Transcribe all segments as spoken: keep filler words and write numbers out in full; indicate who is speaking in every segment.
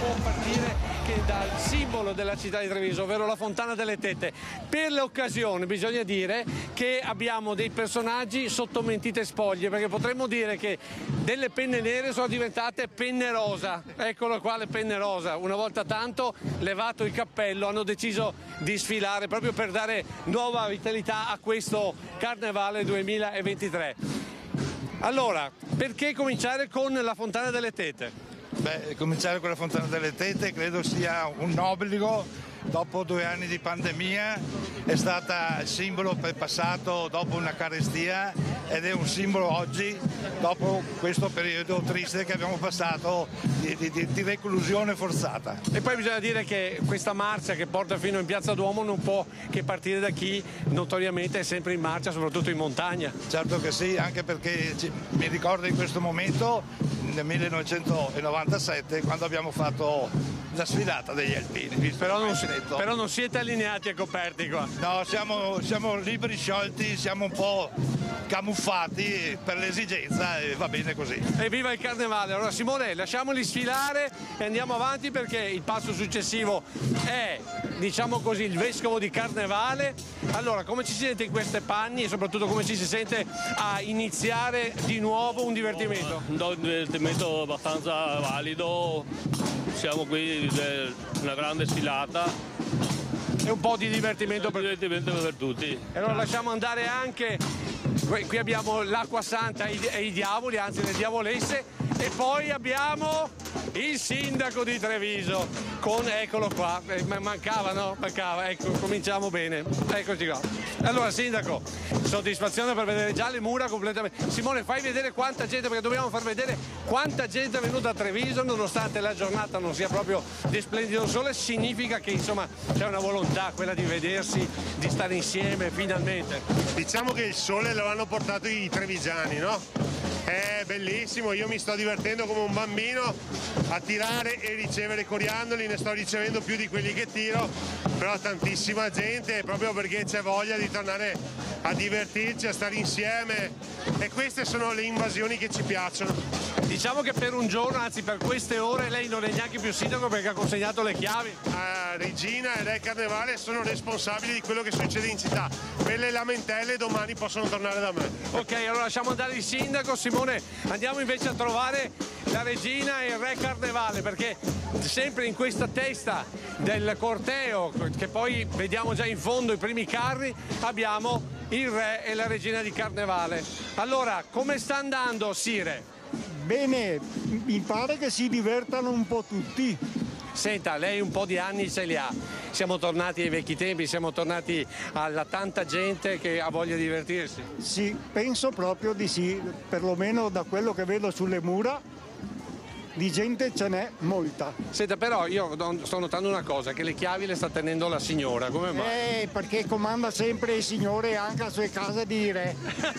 Speaker 1: può partire che dal simbolo della città di Treviso, ovvero la Fontana delle Tette. Per l'occasione bisogna dire che abbiamo dei personaggi sotto mentite spoglie, perché potremmo dire che delle penne nere sono diventate penne rosa. Eccolo qua, le penne rosa. Una volta tanto, levato il cappello, hanno deciso di sfilare proprio per dare nuova vitalità a questo Carnevale duemilaventitré. Allora, perché cominciare con la Fontana delle Tette?
Speaker 2: Beh, cominciare con la Fontana delle Tette credo sia un obbligo. Dopo due anni di pandemia è stata il simbolo per passato dopo una carestia ed è un simbolo oggi dopo questo periodo triste che abbiamo passato di, di, di reclusione forzata.
Speaker 1: E poi bisogna dire che questa marcia che porta fino in Piazza Duomo non può che partire da chi notoriamente è sempre in marcia, soprattutto in montagna.
Speaker 2: Certo che sì, anche perché mi ricordo in questo momento nel millenovecentonovantasette quando abbiamo fatto la sfilata degli alpini.
Speaker 1: Però non, però non siete allineati e coperti qua.
Speaker 2: No, siamo, siamo liberi, sciolti, siamo un po' camuffati per l'esigenza e va bene così.
Speaker 1: Evviva il Carnevale! Allora Simone, lasciamoli sfilare e andiamo avanti perché il passo successivo è, diciamo così, il vescovo di Carnevale. Allora, come ci si sente in queste panni e soprattutto come ci si sente a iniziare di nuovo un divertimento?
Speaker 3: Un divertimento abbastanza valido, siamo qui, una grande sfilata.
Speaker 1: E un po' di divertimento per,
Speaker 3: divertimento per tutti.
Speaker 1: E allora lasciamo andare anche, qui abbiamo l'acqua santa e i diavoli, anzi le diavolesse, e poi abbiamo il sindaco di Treviso con, eccolo qua, eh, mancava no? Mancava, ecco, cominciamo bene, eccoci qua. Allora sindaco, soddisfazione per vedere già le mura completamente. Simone, fai vedere quanta gente, perché dobbiamo far vedere quanta gente è venuta a Treviso nonostante la giornata non sia proprio di splendido sole, significa che insomma c'è una volontà, quella di vedersi, di stare insieme finalmente.
Speaker 4: Diciamo che il sole lo hanno portato i trevigiani, no? È bellissimo, io mi sto divertendo come un bambino a tirare e ricevere coriandoli, ne sto ricevendo più di quelli che tiro, però tantissima gente proprio perché c'è voglia di tornare a divertirci, a stare insieme, e queste sono le invasioni che ci piacciono.
Speaker 1: Diciamo che per un giorno, anzi per queste ore, lei non è neanche più sindaco perché ha consegnato le chiavi.
Speaker 4: Uh, Regina e Re Carnevale sono responsabili di quello che succede in città. Per le lamentele domani possono tornare da me.
Speaker 1: Ok, allora lasciamo andare il sindaco. Simone, andiamo invece a trovare la Regina e il Re Carnevale, perché sempre in questa testa del corteo, che poi vediamo già in fondo i primi carri, abbiamo il Re e la Regina di Carnevale. Allora, come sta andando, Sire?
Speaker 5: Bene, mi pare che si divertano un po' tutti.
Speaker 1: Senta, lei un po' di anni ce li ha, siamo tornati ai vecchi tempi, siamo tornati alla tanta gente che ha voglia di divertirsi.
Speaker 5: Sì, penso proprio di sì, perlomeno da quello che vedo sulle mura. Di gente ce n'è molta.
Speaker 1: Senta, però io sto notando una cosa, che le chiavi le sta tenendo la signora, come mai?
Speaker 5: Eh, perché comanda sempre il signore anche alle sue case di re.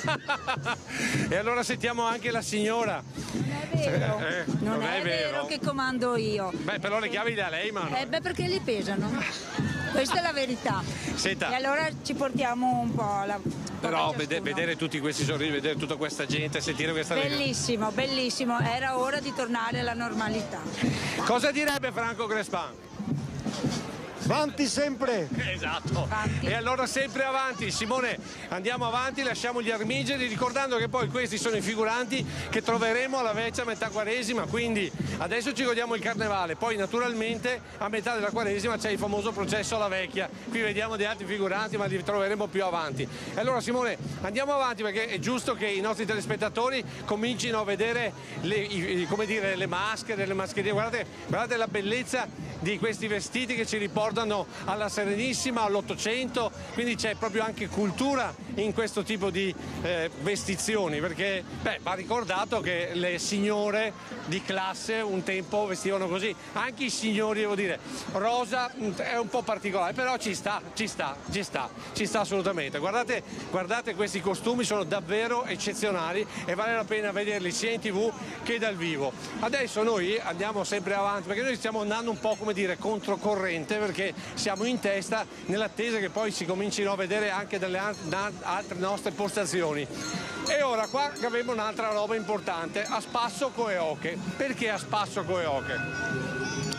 Speaker 1: E allora sentiamo anche la signora.
Speaker 6: Non è vero,
Speaker 1: eh,
Speaker 6: non,
Speaker 1: non
Speaker 6: è,
Speaker 1: è
Speaker 6: vero.
Speaker 1: vero
Speaker 6: che comando io.
Speaker 1: Beh, però le chiavi da lei, ma no.
Speaker 6: Eh, beh, perché li pesano. Questa è la verità.
Speaker 1: Senta.
Speaker 6: E allora ci portiamo un po' la...
Speaker 1: Però vede, vedere tutti questi sorrisi, vedere tutta questa gente, sentire questa...
Speaker 6: Bellissimo, bellissimo. Era ora di tornare alla normalità.
Speaker 1: Cosa direbbe Franco Crespan?
Speaker 5: Avanti sempre!
Speaker 1: Esatto.
Speaker 6: Avanti.
Speaker 1: E allora sempre avanti. Simone, andiamo avanti, lasciamo gli armigeri, ricordando che poi questi sono i figuranti che troveremo alla Vecchia a metà Quaresima, quindi adesso ci godiamo il Carnevale, poi naturalmente a metà della Quaresima c'è il famoso processo alla Vecchia. Qui vediamo degli altri figuranti, ma li troveremo più avanti. E allora Simone, andiamo avanti perché è giusto che i nostri telespettatori comincino a vedere le, i, come dire, le maschere, le mascherine. Guardate, guardate la bellezza di questi vestiti che ci riportano alla Serenissima, all'Ottocento, quindi c'è proprio anche cultura in questo tipo di eh, vestizioni, perché beh, va ricordato che le signore di classe un tempo vestivano così, anche i signori, devo dire. Rosa è un po' particolare, però ci sta, ci sta, ci sta, ci sta assolutamente. Guardate, guardate questi costumi, sono davvero eccezionali e vale la pena vederli sia in tv che dal vivo. Adesso noi andiamo sempre avanti perché noi stiamo andando un po', come dire, controcorrente, perché siamo in testa nell'attesa che poi si comincino a vedere anche delle altre nostre postazioni. E ora qua abbiamo un'altra roba importante, a spasso Coeoche. Perché a spasso Coeoche?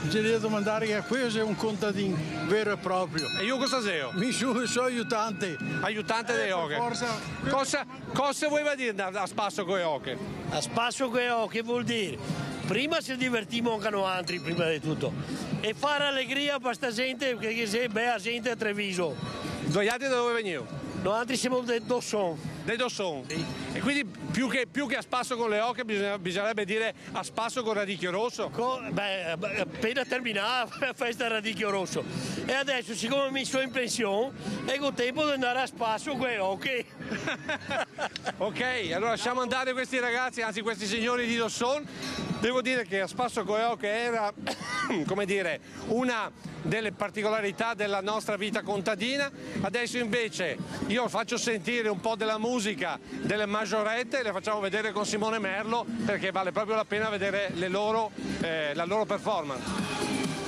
Speaker 7: ci devo domandare che questo è un contadino vero e proprio.
Speaker 1: E io cosa sei?
Speaker 7: Mi sono so aiutante.
Speaker 1: Aiutante
Speaker 7: eh,
Speaker 1: dei hockey.
Speaker 7: Forza.
Speaker 1: Cosa, cosa vuoi dire a spasso con i hockey?
Speaker 8: A spasso con i hockey vuol dire, prima si divertiamo anche noi altri, prima di tutto, e fare allegria per questa gente che si è bella gente a Treviso.
Speaker 1: Due altri da dove venivo?
Speaker 8: Noi altri siamo dei Dosson.
Speaker 1: Dei Dosson?
Speaker 8: Sì.
Speaker 1: E quindi più che, più che a spasso con le oche bisogna, bisognerebbe dire a spasso con radicchio rosso?
Speaker 8: Co, beh, appena terminata la festa radicchio rosso. E adesso, siccome mi sono in pensione, è il tempo di andare a spasso con le oche.
Speaker 1: Ok, allora lasciamo andare questi ragazzi, anzi questi signori di Dosson. Devo dire che a spasso con le oche era, come dire, una delle particolarità della nostra vita contadina. Adesso invece io faccio sentire un po' della musica delle Majorette, le facciamo vedere con Simone Merlo perché vale proprio la pena vedere le loro, eh, la loro performance.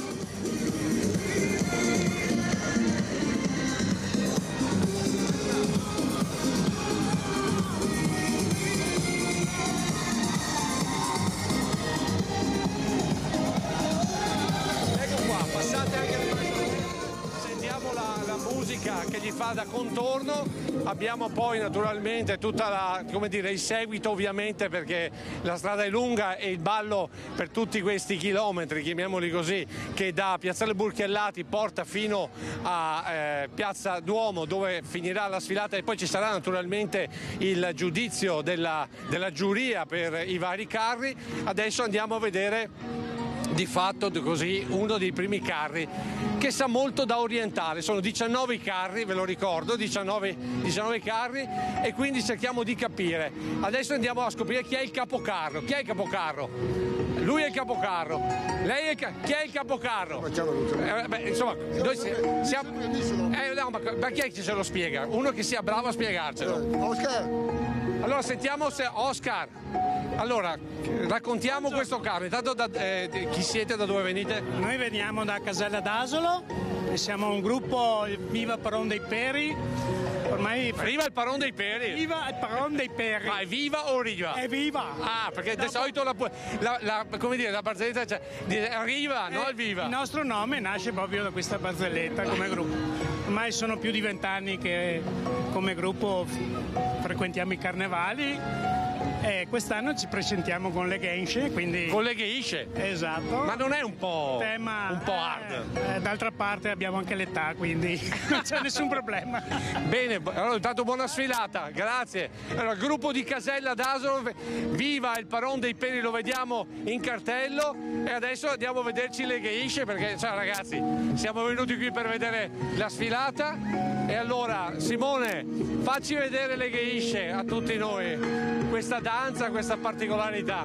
Speaker 1: Che gli fa da contorno, abbiamo poi naturalmente tutta la, come dire, il seguito ovviamente perché la strada è lunga e il ballo per tutti questi chilometri, chiamiamoli così, che da Piazzale Burchiellati porta fino a eh, Piazza Duomo dove finirà la sfilata e poi ci sarà naturalmente il giudizio della, della giuria per i vari carri. Adesso andiamo a vedere di fatto così uno dei primi carri che sa molto da orientale, sono diciannove carri, ve lo ricordo, diciannove, diciannove carri e quindi cerchiamo di capire. Adesso andiamo a scoprire chi è il capocarro. Chi è il capocarro? Lui è il capocarro. Lei è il ca... chi è il capocarro? Eh, beh, insomma, noi siamo... Eh, no, ma, ma chi è che ce lo spiega? Uno che sia bravo a spiegarcelo.
Speaker 9: Oscar.
Speaker 1: Allora sentiamo se Oscar. Allora, raccontiamo questo carro. Intanto da, eh, chi siete, da dove venite?
Speaker 10: Noi veniamo da Casella d'Asolo e siamo un gruppo Viva Paron dei Peri. Ormai
Speaker 1: Viva il Paron dei Peri!
Speaker 10: Viva il Paron dei Peri!
Speaker 1: Ma è viva o riva?
Speaker 10: È viva!
Speaker 1: Ah, perché di solito la, la, la, come dire, la barzelletta cioè, arriva, non viva!
Speaker 10: Il nostro nome nasce proprio da questa barzelletta come gruppo. Ormai sono più di vent'anni che come gruppo frequentiamo i carnevali. E quest'anno ci presentiamo con le Geishe, quindi...
Speaker 1: Con le Geishe?
Speaker 10: Esatto.
Speaker 1: Ma non è un po',
Speaker 10: tema,
Speaker 1: un po' hard?
Speaker 10: Eh, eh, d'altra parte abbiamo anche l'età, quindi non c'è nessun problema.
Speaker 1: Bene, allora intanto buona sfilata, grazie. Allora, gruppo di Casella d'Asolo, viva il Paron dei Peri, lo vediamo in cartello e adesso andiamo a vederci le Geishe perché, cioè, ragazzi, siamo venuti qui per vedere la sfilata e allora, Simone, facci vedere le Geishe a tutti noi. Questa danza, questa particolarità.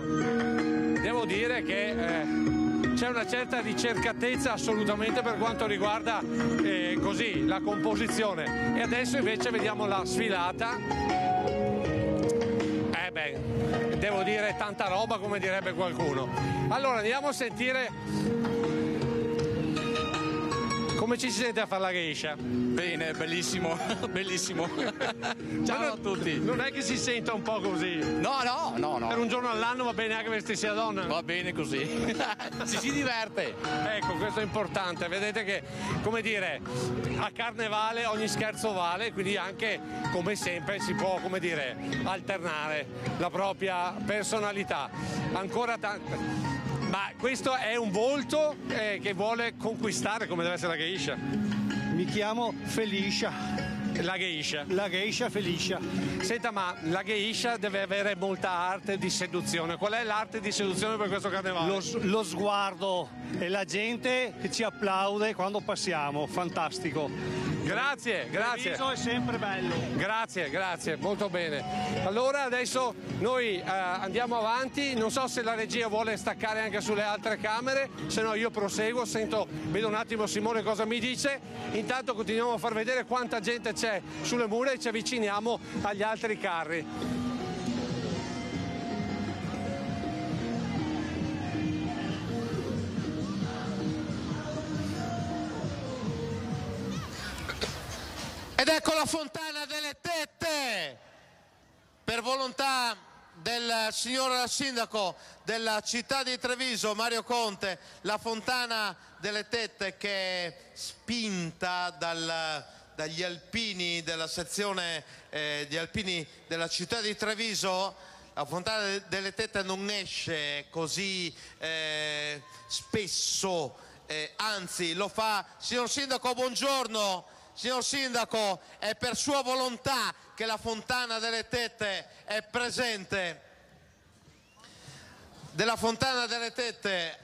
Speaker 1: Devo dire che eh, c'è una certa ricercatezza assolutamente per quanto riguarda eh, così, la composizione. E adesso invece vediamo la sfilata. Eh beh, devo dire tanta roba come direbbe qualcuno. Allora andiamo a sentire come ci si sente a fare la geisha.
Speaker 11: Bene, bellissimo, bellissimo. Ciao a tutti.
Speaker 1: Non è che si senta un po' così?
Speaker 11: No, no, no, no.
Speaker 1: Per un giorno all'anno va bene anche vestirsi a donna?
Speaker 11: Va bene così. Ci si diverte.
Speaker 1: Ecco, questo è importante. Vedete che, come dire, a Carnevale ogni scherzo vale, quindi anche, come sempre, si può, come dire, alternare la propria personalità. Ancora tanto. Ma questo è un volto eh, che vuole conquistare come deve essere la geisha.
Speaker 7: Mi chiamo Felicia.
Speaker 1: La geisha.
Speaker 7: La geisha Felicia.
Speaker 1: Senta, ma la geisha deve avere molta arte di seduzione. Qual è l'arte di seduzione per questo carnevale?
Speaker 7: Lo, lo sguardo e la gente che ci applaude quando passiamo. Fantastico.
Speaker 1: Grazie, grazie.
Speaker 7: Il viso è sempre bello.
Speaker 1: Grazie, grazie, molto bene. Allora adesso noi eh, andiamo avanti, non so se la regia vuole staccare anche sulle altre camere, se no io proseguo, sento, vedo un attimo Simone cosa mi dice. Intanto continuiamo a far vedere quanta gente c'è sulle mura e ci avviciniamo agli altri carri.
Speaker 12: Ed ecco la fontana delle tette, per volontà
Speaker 9: del signor sindaco della città di Treviso, Mario Conte, la Fontana delle Tette, che è spinta dal, dagli alpini della sezione eh, di alpini della città di Treviso. La Fontana delle Tette non esce così eh, spesso, eh, anzi lo fa. Signor sindaco, buongiorno. Signor sindaco, è per sua volontà che la Fontana delle Tette è presente. Della Fontana delle Tette.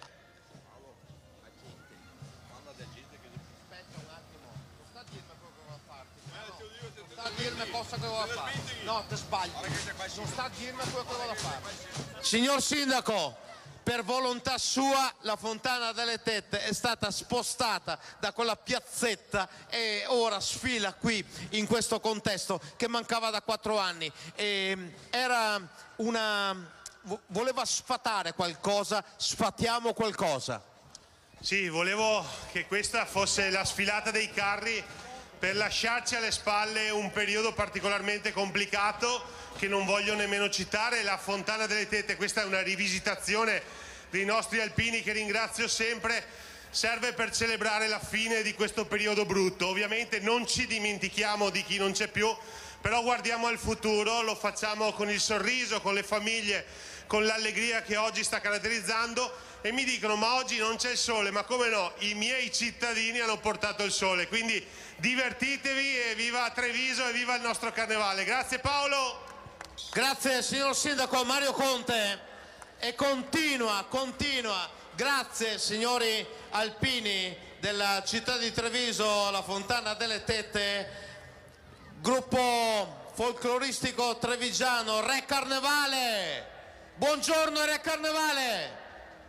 Speaker 9: Non sta a dirmi cosa che vuole fare. No, ti sbagli. Non sta a dirmi quello che vuole fare. Signor sindaco, per volontà sua la Fontana delle Tette è stata spostata da quella piazzetta e ora sfila qui in questo contesto che mancava da quattro anni. E era una... voleva sfatare qualcosa, sfatiamo qualcosa.
Speaker 4: Sì, volevo che questa fosse la sfilata dei carri per lasciarci alle spalle un periodo particolarmente complicato che non voglio nemmeno citare, la Fontana delle Tette. Questa è una rivisitazione dei nostri alpini che ringrazio sempre, serve per celebrare la fine di questo periodo brutto. Ovviamente non ci dimentichiamo di chi non c'è più, però guardiamo al futuro, lo facciamo con il sorriso, con le famiglie, con l'allegria che oggi sta caratterizzando. E mi dicono: ma oggi non c'è il sole. Ma come no, i miei cittadini hanno portato il sole, quindi divertitevi e viva Treviso e viva il nostro carnevale. Grazie Paolo.
Speaker 9: Grazie signor sindaco Mario Conte. E continua, continua. Grazie signori alpini della città di Treviso, la Fontana delle Tette, gruppo folcloristico trevigiano, Re Carnevale. Buongiorno Re Carnevale.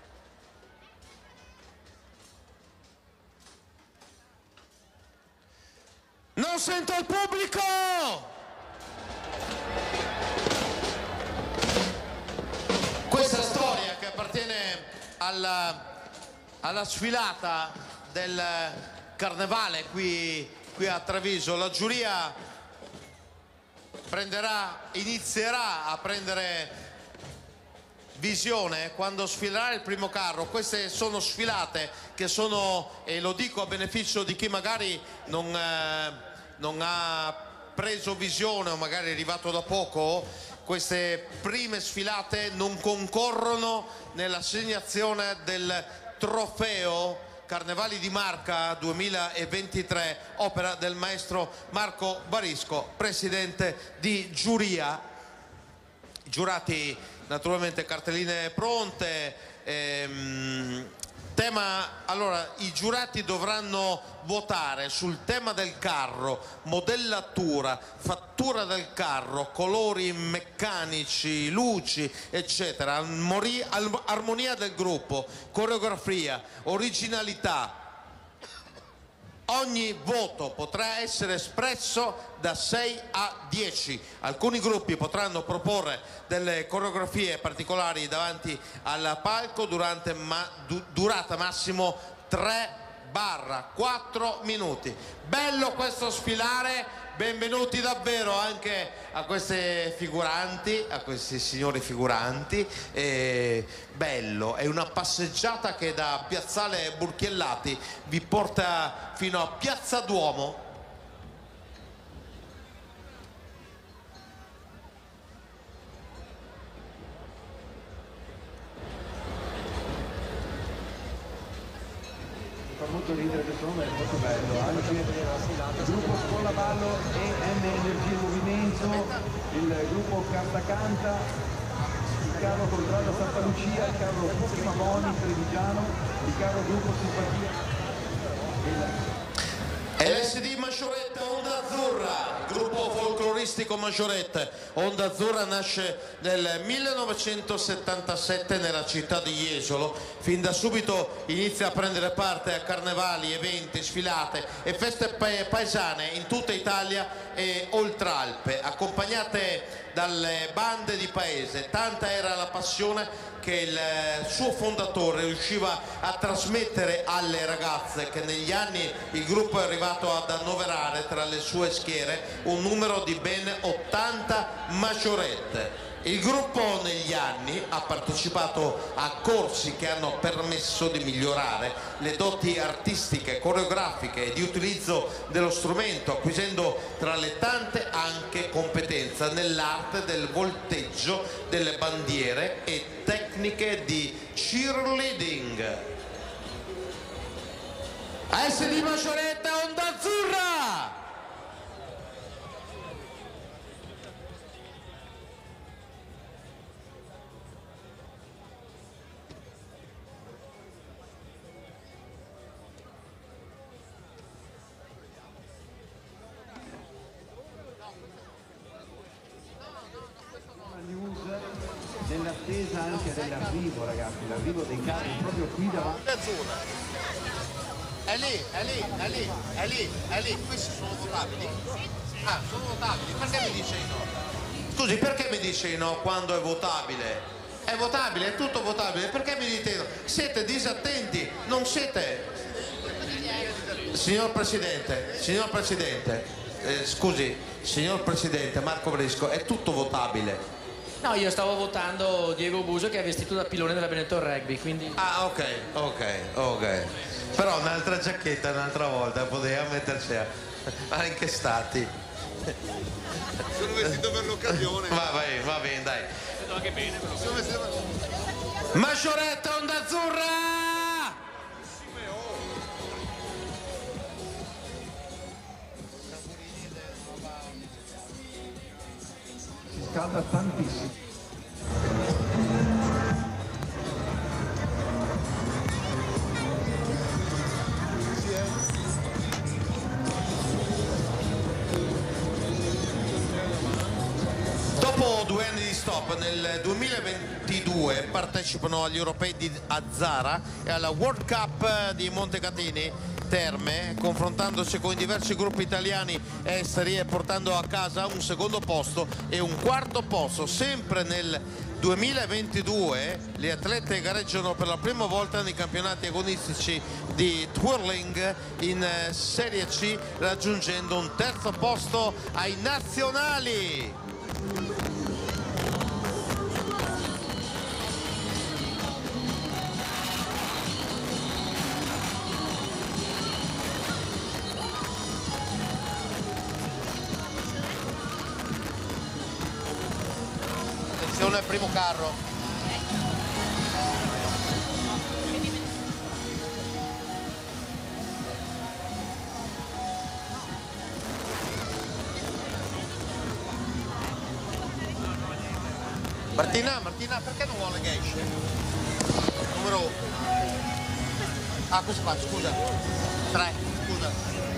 Speaker 9: Non sento il pubblico! Questa storia che appartiene alla, alla sfilata del carnevale qui, qui a Treviso. La giuria prenderà, inizierà a prendere visione quando sfilerà il primo carro. Queste sono sfilate che sono, e lo dico a beneficio di chi magari non, eh, non ha preso visione o magari è arrivato da poco, queste prime sfilate non concorrono nell'assegnazione del trofeo Carnevali di Marca duemilaventitré, opera del maestro Marco Barisco, presidente di giuria. I giurati naturalmente, cartelline pronte. Ehm, tema, allora, i giurati dovranno votare sul tema del carro, modellatura, fattura del carro, colori meccanici, luci, eccetera, armonia del gruppo, coreografia, originalità. Ogni voto potrà essere espresso da sei a dieci. Alcuni gruppi potranno proporre delle coreografie particolari davanti al palco durante ma, du, durata massimo tre quattro minuti. Bello questo sfilare. Benvenuti davvero anche a queste figuranti, a questi signori figuranti. E bello, è una passeggiata che da Piazzale Burchiellati vi porta fino a Piazza Duomo.
Speaker 12: Fa molto ridere questo nome, è molto bello. Anche il gruppo Scuola Ballo e M Energia Movimento, il gruppo Carta Canta, il carro Contrada Santa Lucia, il carro Pochi Mamoni Trevigiano, il carro gruppo Simpatia.
Speaker 9: L S D Maggiorette Onda Azzurra, gruppo folcloristico Maggiorette. Onda Azzurra nasce nel millenovecentosettantasette nella città di Jesolo. Fin da subito inizia a prendere parte a carnevali, eventi, sfilate e feste paesane in tutta Italia e oltralpe, accompagnate dalle bande di paese. Tanta era la passione che il suo fondatore riusciva a trasmettere alle ragazze, che negli anni il gruppo è arrivato ad annoverare tra le sue schiere un numero di ben ottanta maggiorette. Il gruppo negli anni ha partecipato a corsi che hanno permesso di migliorare le doti artistiche, coreografiche e di utilizzo dello strumento, acquisendo tra le tante anche competenza nell'arte del volteggio delle bandiere e tecniche di cheerleading. A S D Maggioretta Onda Azzurra!
Speaker 12: Nell'attesa anche dell'arrivo, ragazzi, l'arrivo dei carri proprio qui davanti.
Speaker 9: È lì, è lì, è lì, è lì, è lì, questi sono votabili? Ah, sono votabili, perché mi dice di no? Scusi, perché mi dice di no quando è votabile? È votabile, è tutto votabile, perché mi dite no? Siete disattenti, non siete... Signor Presidente, signor Presidente, eh, scusi, signor Presidente Marco Brisco, è tutto votabile.
Speaker 13: No, io stavo votando Diego Buso che è vestito da pilone della Benetton Rugby, quindi...
Speaker 9: Ah, ok, ok, ok. Però un'altra giacchetta un'altra volta poteva metterci a... Ma in che stati?
Speaker 14: Sono vestito per l'occasione.
Speaker 9: Va bene, va bene, dai.
Speaker 13: Vedo anche bene, però.
Speaker 14: Sono vestito per...
Speaker 9: Maggioretta Onda Azzurra!
Speaker 12: Si scalda tantissimo.
Speaker 9: Dopo due anni di stop, nel duemilaventidue partecipano agli europei di Azzara e alla World Cup di Montecatini Terme, confrontandosi con i diversi gruppi italiani esteri e portando a casa un secondo posto e un quarto posto. Sempre nel duemilaventidue le atlete gareggiano per la prima volta nei campionati agonistici di twirling in Serie C, raggiungendo un terzo posto ai nazionali. Attenzione al primo carro. Martina, Martina, perché non vuole geisha? Numero... Ah, questo qua, scusa. Tre, scusa.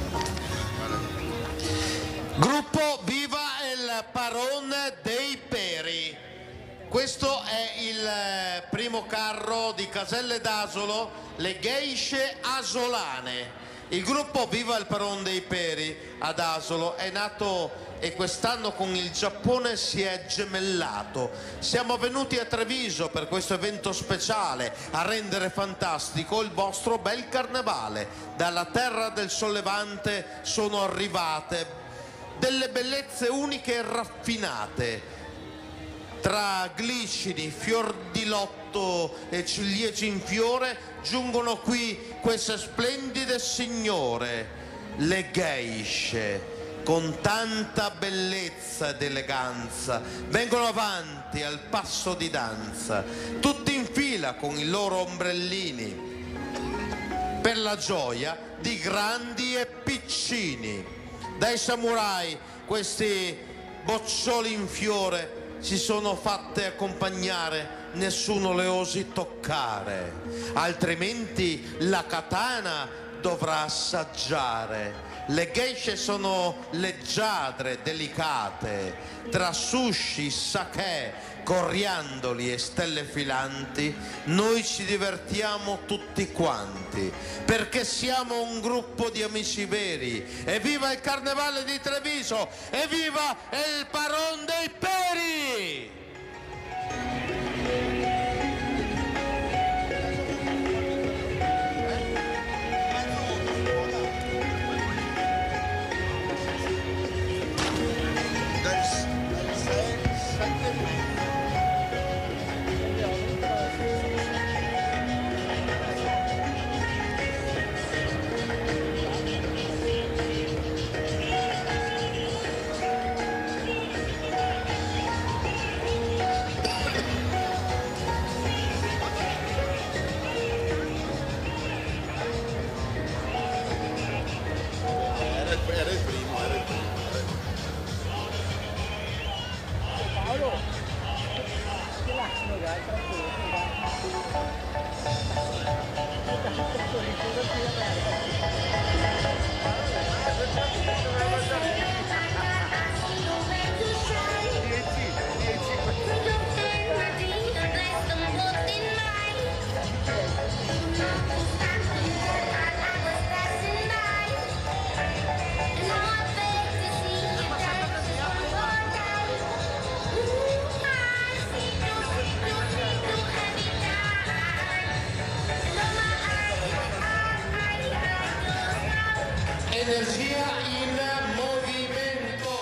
Speaker 9: Gruppo Viva il Paron dei Peri. Questo è il primo carro di Caselle d'Asolo, le geishe asolane. Il gruppo Viva il Paron dei Peri ad Asolo è nato e quest'anno con il Giappone si è gemellato. Siamo venuti a Treviso per questo evento speciale a rendere fantastico il vostro bel carnevale. Dalla terra del sollevante sono arrivate delle bellezze uniche e raffinate. Tra glicini, fior di lotto e ciliegi in fiore giungono qui queste splendide signore, le geishe. Con tanta bellezza ed eleganza vengono avanti al passo di danza, tutti in fila con i loro ombrellini, per la gioia di grandi e piccini. Dai samurai questi boccioli in fiore si sono fatte accompagnare, nessuno le osi toccare, altrimenti la katana dovrà assaggiare. Le geishe sono leggiadre, delicate, tra sushi, sakè, coriandoli e stelle filanti, noi ci divertiamo tutti quanti, perché siamo un gruppo di amici veri. Evviva il Carnevale di Treviso! Evviva il Paron dei Peri! Energia in movimento.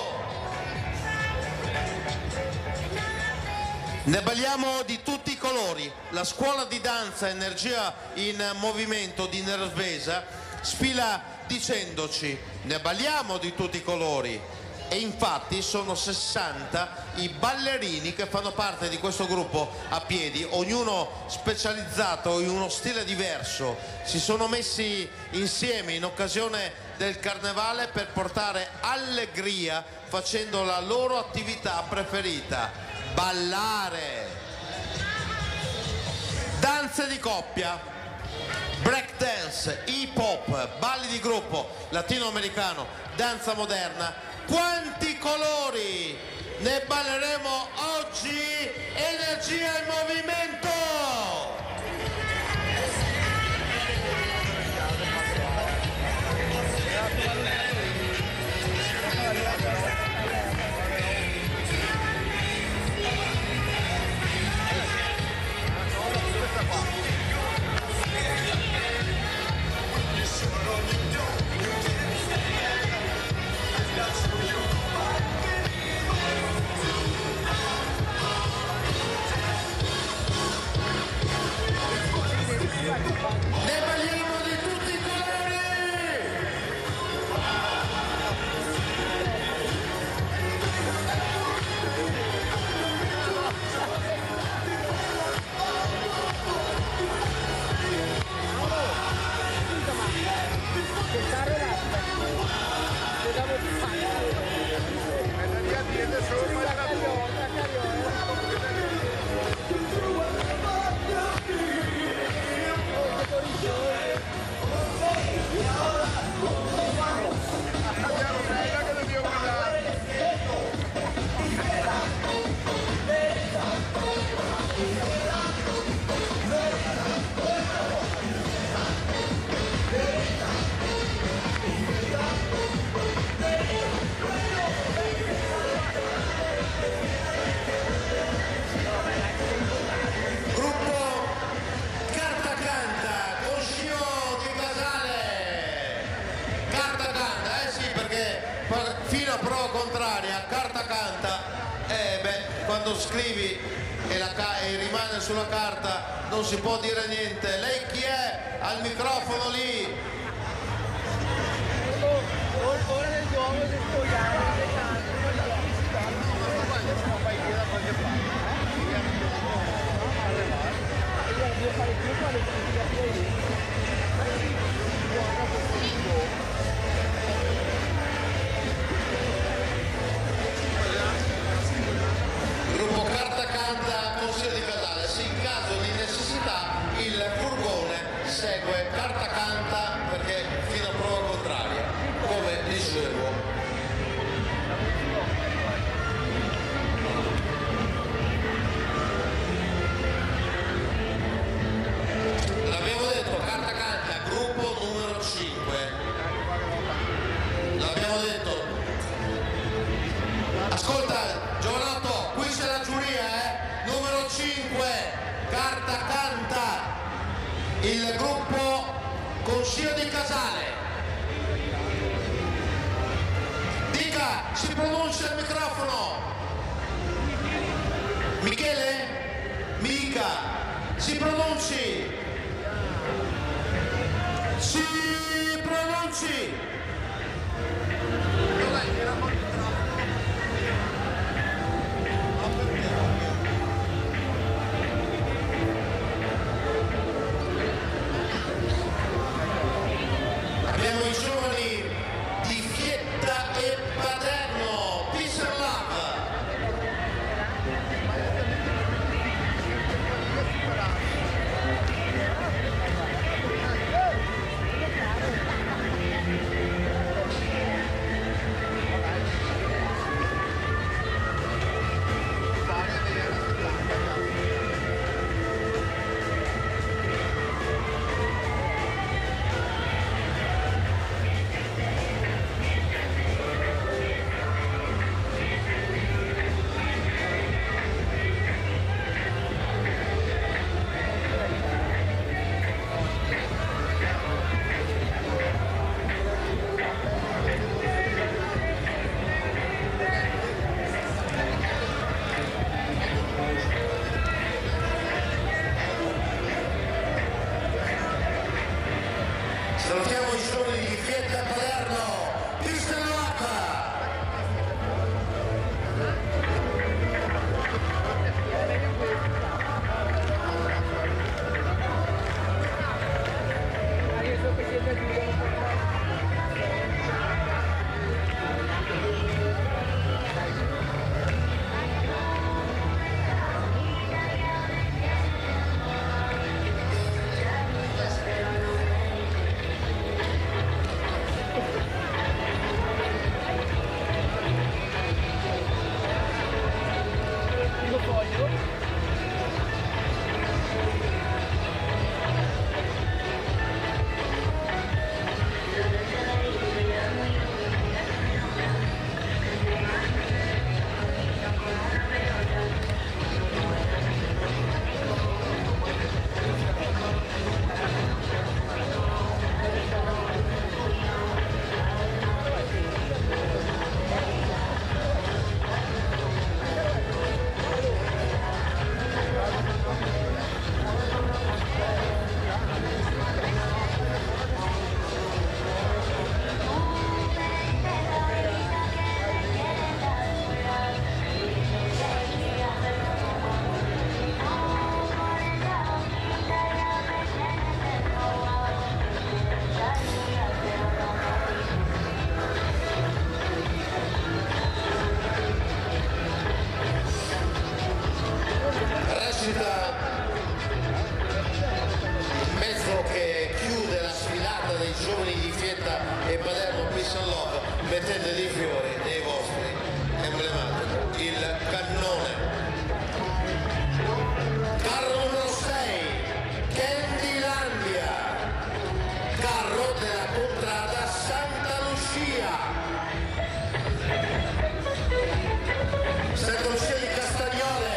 Speaker 9: Ne balliamo di tutti i colori. La scuola di danza Energia in movimento di Nervesa sfila dicendoci: ne balliamo di tutti i colori. E infatti sono sessanta i ballerini che fanno parte di questo gruppo a piedi, ognuno specializzato in uno stile diverso. Si sono messi insieme in occasione del carnevale per portare allegria facendo la loro attività preferita: ballare. Danze di coppia, break dance, hip hop, balli di gruppo, latinoamericano, danza moderna. Quanti colori ne balleremo oggi? Energia in movimento! Fino a prova contraria, carta canta, eh beh, quando scrivi e, la ca e rimane sulla carta non si può dire niente. Lei chi è? Al microfono lì.
Speaker 15: Ora del gioco del spogliare le carte,
Speaker 9: Gruppo Carta Canta, Consiglio di Casale. Sì, in caso di necessità il furgone segue Carta Canta perché fino a prova contraria, come dicevo. L'abbiamo detto, Carta Canta, gruppo numero cinque. L'abbiamo detto. Ascolta, Giovanotto, qui c'è la giuria, eh? Numero cinque, Carta Canta, il gruppo Consiglio di Casale. Dica, si pronuncia il microfono. Michele? Mica, si pronunci. Si pronunci. Abbiamo i giovani di Fietta e Paterno, Peace and Love. Salutiamo i giovani di Fietta Palermo, pista nuova. Mettete dei fiori dei vostri emblematici, il cannone. Carro numero sei, Candylandia, carro della contrada Santa Lucia. Santa Lucia di Castagnole.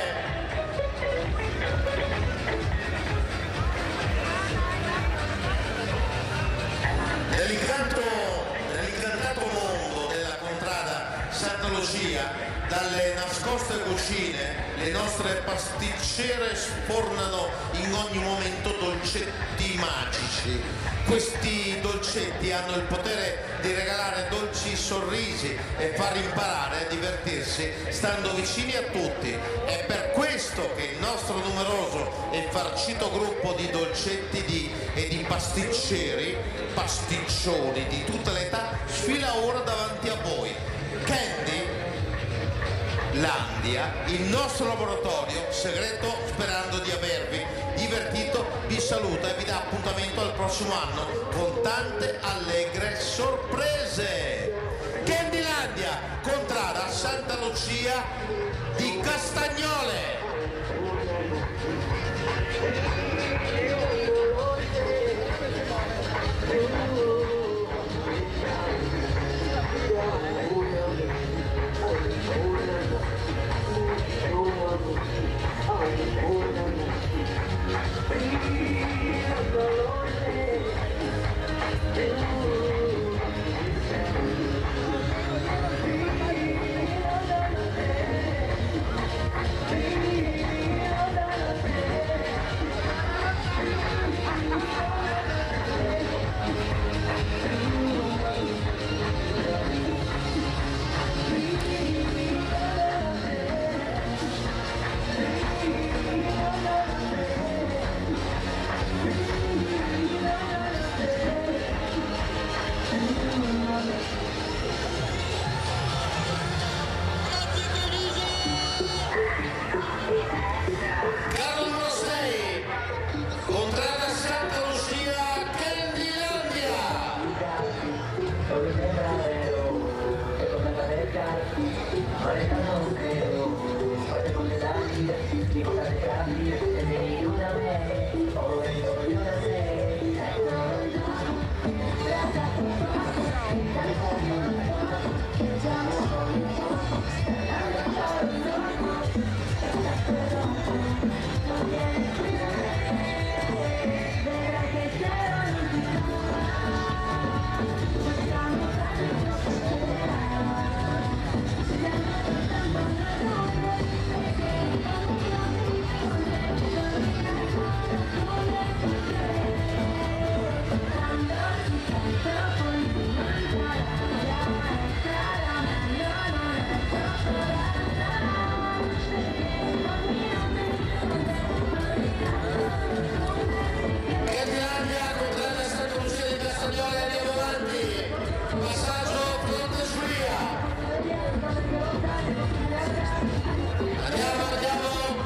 Speaker 9: Dell'incanto, dell'incantato mondo della contrada Santa Lucia, dalle nascoste cucine, le nostre pasticcere sfornano in ogni momento dolcetti magici. Questi dolcetti hanno il potere di regalare dolci sorrisi e far imparare a divertirsi stando vicini a tutti. È per questo che il nostro numeroso e farcito gruppo di dolcetti di, e di pasticceri, pasticcioni di tutte le età, sfila ora davanti a voi. Candy Landia, il nostro laboratorio segreto, sperando di avervi divertito, vi saluta e vi dà appuntamento al prossimo anno con tante allegre sorprese. Candylandia, contrada Santa Lucia di Castagnole. passaggio fronte Giulia. Andiamo, andiamo.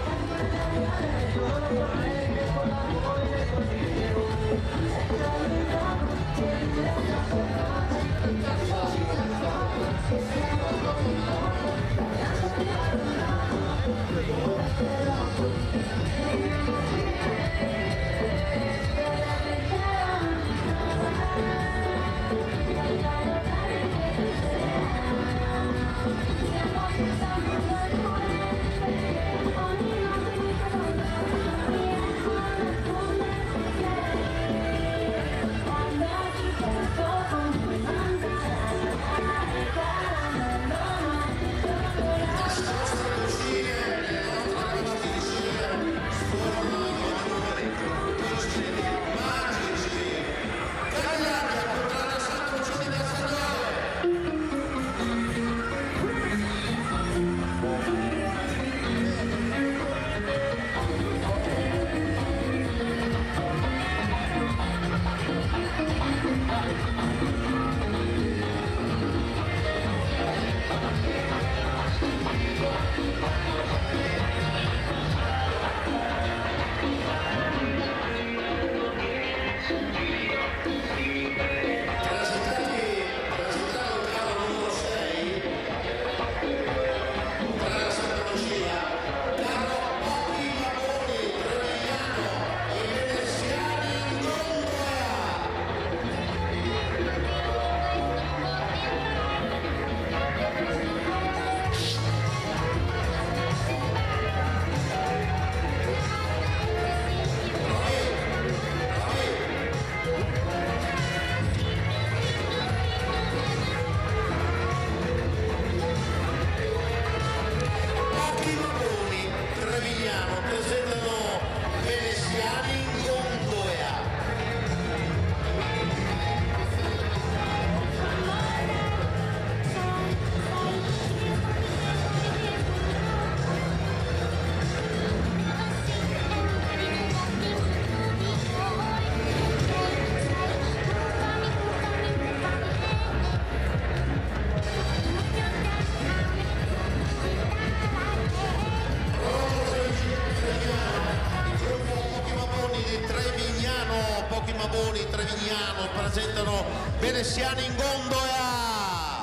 Speaker 9: Trevignano presentano Veneziani in gondola.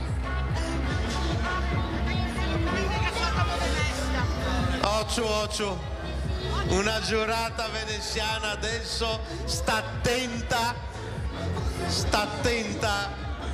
Speaker 9: Occhio, occhio, una giurata veneziana adesso, sta attenta, sta attenta.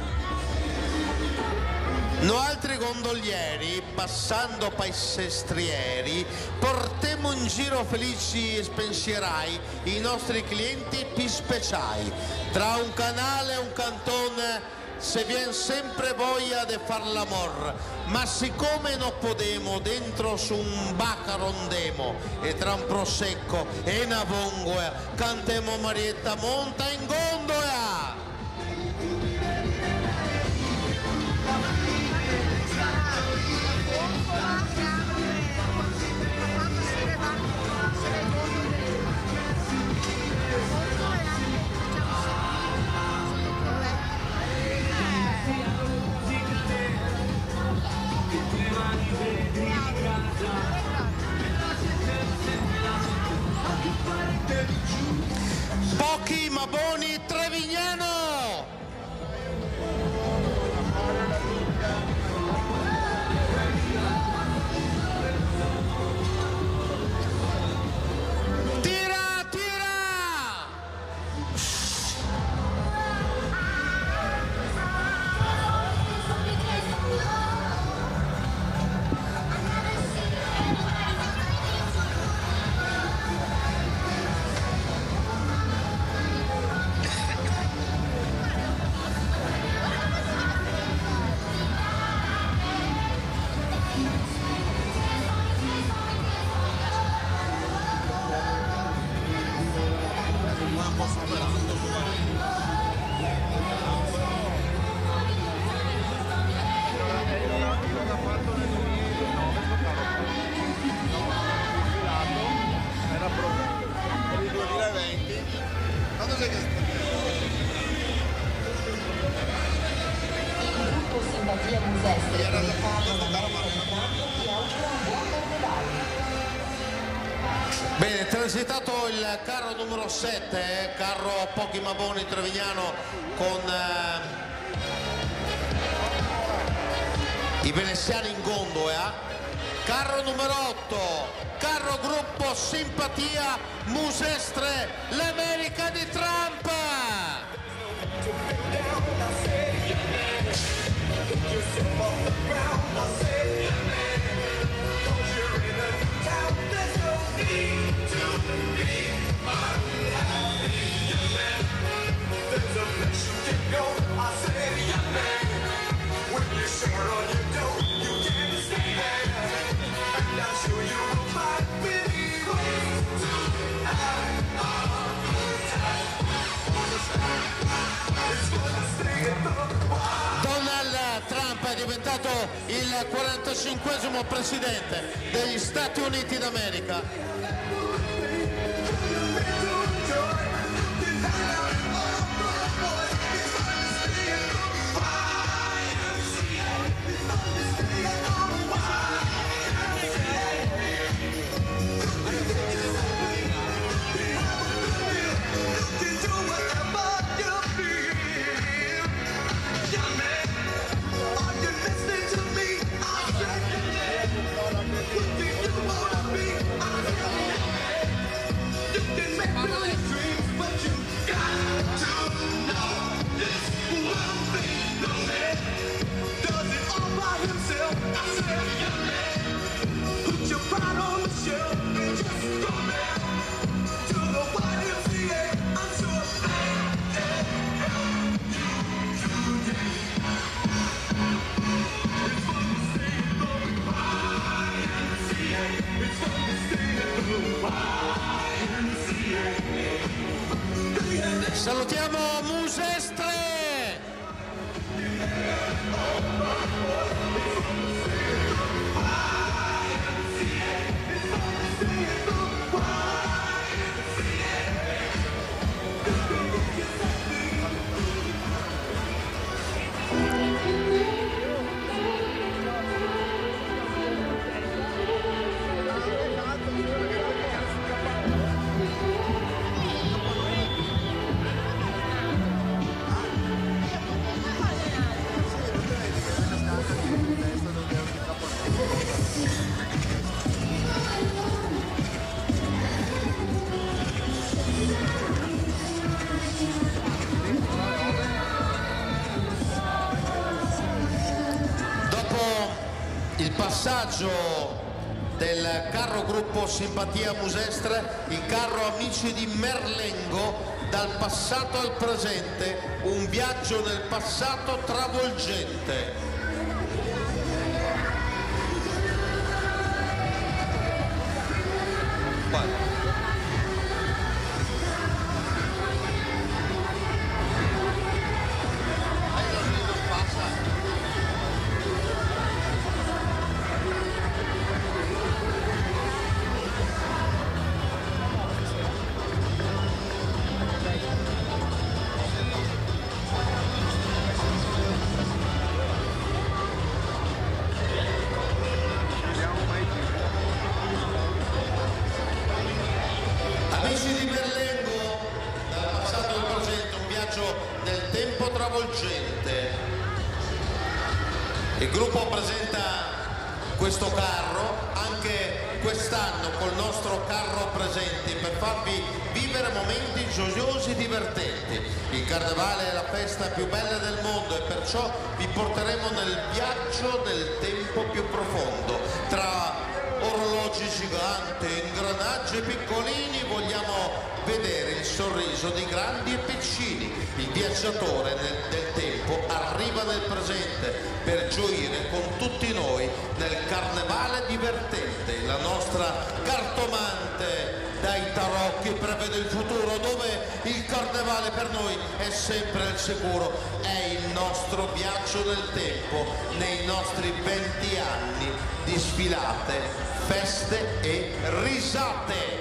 Speaker 9: No altri gondolieri, passando paesestrieri, portiamo in giro felici e spensierai i nostri clienti più speciali. Tra un canale e un cantone se vien sempre voglia di far l'amor, ma siccome non podemo dentro su un bacarondemo e tra un prosecco e una vongola cantemo Marietta monta in gondola. Pochi ma buoni
Speaker 16: simpatia Musestre e il carro dell'America di Trump vi augura un buon carnevale.
Speaker 9: Bene, transitato il carro numero sette, eh, carro Pochi Maboni Trevignano con eh, i veneziani in gondola. Carro numero otto, carro gruppo Simpatia Musestre, l'America di Trump. Donald Trump è diventato il quarantacinquesimo presidente degli Stati Uniti d'America. Salutiamo Musestre! Il passaggio del carro gruppo Simpatia Musestre, il carro Amici di Merlengo, dal passato al presente, un viaggio nel passato travolgente. Amici di Merlengo, dal passato al presente, un viaggio nel tempo travolgente. Il gruppo presenta questo carro anche quest'anno col nostro carro presenti per farvi vivere momenti gioiosi e divertenti. Il carnevale è la festa più bella del mondo e perciò vi porteremo nel viaggio del tempo più profondo. Tra orologi giganti, ingranaggi piccolini, vogliamo vedere il sorriso di grandi e piccini. Il viaggiatore nel, del tempo arriva nel presente per gioire con tutti noi nel carnevale divertente. La nostra cartomante dai tarocchi prevede il futuro, dove il carnevale per noi è sempre il sicuro. È il nostro viaggio nel tempo nei nostri venti anni di sfilate, feste e risate.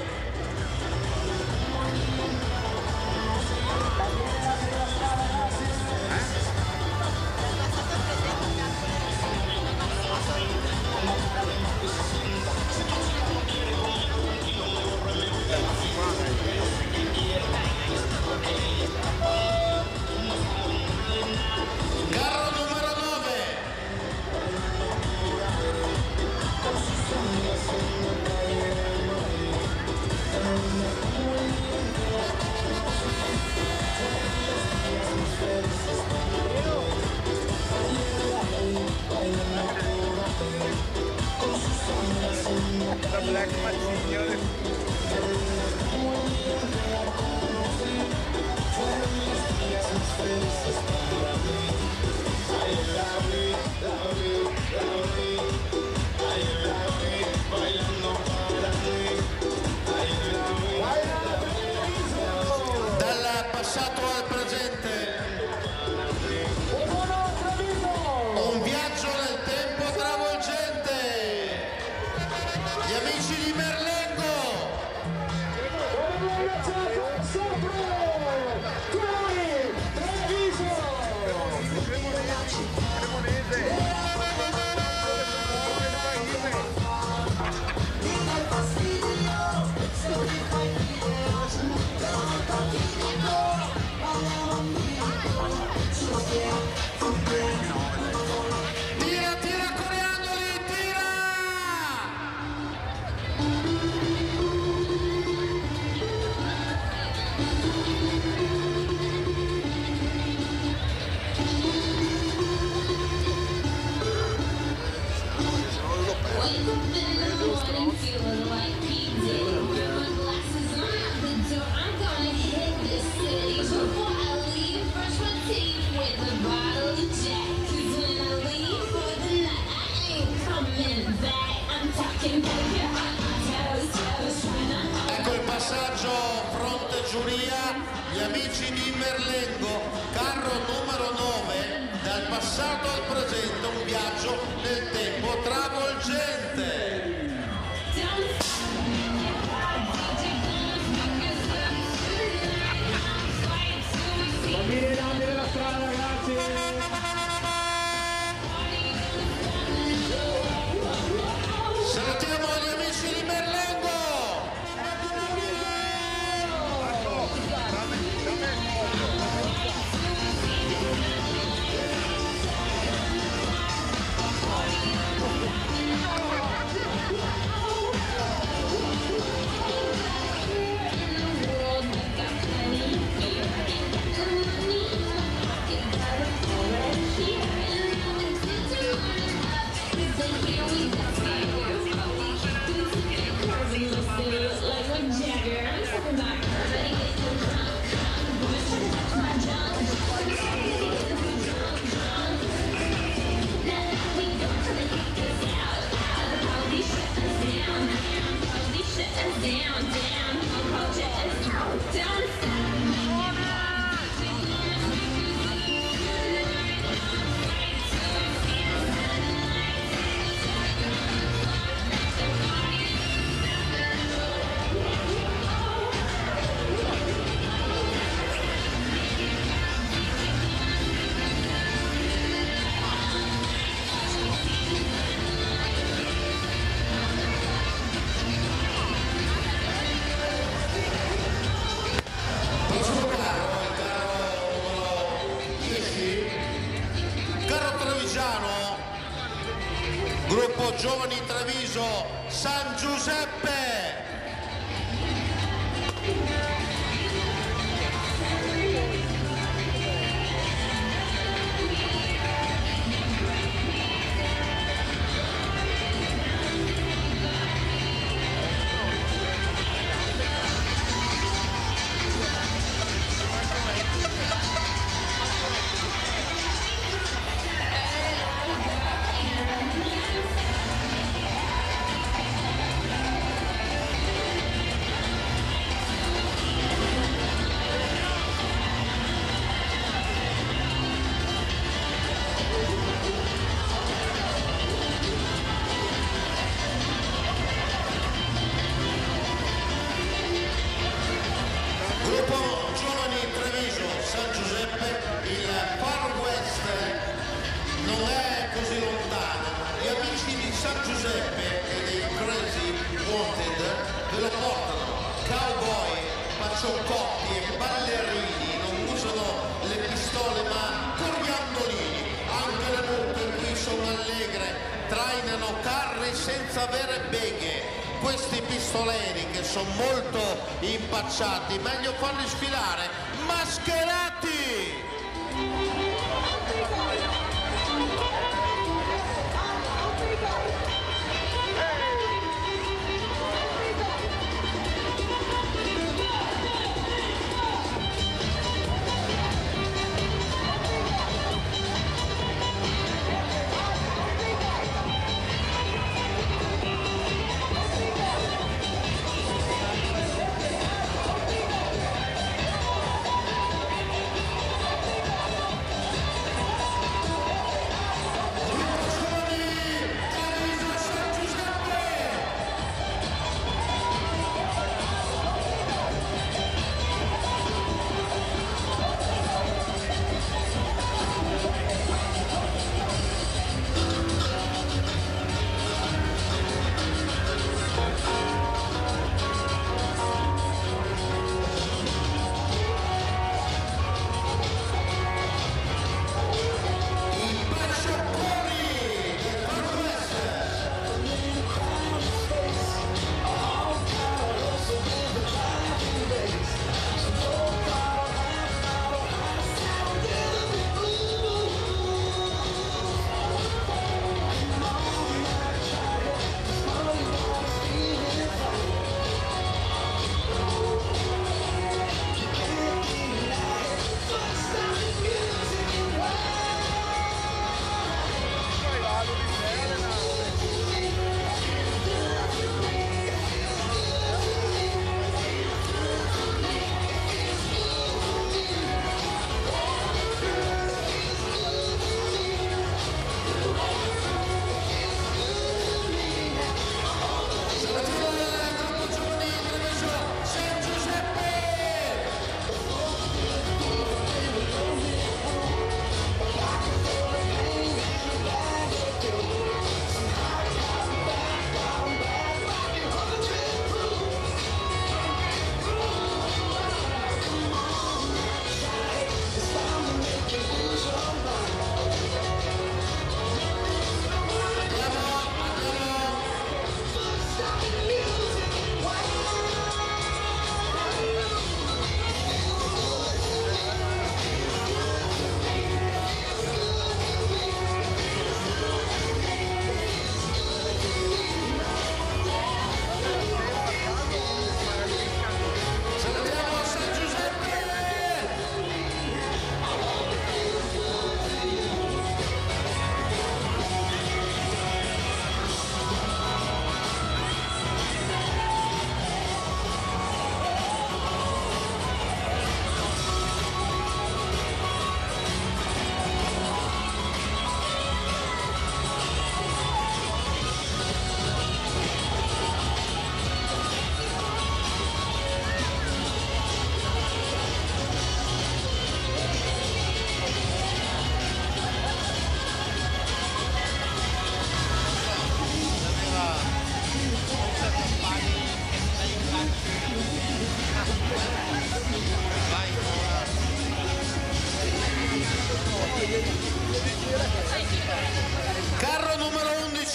Speaker 9: Ecco il passaggio fronte giuria, gli amici di Merlengo, carro numero nove, dal passato al presente, un viaggio nel tempo travolgente.
Speaker 12: Bambini davanti della strada, ragazzi!
Speaker 9: Salutiamo gli amici di Merlengo! Gruppo Giovani Treviso, San Giuseppe. Cocchi e ballerini non usano le pistole ma coriandolini, anche le multe qui sono allegre, trainano carri senza avere beghe. Questi pistoleri che sono molto impacciati, meglio farli sfilare mascherati.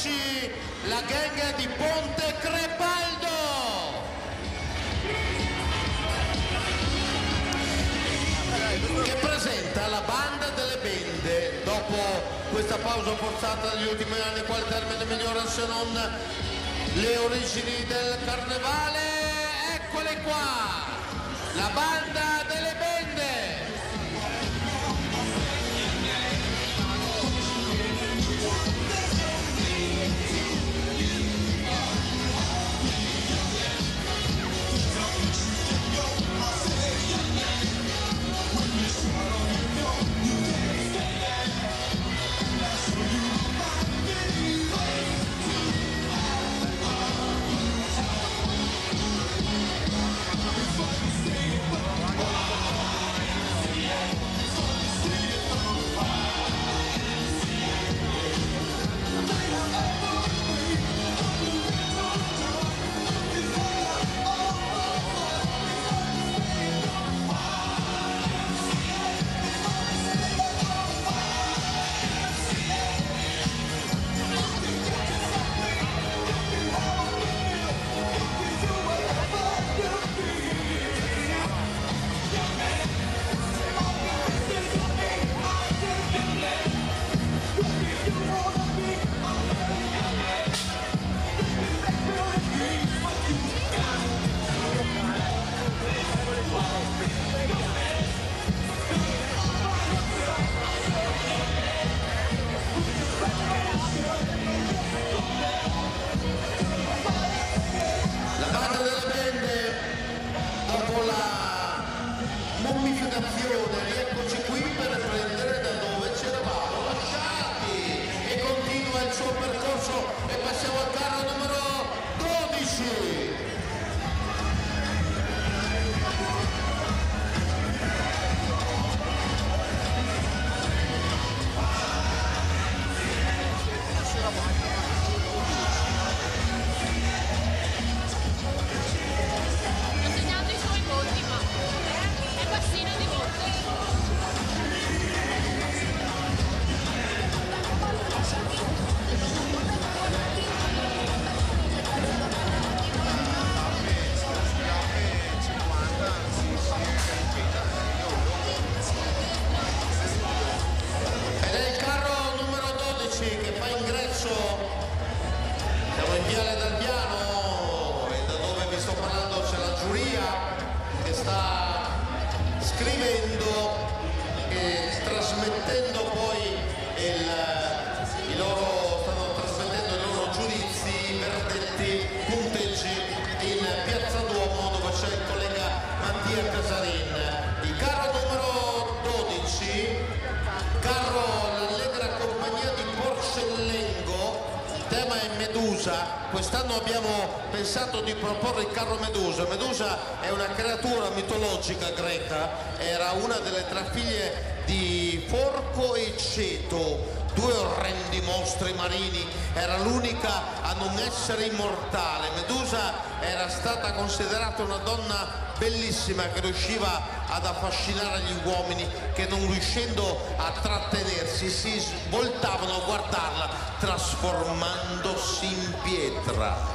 Speaker 9: dodici, la gang di Ponte Crepaldo. Che presenta la banda delle bende dopo questa pausa forzata negli ultimi anni, quale termine migliore se non le origini del carnevale. Eccole qua, la banda delle bende. Quest'anno abbiamo pensato di proporre il carro Medusa. Medusa è una creatura mitologica greca, era una delle tre figlie di Forco e Ceto, due orrendi mostri marini, era l'unica a non essere immortale. Medusa era stata considerata una donna bellissima che riusciva ad affascinare gli uomini che, non riuscendo a trattenersi, si voltavano a guardarla trasformandosi in pietra.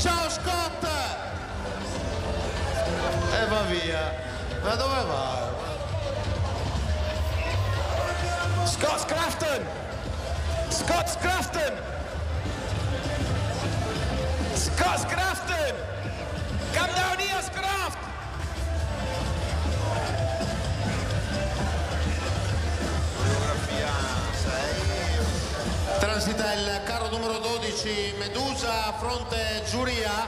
Speaker 9: Ciao Scott! E va via. Ma dove va?
Speaker 17: Scott Scrafton! Scott Scrafton! Scott Scrafton! Come down here, Scraft!
Speaker 9: Transita il carro numero dodici Medusa fronte Giuria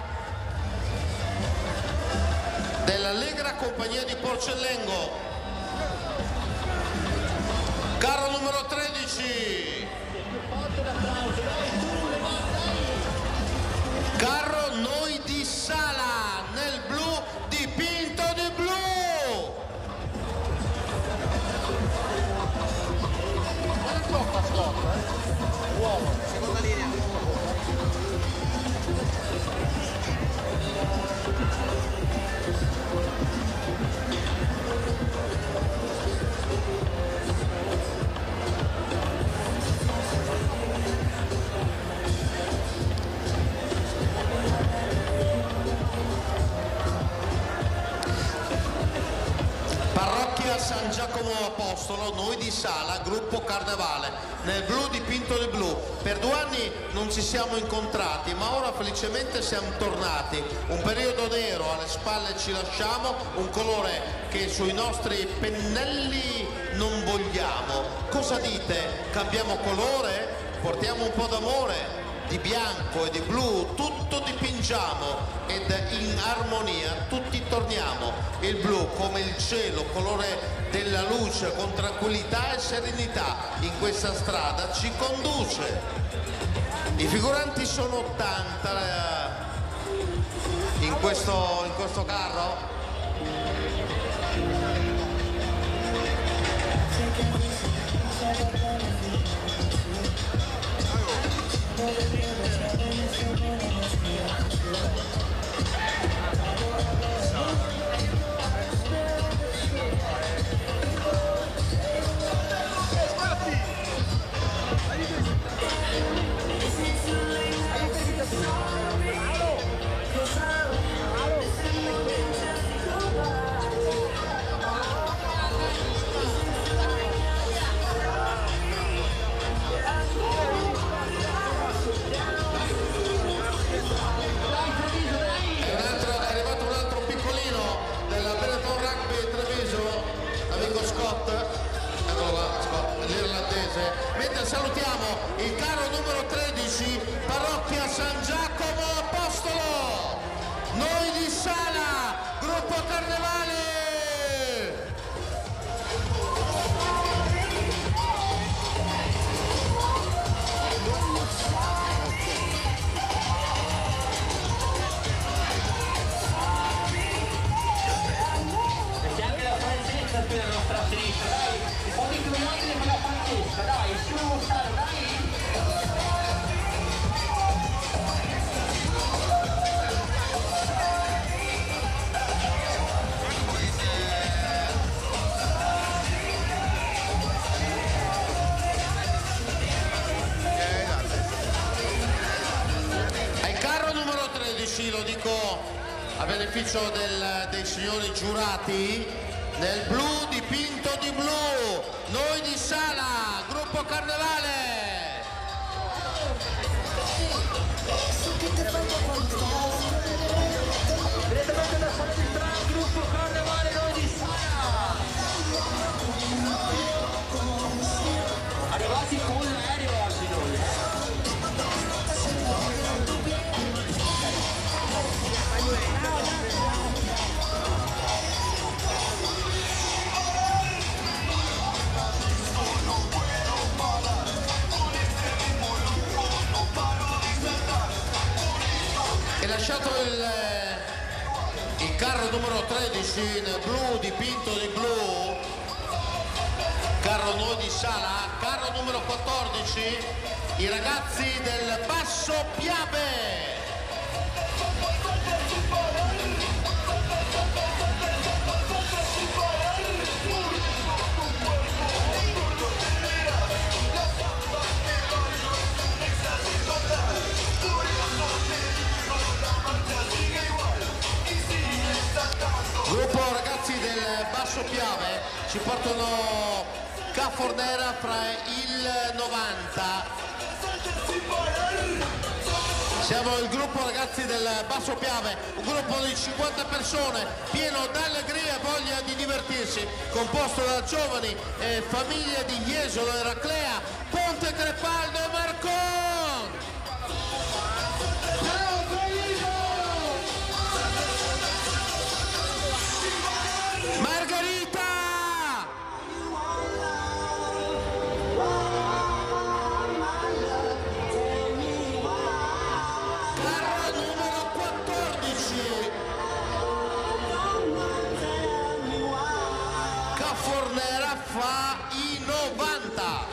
Speaker 9: dell'Allegra Compagnia di Porcellengo. Carro numero tredici, carro Noi di Sala nel blu dipinto di blu.
Speaker 15: Uomo, seconda linea.
Speaker 9: Parrocchia San Giacomo Apostolo, Noi di Sala, gruppo Carnevale, nel blu dipinto di blu. Per due anni non ci siamo incontrati, ma ora felicemente siamo tornati. Un periodo nero alle spalle ci lasciamo, un colore che sui nostri pennelli non vogliamo. Cosa dite? Cambiamo colore? Portiamo un po' d'amore? Di bianco e di blu tutto dipingiamo ed in armonia tutti torniamo. Il blu come il cielo, colore della luce, con tranquillità e serenità in questa strada ci conduce. I figuranti sono ottanta in questo, in questo carro. Mentre salutiamo il carro numero tredici, Parrocchia San Giacomo Apostolo, Noi di Sala, gruppo Carnevale.
Speaker 15: Cerchiamo la franchezza qui alla nostra sinistra, dai, un po' di curiosità con la franchezza, dai, su, Sara, dai!
Speaker 9: È il carro numero tredici, lo dico a beneficio del, dei signori giurati, nel blu dipinto di blu, Noi di Sala, gruppo Carnevale.
Speaker 15: Direttamente da Sala di Trano, gruppo Carnevale, Noi di Sala. Arrivati con l'aereo oggi noi, eh?
Speaker 9: E lasciato il, il carro numero tredici nel blu dipinto di blu, carro Noi di Sala, carro numero quattordici, i ragazzi del Basso Piave. ragazzi del Basso Piave ci portano Ca Fornera fra il novanta. Siamo il gruppo ragazzi del Basso Piave, un gruppo di cinquanta persone pieno d'allegria e voglia di divertirsi, composto da giovani e famiglie di Jesolo, Eraclea, Ponte Crepaldo e Marcon. Margherita! Carro numero quattordici. Ca Fornera fa i novanta.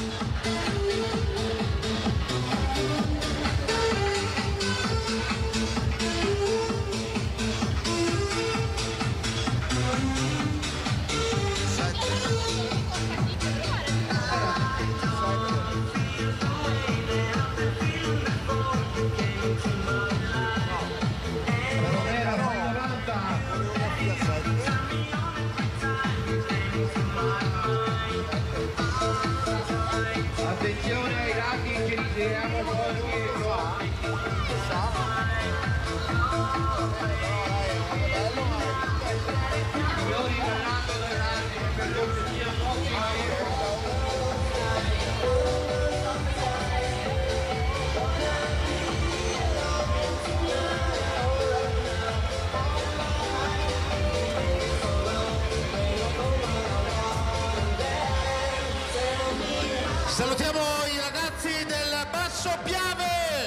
Speaker 12: Attenzione ai lati che ritiriamo poi dietro. Signori, guardate dai lati, per cortesia pochi
Speaker 9: Salutiamo i ragazzi del Basso Piave.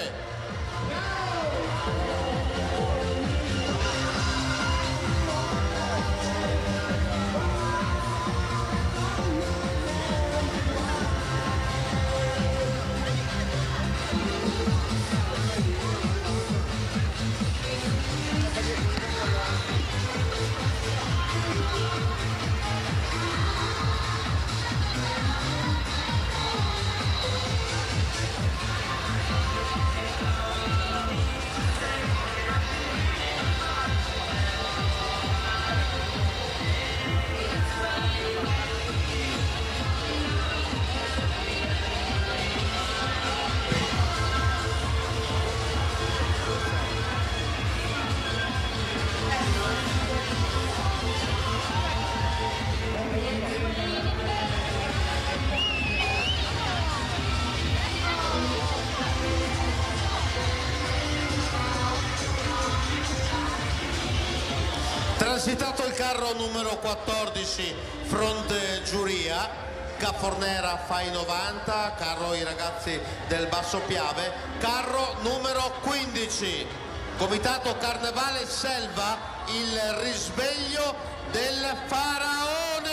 Speaker 9: Transitato il carro numero quattordici, fronte giuria, Ca Fornera fa i novanta, carro i ragazzi del Basso Piave, carro numero quindici, Comitato Carnevale Selva, il risveglio del faraone.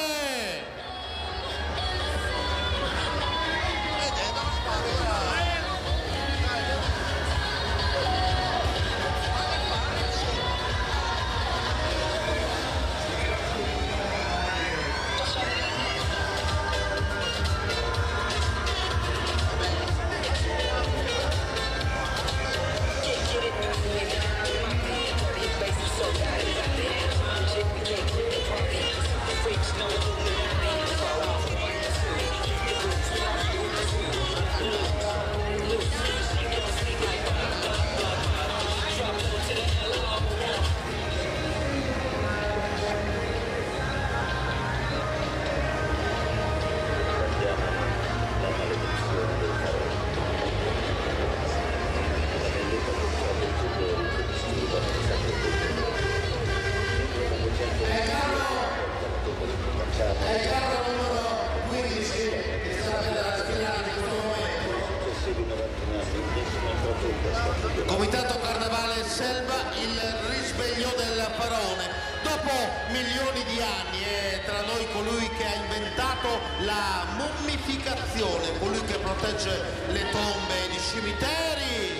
Speaker 9: Comitato Carnevale Selva, il risveglio del faraone. Dopo milioni di anni è tra noi colui che ha inventato la mummificazione, colui che protegge le tombe e i cimiteri.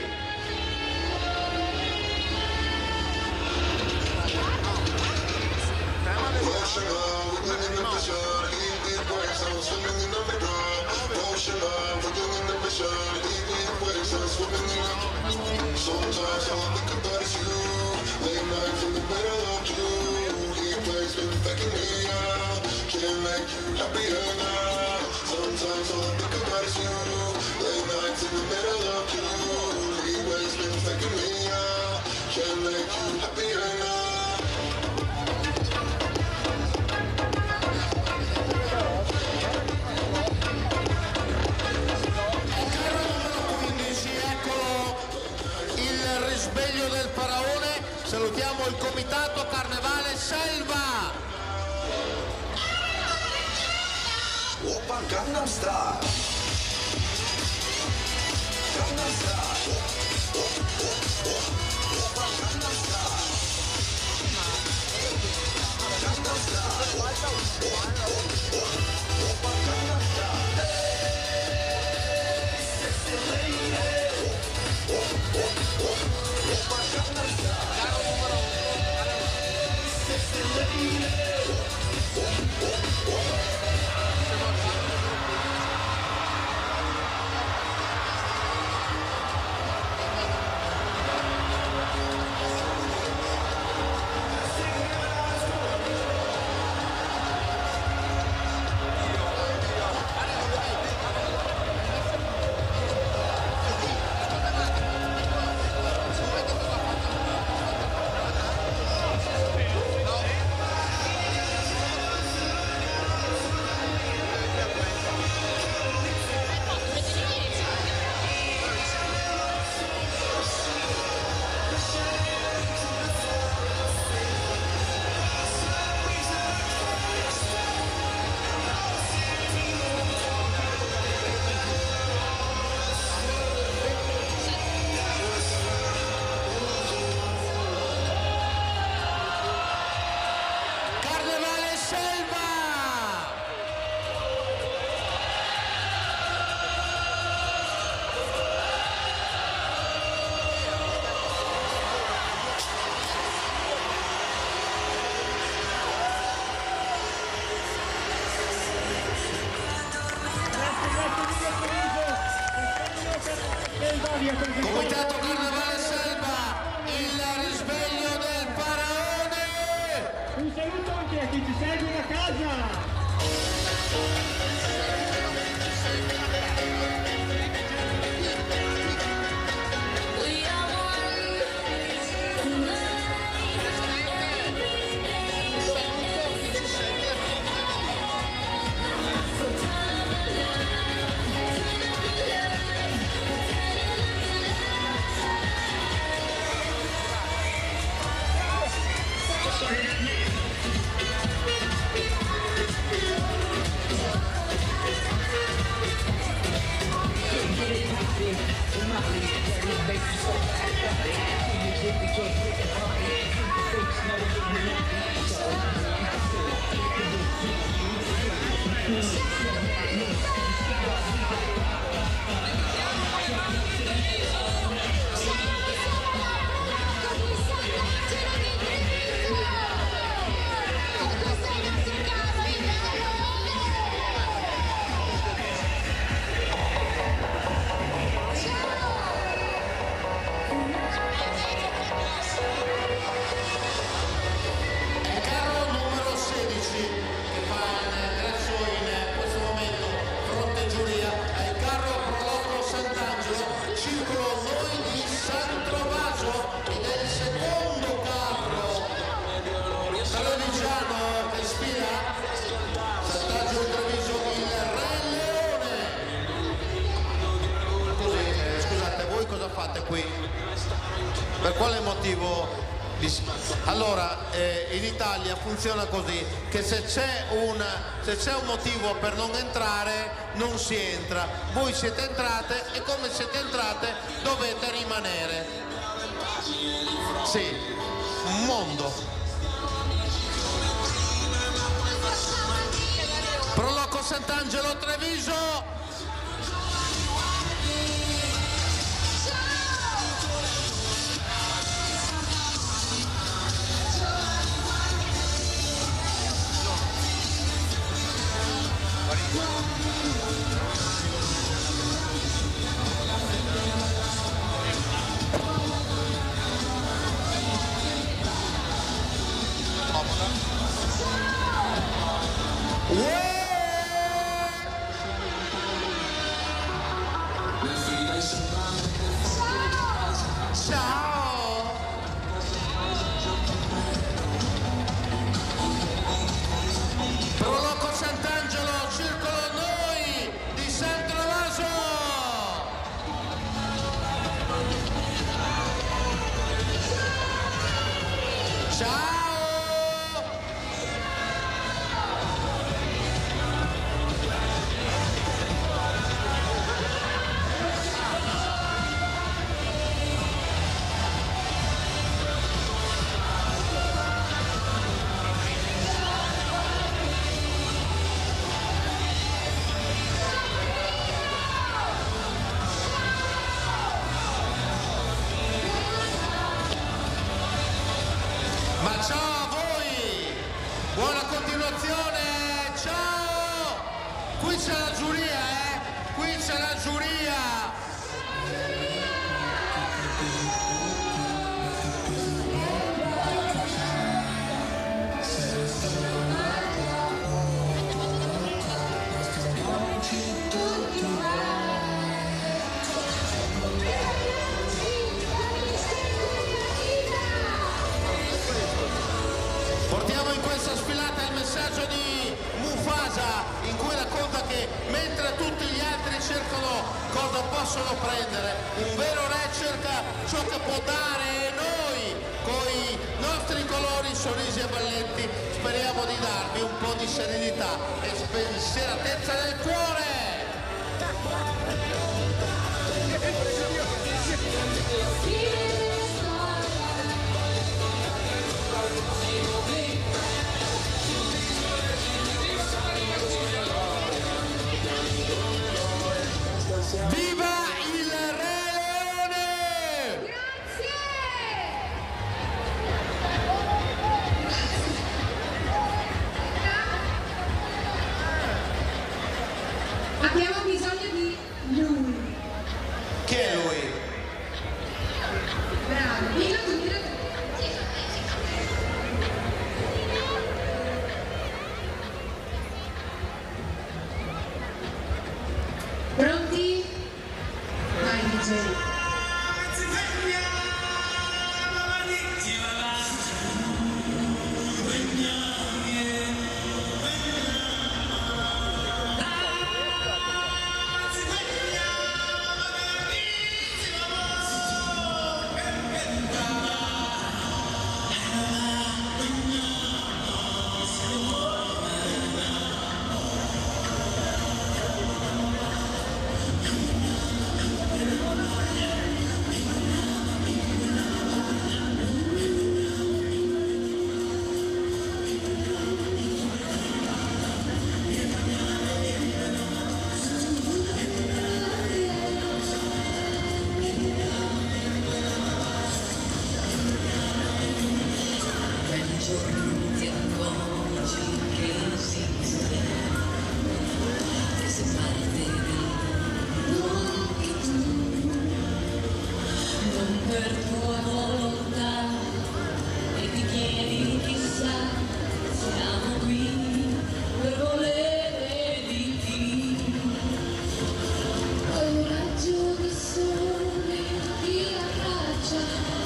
Speaker 18: Sometimes all I think about is you. Late nights in the middle of June. He plays
Speaker 9: Risveglio del Faraone, salutiamo il comitato Carnevale Selva.
Speaker 17: Oppa Gangnam Style. Gangnam Style. Oppa Gangnam Style. Gangnam Style. Oppa Gangnam Style. Sexy lady. Oppa Gangnam Style. Sexy lady.
Speaker 9: Comitato Carnevale Selva, il risveglio del Faraone.
Speaker 15: Un saluto anche a chi ci segue da casa.
Speaker 9: Qui per quale motivo? Allora eh, in Italia funziona così, che se c'è un se c'è un motivo per non entrare non si entra. Voi siete entrate e come siete entrate dovete rimanere. Sì, un mondo. Proloco Sant'Angelo Treviso. ciao a voi, buona continuazione, ciao. Qui c'è la giuria, eh, qui c'è la giuria. Portiamo in questa sfilata il messaggio di Mufasa, in cui racconta che mentre tutti gli altri cercano cosa possono prendere, un vero re cerca ciò che può dare, e noi con i nostri colori, sorrisi e balletti speriamo di darvi un po' di serenità e spensieratezza del cuore. Viva il Re Leone! Grazie!
Speaker 16: Abbiamo bisogno di lui.
Speaker 9: Chi è lui?
Speaker 16: Bravo, dillo tu, dillo tu. Pronti? Vai D J.
Speaker 17: Per tua volontà e ti chiedi chissà, siamo qui per volere di ti. Col raggio di sole ti abbraccia,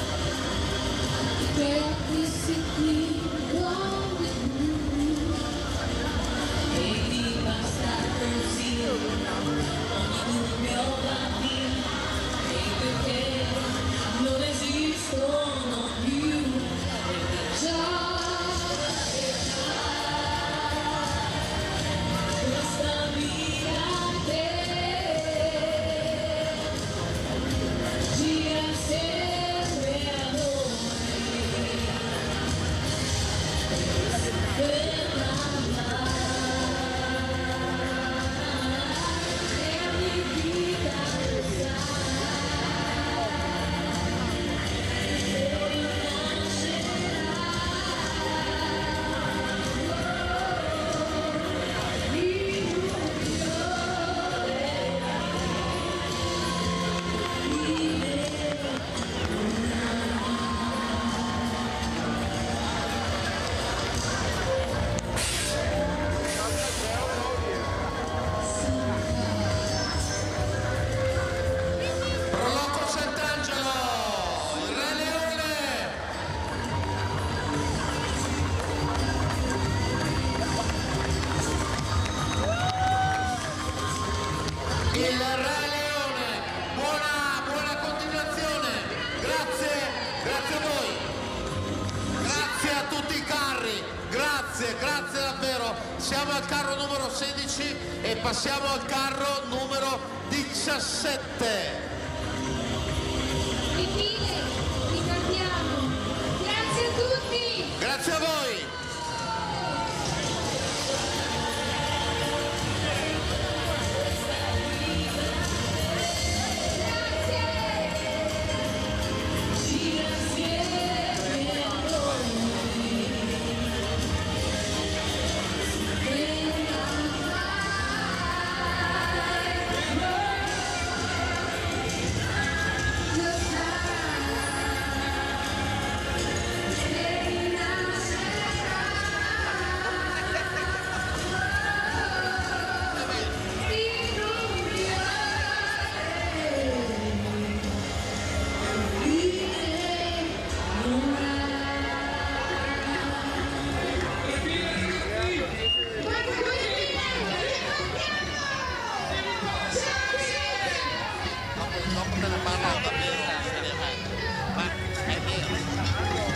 Speaker 17: ti acquisti qui come tu, e ti basta così, ogni dubbio va via, e perché non esistono più, già, questa vita te gira sempre a noi, per l'amare e ogni vita sa.
Speaker 9: Proloco Sant'Angelo, il Re Leone! Il Re Leone, buona, buona continuazione, grazie, grazie a voi, grazie a tutti i carri, grazie, grazie davvero, siamo al carro numero sedici e passiamo al carro numero diciassette.
Speaker 16: Infine, ricordiamo. Grazie a tutti.
Speaker 9: Grazie a voi.
Speaker 17: Gira sempre a noi.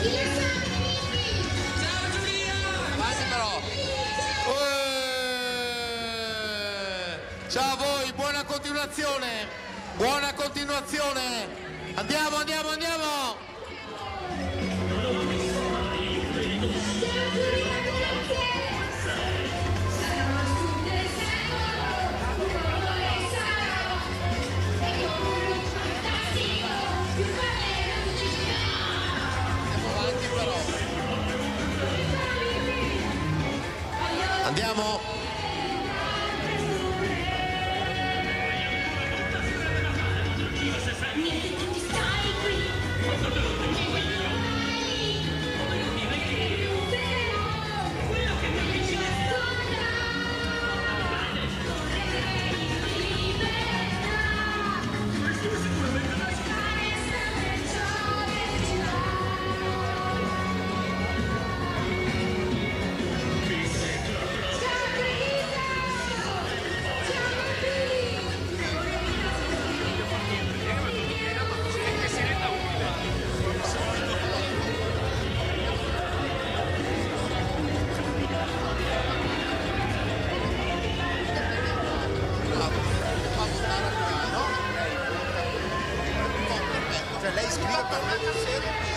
Speaker 9: Avanti però. Ciao a voi, buona continuazione, buona continuazione. Andiamo, andiamo, andiamo. Andiamo. Lei scrive per me.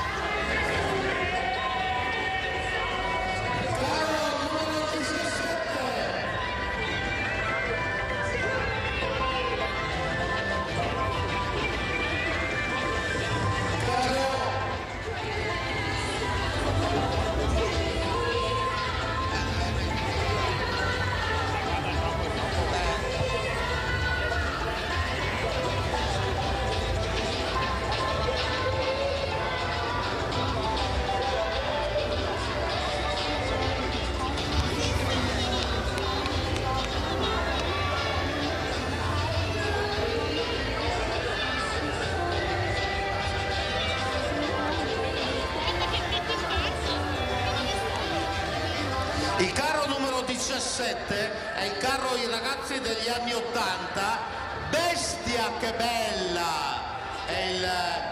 Speaker 9: Il carro numero diciassette è il carro I ragazzi degli anni ottanta, Bestia che bella, è il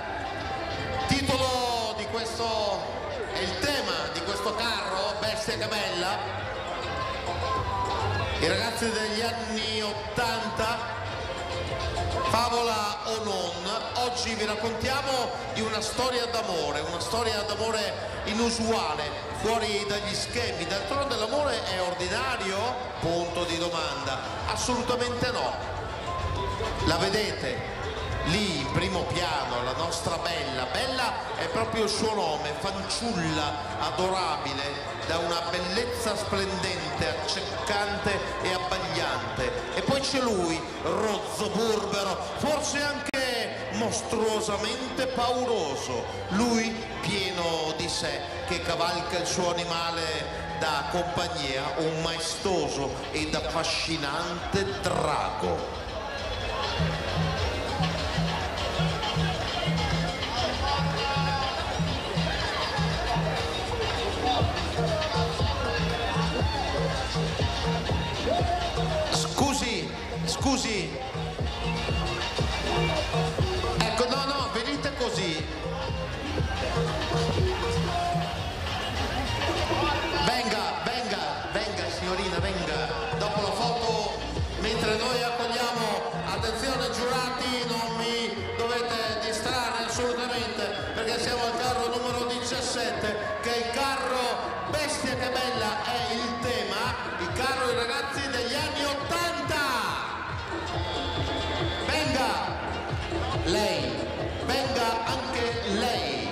Speaker 9: titolo di questo, è il tema di questo carro, Bestia che bella. I ragazzi degli anni ottanta, favola o non, oggi vi raccontiamo di una storia d'amore, una storia d'amore inusuale, fuori dagli schemi. D'altronde l'amore è ordinario? Punto di domanda. Assolutamente no. La vedete lì in primo piano, la nostra Bella. Bella è proprio il suo nome, fanciulla adorabile, da una bellezza splendente, accecante e abbagliante. E poi c'è lui, rozzo, burbero, forse anche mostruosamente pauroso, lui pieno di sé, che cavalca il suo animale da compagnia, un maestoso ed affascinante drago. Scusi, scusi. Ecco, no, no, venite così. Venga, venga, venga signorina, venga. Dopo la foto, mentre noi accogliamo, attenzione giurati, non mi dovete distrarre assolutamente, perché siamo al carro numero diciassette, che è il carro Bestia che bella, è il tema, il carro I ragazzi degli anni ottanta. Venga, lei, venga anche lei.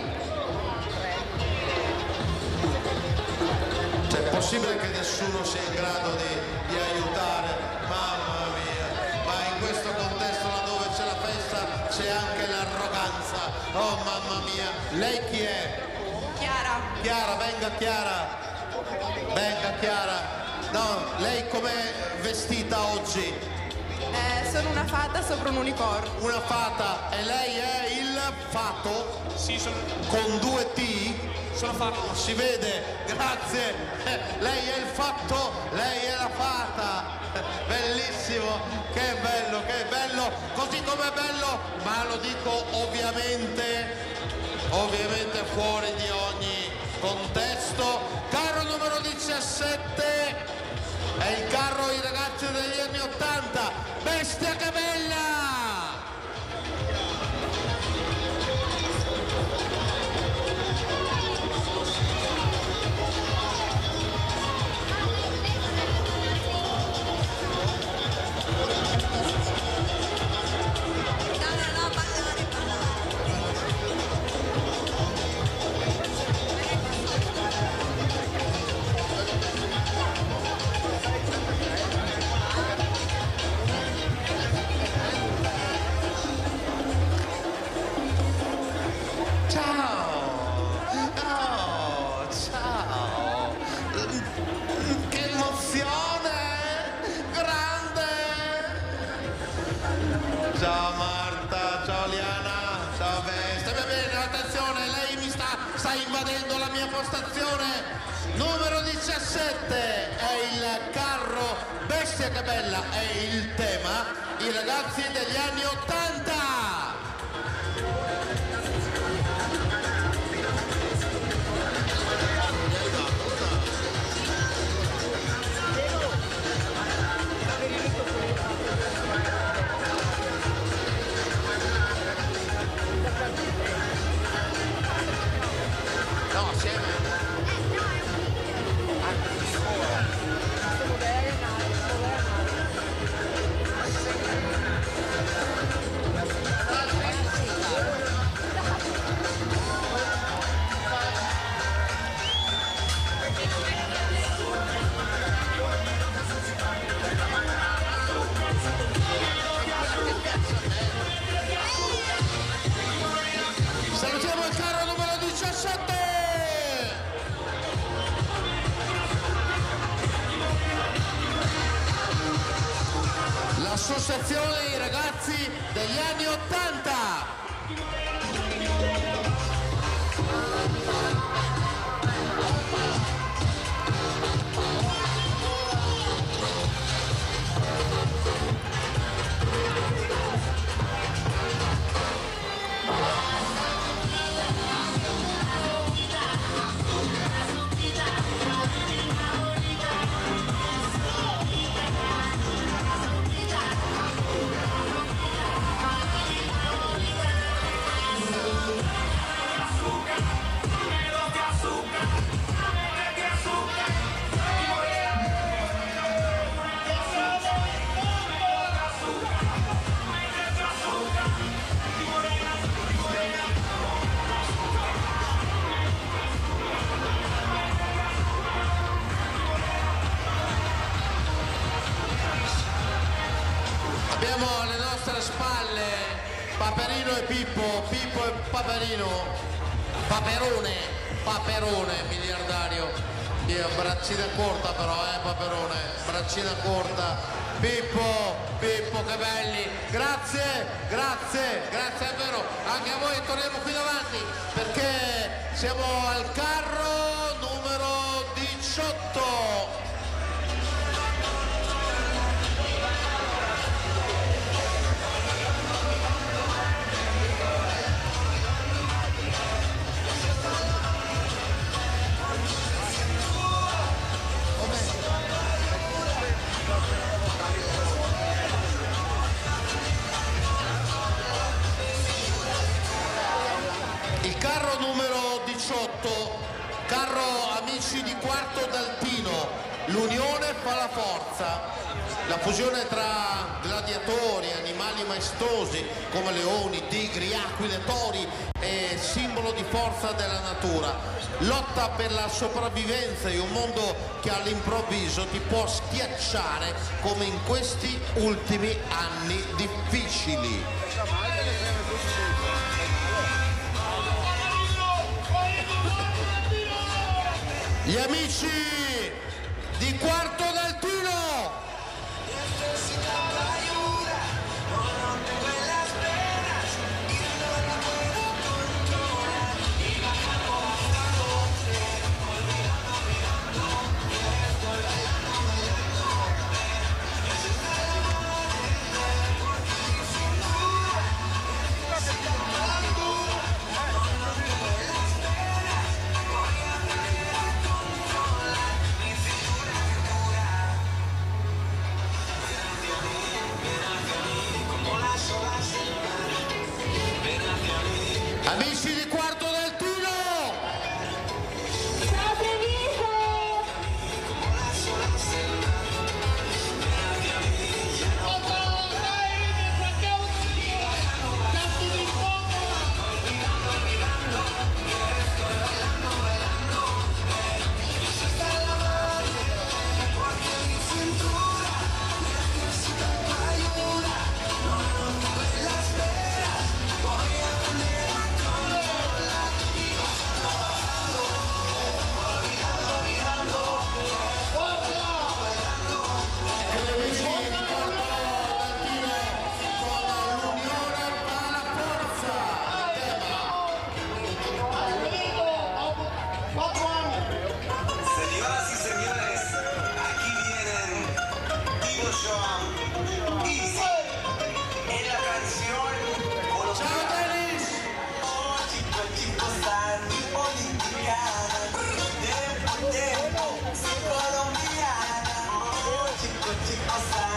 Speaker 9: Cioè, è possibile che nessuno sia in grado di, di aiutare? Mamma mia, ma in questo contesto laddove c'è la festa c'è anche l'arroganza. Oh mamma mia, lei chi è?
Speaker 18: Chiara.
Speaker 9: Chiara, venga Chiara, venga Chiara. No, lei com'è vestita oggi?
Speaker 18: Eh, sono una fata sopra un unicorno.
Speaker 9: Una fata, e lei è il fato?
Speaker 18: Sì, sono.
Speaker 9: Con due T? Sono fatto. Si vede, grazie. Eh, lei è il fatto, lei è la fata. Bellissimo, che bello, che bello. Così come è bello, ma lo dico ovviamente, ovviamente fuori di ogni contesto. Carro numero diciassette è il carro i ragazzi degli anni ottanta, Bestia che bella! Ciao Marta, ciao Liana, ciao Vesta. Va bene, attenzione, lei mi sta, sta invadendo la mia postazione. Numero diciassette è il carro Bestia che bella, è il tema, i ragazzi degli anni ottanta. No, siamo. Salutiamo il carro numero diciassette. L'associazione dei ragazzi degli anni ottanta. Abbiamo alle nostre spalle Paperino e Pippo, Pippo e Paperino, Paperone, Paperone miliardario, yeah, braccina corta però, eh Paperone, braccina corta, Pippo, Pippo che belli, grazie, grazie, grazie, è vero, anche a voi torniamo qui davanti perché siamo al carro numero diciotto. Il carro numero diciotto, carro amici di Quarto d'Altino, l'unione fa la forza, la fusione tra gladiatori, animali maestosi come leoni, tigri, aquile, tori è simbolo di forza della natura, lotta per la sopravvivenza in un mondo che all'improvviso ti può schiacciare come in questi ultimi anni difficili. Gli amici di Quarto d'Altino.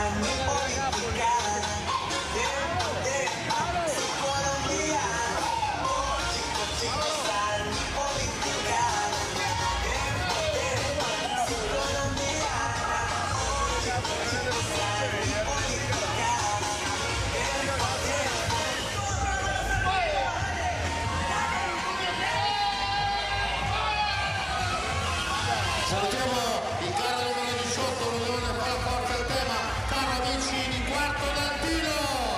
Speaker 9: Salutiamo il carro numero diciotto, l'Unione fa la forza al tema, caro amici di Quarto d'Antino.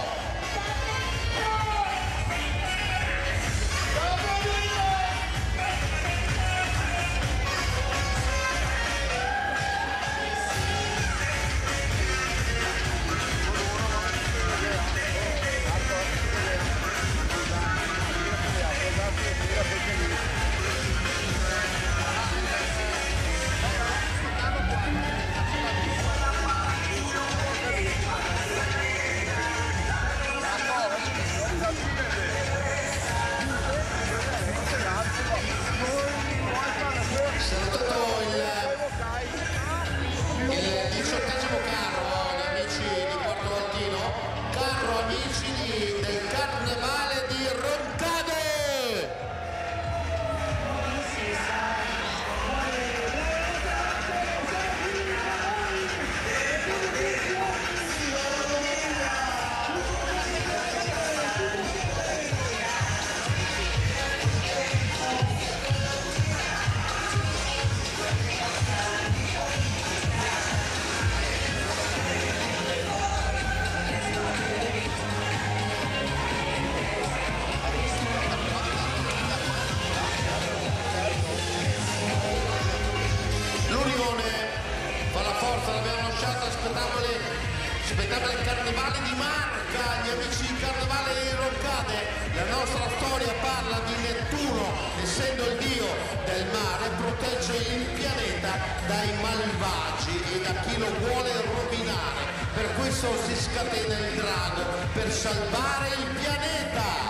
Speaker 9: Spettacolo Carnevale di Marca, gli amici di Carnevale di Roncade. La nostra storia parla di Nettuno, essendo il dio del mare, protegge il pianeta dai malvagi e da chi lo vuole rovinare. Per questo si scatena il drago, per salvare il pianeta.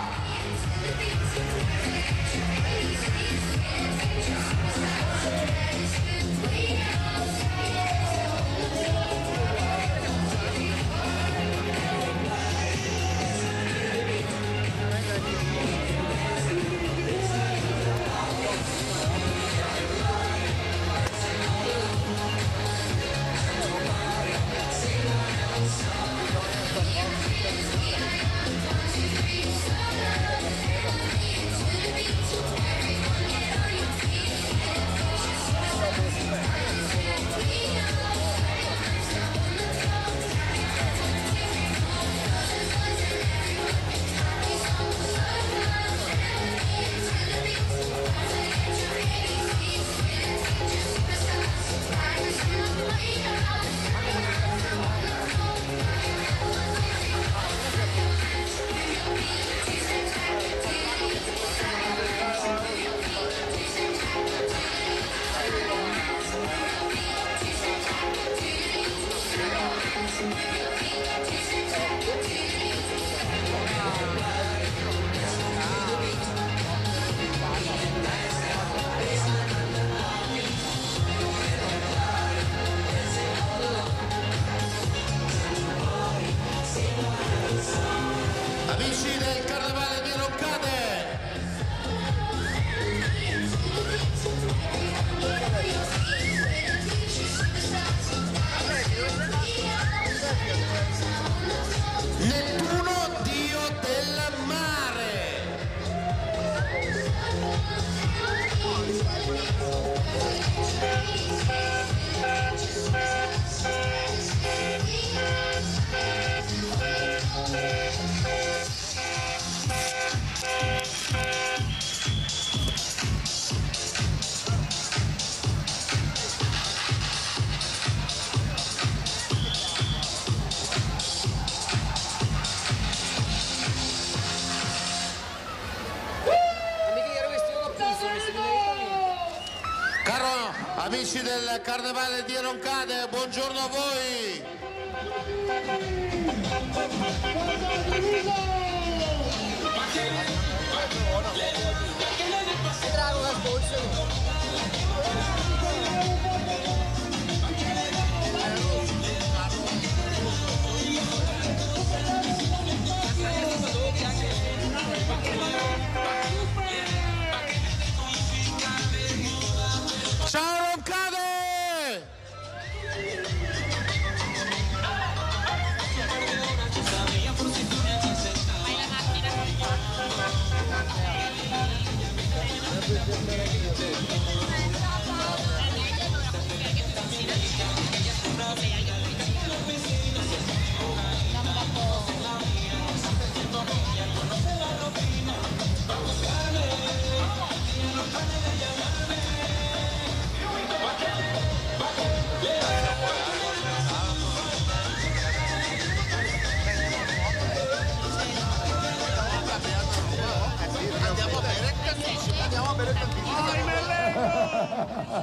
Speaker 9: Amici del Carnevale di Roncade, Nettuno, dio del mare. Caro amici del Carnevale di Roncade, buongiorno a voi.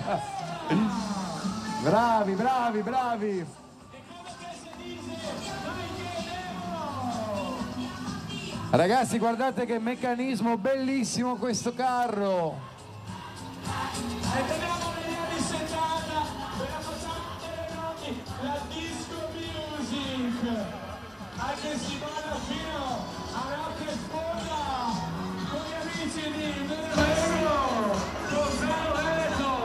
Speaker 19: Bravi, bravi, bravi. Ragazzi, guardate che meccanismo bellissimo questo carro.
Speaker 15: E teniamo le navi settanta, ve la facciamo vedere noi, la disco music. Anche si balla fino a notte fonda, con gli amici di Venezuela, con Zero Veneto.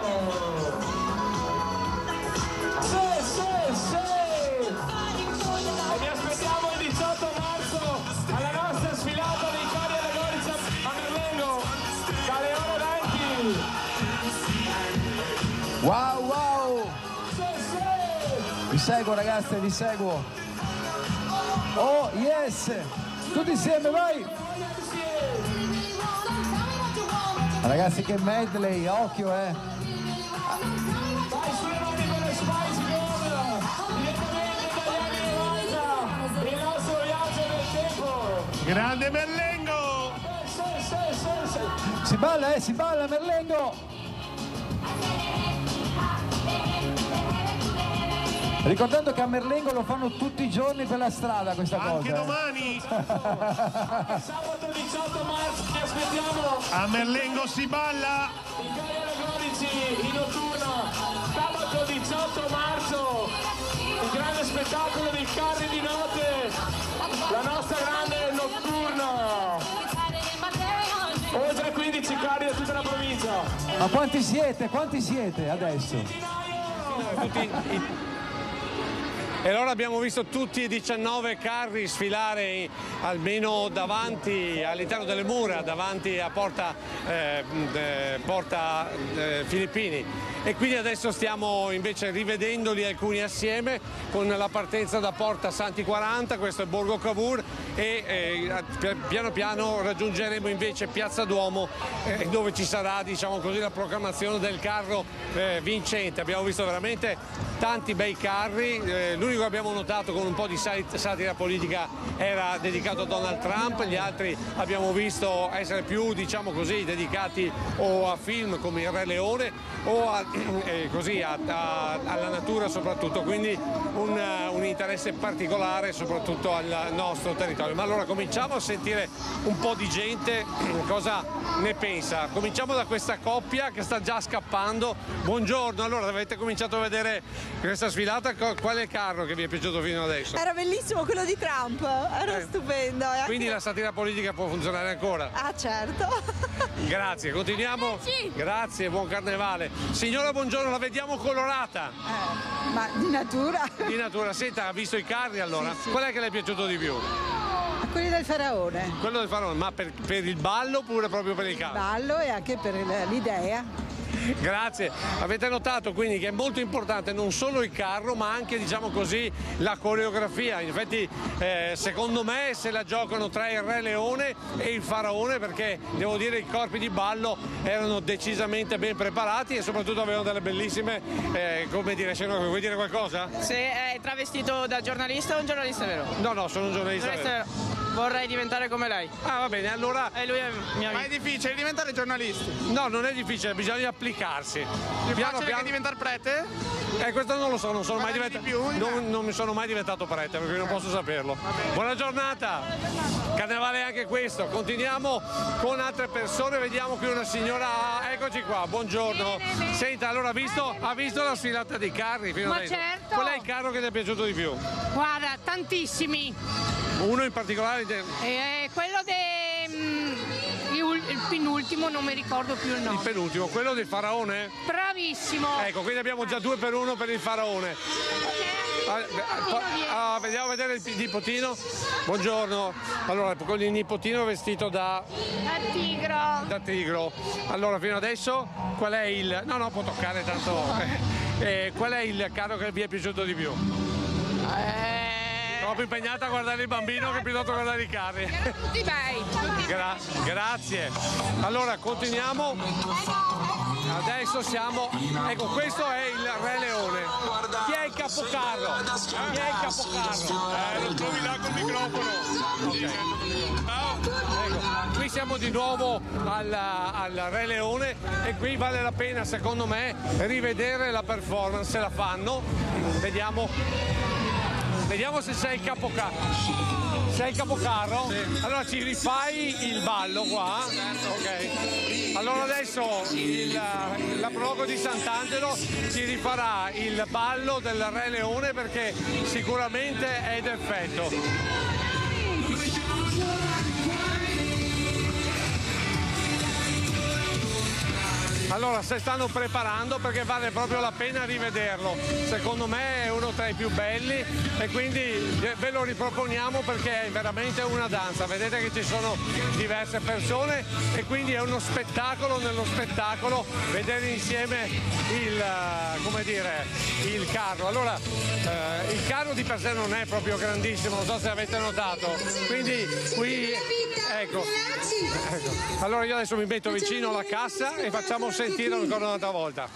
Speaker 15: Sì, sì, sì. E vi aspettiamo il diciotto marzo alla nostra sfilata dei carri allegorici a Merlengo, dalle ore venti.
Speaker 19: Wow, wow. Vi seguo ragazzi, vi seguo. Oh, yes. Tutti insieme, vai. Ragazzi, che medley, occhio, eh.
Speaker 15: Vai sulle mani con le Spice Girl, direttamente dagli anni novanta, il nostro viaggio nel tempo.
Speaker 4: Grande Merlengo!
Speaker 15: Sì, sì, sì, sì.
Speaker 19: Si balla, eh, si balla, Merlengo. Ricordando che a Merlengo lo fanno tutti i giorni per la strada questa cosa.
Speaker 4: Anche domani!
Speaker 15: Sabato diciotto marzo ti aspettiamo!
Speaker 4: A Merlengo si balla!
Speaker 15: I carri allegorici in notturna, sabato diciotto marzo, il grande spettacolo dei carri di notte, la nostra grande notturna. Oltre a quindici carri da tutta la provincia.
Speaker 19: Ma quanti siete? Quanti siete adesso?
Speaker 1: Tutti i... E allora abbiamo visto tutti i diciannove carri sfilare almeno davanti all'interno delle mura, davanti a Porta, eh, eh, Porta eh, Filippini. E quindi adesso stiamo invece rivedendoli alcuni assieme con la partenza da Porta Santi quaranta, questo è Borgo Cavour, e eh, piano piano raggiungeremo invece Piazza Duomo eh, dove ci sarà, diciamo così, la proclamazione del carro eh, vincente. Abbiamo visto veramente tanti bei carri, eh, l'unico che abbiamo notato con un po' di satira politica era dedicato a Donald Trump, gli altri abbiamo visto essere più, diciamo così, dedicati o a film come Il Re Leone o a, eh, così, a, a, alla natura soprattutto, quindi un, un interesse particolare soprattutto al nostro territorio. Ma allora cominciamo a sentire un po' di gente cosa ne pensa. Cominciamo da questa coppia che sta già scappando. Buongiorno, allora avete cominciato a vedere questa sfilata, qual è il carro che vi è piaciuto fino adesso?
Speaker 20: Era bellissimo quello di Trump, era
Speaker 1: eh.
Speaker 20: stupendo. E
Speaker 1: Quindi
Speaker 20: anche...
Speaker 1: la satira politica può funzionare ancora?
Speaker 20: Ah certo.
Speaker 1: Grazie, continuiamo.
Speaker 20: Sì.
Speaker 1: Grazie, buon carnevale. Signora, buongiorno, la vediamo colorata.
Speaker 20: Eh, ma di natura.
Speaker 1: Di natura, senta, ha visto i carri allora? Sì, sì. Qual è che le è piaciuto di più?
Speaker 20: Quelli del faraone.
Speaker 1: Quello del faraone, ma per, per il ballo oppure proprio per il carro?
Speaker 20: Il ballo e anche per l'idea.
Speaker 1: Grazie, avete notato quindi che è molto importante non solo il carro ma anche, diciamo così, la coreografia. In effetti eh, secondo me se la giocano tra il Re Leone e il Faraone, perché devo dire i corpi di ballo erano decisamente ben preparati e soprattutto avevano delle bellissime, eh, come dire, vuoi dire qualcosa?
Speaker 21: Se è travestito da giornalista o un giornalista vero?
Speaker 1: No, no, sono un giornalista,
Speaker 21: giornalista vero. Vorrei diventare come lei.
Speaker 1: Ah, va bene, allora...
Speaker 21: E lui è mio amico.
Speaker 11: Ma è difficile diventare giornalisti?
Speaker 1: No, non è difficile, bisogna applicarsi.
Speaker 11: Più piano, piano... che diventare prete?
Speaker 1: Eh, questo non lo so, non sono mai diventato...
Speaker 11: Più,
Speaker 1: non, non mi sono mai diventato prete, perché non posso saperlo. Buona giornata! Carnevale anche questo. Continuiamo con altre persone, vediamo qui una signora... Eccoci qua, buongiorno.
Speaker 22: Bene, bene.
Speaker 1: Senta, allora, ha visto, ha visto la sfilata dei carri fino
Speaker 22: Ma
Speaker 1: adesso?
Speaker 22: certo!
Speaker 1: Qual è il carro che ti è piaciuto di più?
Speaker 22: Guarda, tantissimi.
Speaker 1: Uno in particolare?
Speaker 22: Eh, quello del penultimo, non mi ricordo più il nome.
Speaker 1: Il penultimo, quello del Faraone?
Speaker 22: Bravissimo.
Speaker 1: Ecco, quindi abbiamo già due per uno per il Faraone. Ah, ah, vediamo a vedere il nipotino. Buongiorno. Allora, con il nipotino vestito da...
Speaker 22: Da tigro.
Speaker 1: Da tigro. Allora, fino adesso qual è il... No, no, può toccare tanto... Eh, qual è il carro che vi è piaciuto di più?
Speaker 22: Eh...
Speaker 1: Troppo impegnata a guardare il bambino che piuttosto a guardare i carri.
Speaker 22: Tutti bei. Tutti
Speaker 1: Gra grazie. Allora continuiamo. Adesso siamo. Ecco, questo è il Re Leone. Chi è il capocarro? Chi è il capocarro?
Speaker 4: Eh, lo trovi là col microfono.
Speaker 1: Okay. Ecco, qui qui siamo di nuovo al, al Re Leone e qui vale la pena secondo me rivedere la performance, se la fanno. Vediamo, vediamo se sei il capocarro. Sei il capocarro? Sì. Allora ci rifai il ballo qua. Ok. Allora adesso il, la prologo di Sant'Angelo ci rifarà il ballo del Re Leone perché sicuramente è d'effetto. Allora se stanno preparando perché vale proprio la pena rivederlo, secondo me è uno tra i più belli e quindi ve lo riproponiamo perché è veramente una danza, vedete che ci sono diverse persone e quindi è uno spettacolo nello spettacolo vedere insieme il, come dire, il carro. Allora eh, il carro di per sé non è proprio grandissimo, non so se avete notato, quindi qui ecco, ecco. Allora io adesso mi metto vicino alla cassa e facciamo sentire ancora un'altra volta.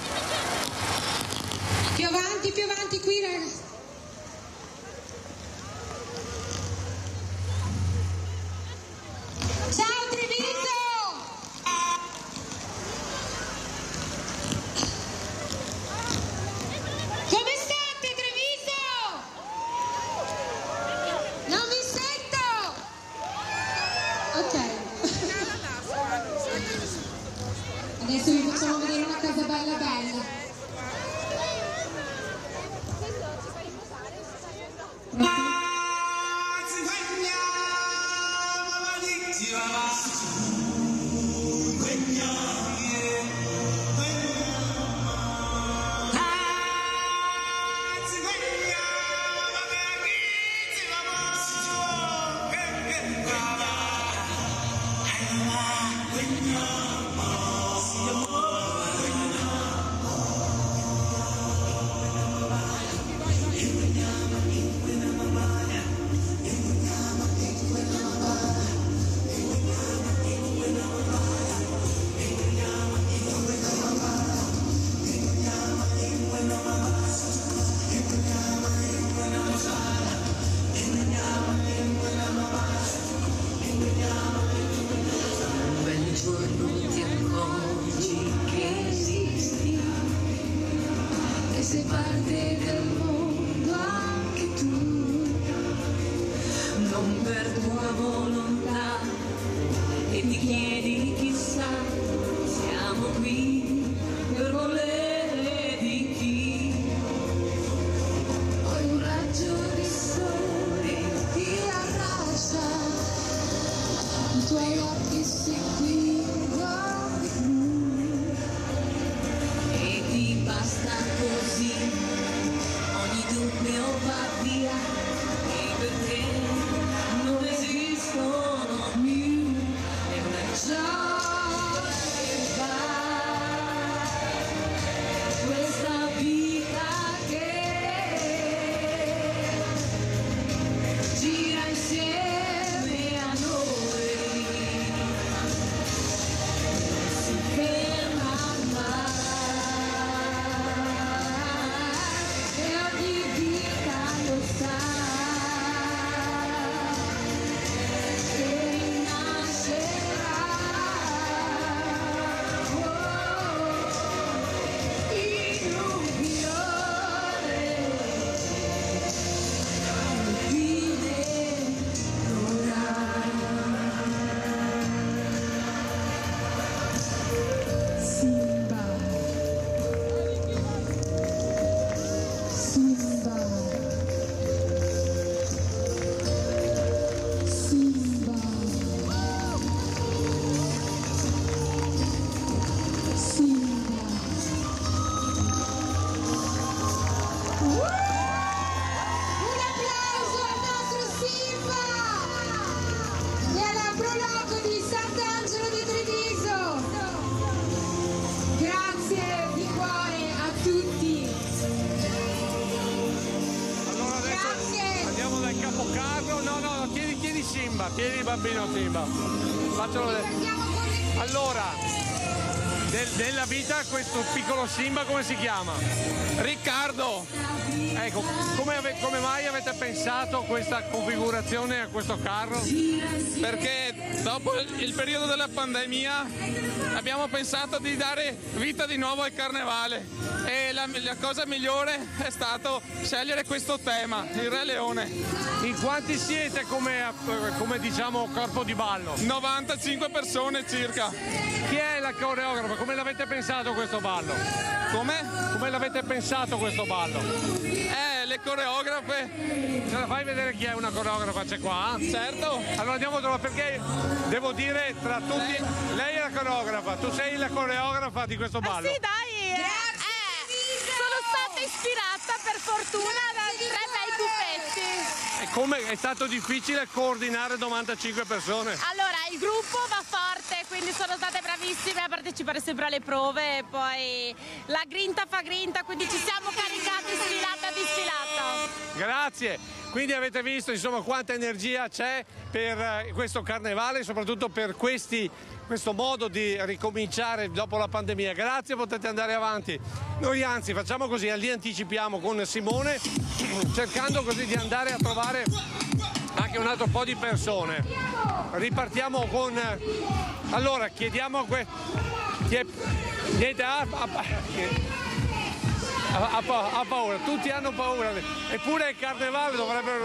Speaker 17: Più avanti, più avanti qui ragazzi. Ciao Treviso! Come state Treviso? Non vi sento! Ok. Adesso vi facciamo vedere una cosa bella bella.
Speaker 1: Tieni il bambino Simba, faccelo vedere. Allora, del, della vita questo piccolo Simba, come si chiama?
Speaker 11: Riccardo.
Speaker 1: Ecco, come, ave, come mai avete pensato a questa configurazione, a questo carro?
Speaker 11: Perché dopo il periodo della pandemia abbiamo pensato di dare vita di nuovo al carnevale e la, la cosa migliore è stato scegliere questo tema, il Re Leone.
Speaker 1: In quanti siete come, come diciamo corpo di ballo?
Speaker 11: novantacinque persone circa.
Speaker 1: Chi è la coreografa? Come l'avete pensato questo ballo?
Speaker 11: Come?
Speaker 1: Come l'avete pensato questo ballo?
Speaker 11: Eh, le coreografe.
Speaker 1: Ce la fai vedere chi è una coreografa? C'è qua?
Speaker 11: Certo.
Speaker 1: Allora andiamo a trovare, perché devo dire tra tutti, lei, lei è la coreografa, tu sei la coreografa di questo ballo.
Speaker 18: Eh sì, dai, eh, sono stata ispirata per fortuna da tre bei pupetti.
Speaker 1: E come è stato difficile coordinare novantacinque persone?
Speaker 18: Allora, il gruppo va forte, quindi sono state bravissime a partecipare sempre alle prove e poi la grinta fa grinta, quindi ci siamo caricati sfilata di sfilata.
Speaker 1: Grazie, quindi avete visto insomma quanta energia c'è per questo carnevale, soprattutto per questi, questo modo di ricominciare dopo la pandemia. Grazie, potete andare avanti. Noi anzi facciamo così, li anticipiamo con Simone, cercando così di andare a trovare anche un altro po' di persone. Ripartiamo con, allora chiediamo a que... niente, ha, ha, ha, ha paura, tutti hanno paura, eppure il carnevale dovrebbero...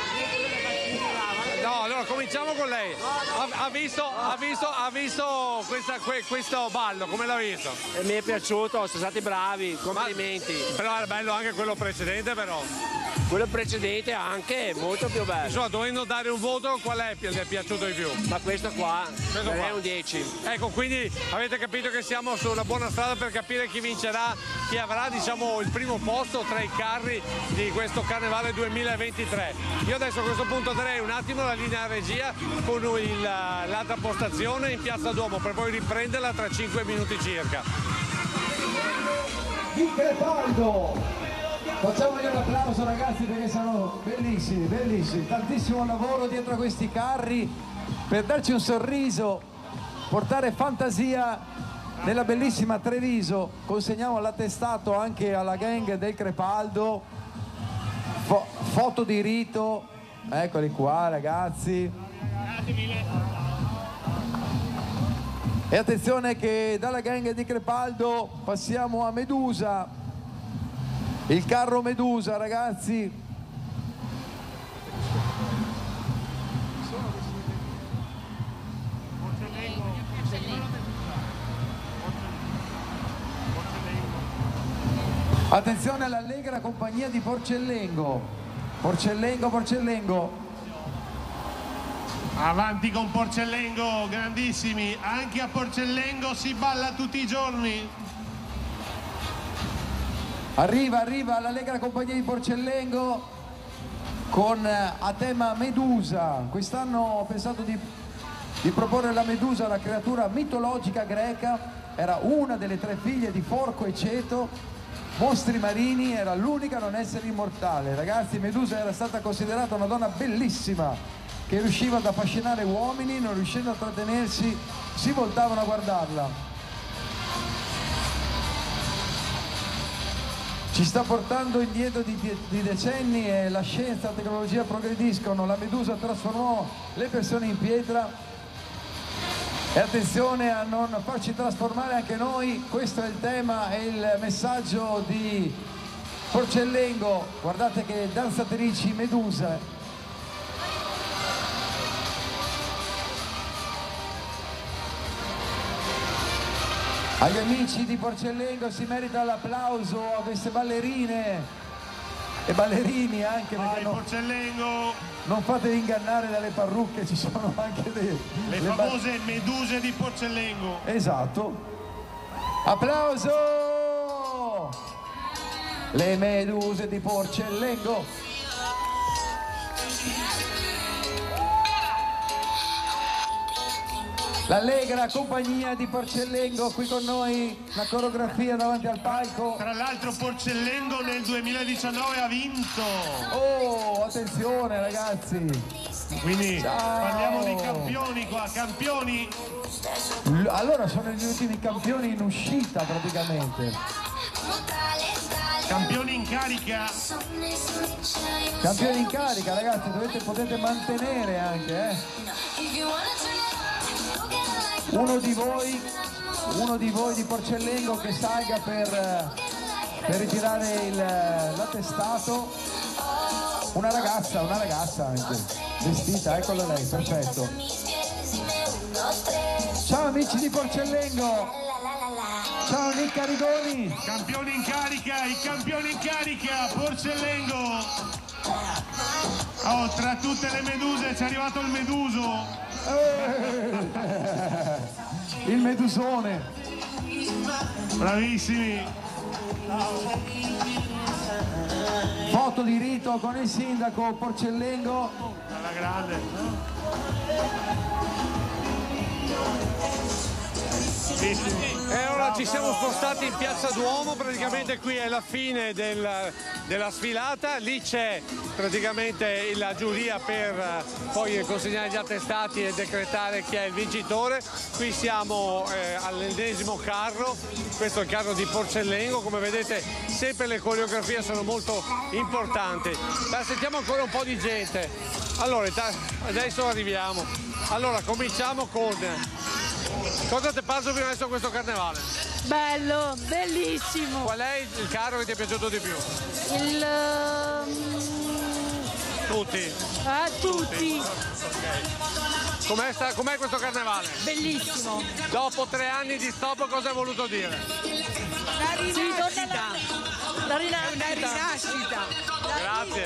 Speaker 1: No, allora cominciamo con lei. Ha, ha, visto, ha, visto, ha visto questa, que, questo ballo, come l'ha visto?
Speaker 2: E mi è piaciuto, sono stati bravi, complimenti.
Speaker 1: Ma, però era bello anche quello precedente però.
Speaker 2: Quello precedente anche, molto più bello.
Speaker 1: Insomma, dovendo dare un voto, qual è che le è piaciuto di più?
Speaker 2: Ma questo qua, questo qua. È un dieci.
Speaker 1: Ecco, quindi avete capito che siamo sulla buona strada per capire chi vincerà, chi avrà diciamo il primo posto tra i carri di questo Carnevale duemilaventitré. Io adesso a questo punto darei un attimo la linea regia con l'altra postazione in Piazza Duomo per poi riprenderla tra cinque minuti circa.
Speaker 19: Di Crepaldo! Facciamogli un applauso ragazzi perché sono bellissimi, bellissimi, tantissimo lavoro dietro a questi carri per darci un sorriso, portare fantasia nella bellissima Treviso. Consegniamo l'attestato anche alla gang del Crepaldo, Fo foto di rito, eccoli qua ragazzi.
Speaker 15: Grazie mille.
Speaker 19: E attenzione che dalla gang di Crepaldo passiamo a Medusa. Il carro Medusa, ragazzi. Attenzione all'allegra compagnia di Porcellengo. Porcellengo, Porcellengo.
Speaker 4: Avanti con Porcellengo, grandissimi. Anche a Porcellengo si balla tutti i giorni.
Speaker 19: Arriva, arriva l'allegra compagnia di Porcellengo con a tema Medusa. Quest'anno ho pensato di, di proporre la Medusa, la creatura mitologica greca. Era una delle tre figlie di Forco e Ceto, mostri marini, era l'unica a non essere immortale. Ragazzi, Medusa era stata considerata una donna bellissima che riusciva ad affascinare uomini, non riuscendo a trattenersi, si voltavano a guardarla. Ci sta portando indietro di, di decenni e la scienza e la tecnologia progrediscono. La Medusa trasformò le persone in pietra e attenzione a non farci trasformare anche noi. Questo è il tema e il messaggio di Porcellengo. Guardate che danzatrici Medusa. Agli amici di Porcellengo si merita l'applauso a queste ballerine e ballerini anche perché
Speaker 4: Vai,
Speaker 19: no,
Speaker 4: Porcellengo.
Speaker 19: non fatevi ingannare dalle parrucche, ci sono anche dei,
Speaker 4: le, le famose meduse di Porcellengo.
Speaker 19: Esatto. Applauso! Le meduse di Porcellengo. L'allegra compagnia di Porcellengo qui con noi, la coreografia davanti al palco.
Speaker 4: Tra l'altro Porcellengo nel duemiladiciannove ha vinto.
Speaker 19: Oh, attenzione ragazzi.
Speaker 4: Quindi
Speaker 19: Ciao.
Speaker 4: parliamo di campioni qua, campioni
Speaker 19: Allora sono gli ultimi campioni in uscita praticamente.
Speaker 4: Campioni in carica.
Speaker 19: Campioni in carica, ragazzi, dovete, potete mantenere anche, eh. Uno di voi, uno di voi di Porcellengo che salga per, per ritirare il, l'attestato. Una ragazza, una ragazza anche, vestita, eccola lei, perfetto. Ciao amici di Porcellengo, ciao Nick Arrigoni.
Speaker 4: Campioni in carica, i campioni in carica, Porcellengo. Oh, tra tutte le meduse ci è arrivato il meduso.
Speaker 19: Eh, il medusone.
Speaker 4: Bravissimi.
Speaker 19: Foto di rito con il sindaco Porcellengo.
Speaker 4: Alla grande.
Speaker 1: E ora ci siamo spostati in Piazza Duomo, praticamente qui è la fine del, della sfilata, lì c'è praticamente la giuria per poi consegnare gli attestati e decretare chi è il vincitore. Qui siamo eh, all'ennesimo carro, questo è il carro di Porcellengo, come vedete sempre le coreografie sono molto importanti. Ma sentiamo ancora un po' di gente. Allora, adesso arriviamo. Allora, cominciamo con... Cosa ti è parso fino adesso questo carnevale?
Speaker 22: Bello, bellissimo.
Speaker 1: Qual è il carro che ti è piaciuto di più?
Speaker 22: Il...
Speaker 1: Tutti?
Speaker 22: Eh, tutti.
Speaker 1: Okay. Com'è, sta, com'è questo carnevale?
Speaker 22: Bellissimo.
Speaker 1: Dopo tre anni di stop cosa hai voluto dire?
Speaker 22: La rinascita. La rinascita. Una rinascita.
Speaker 1: Grazie,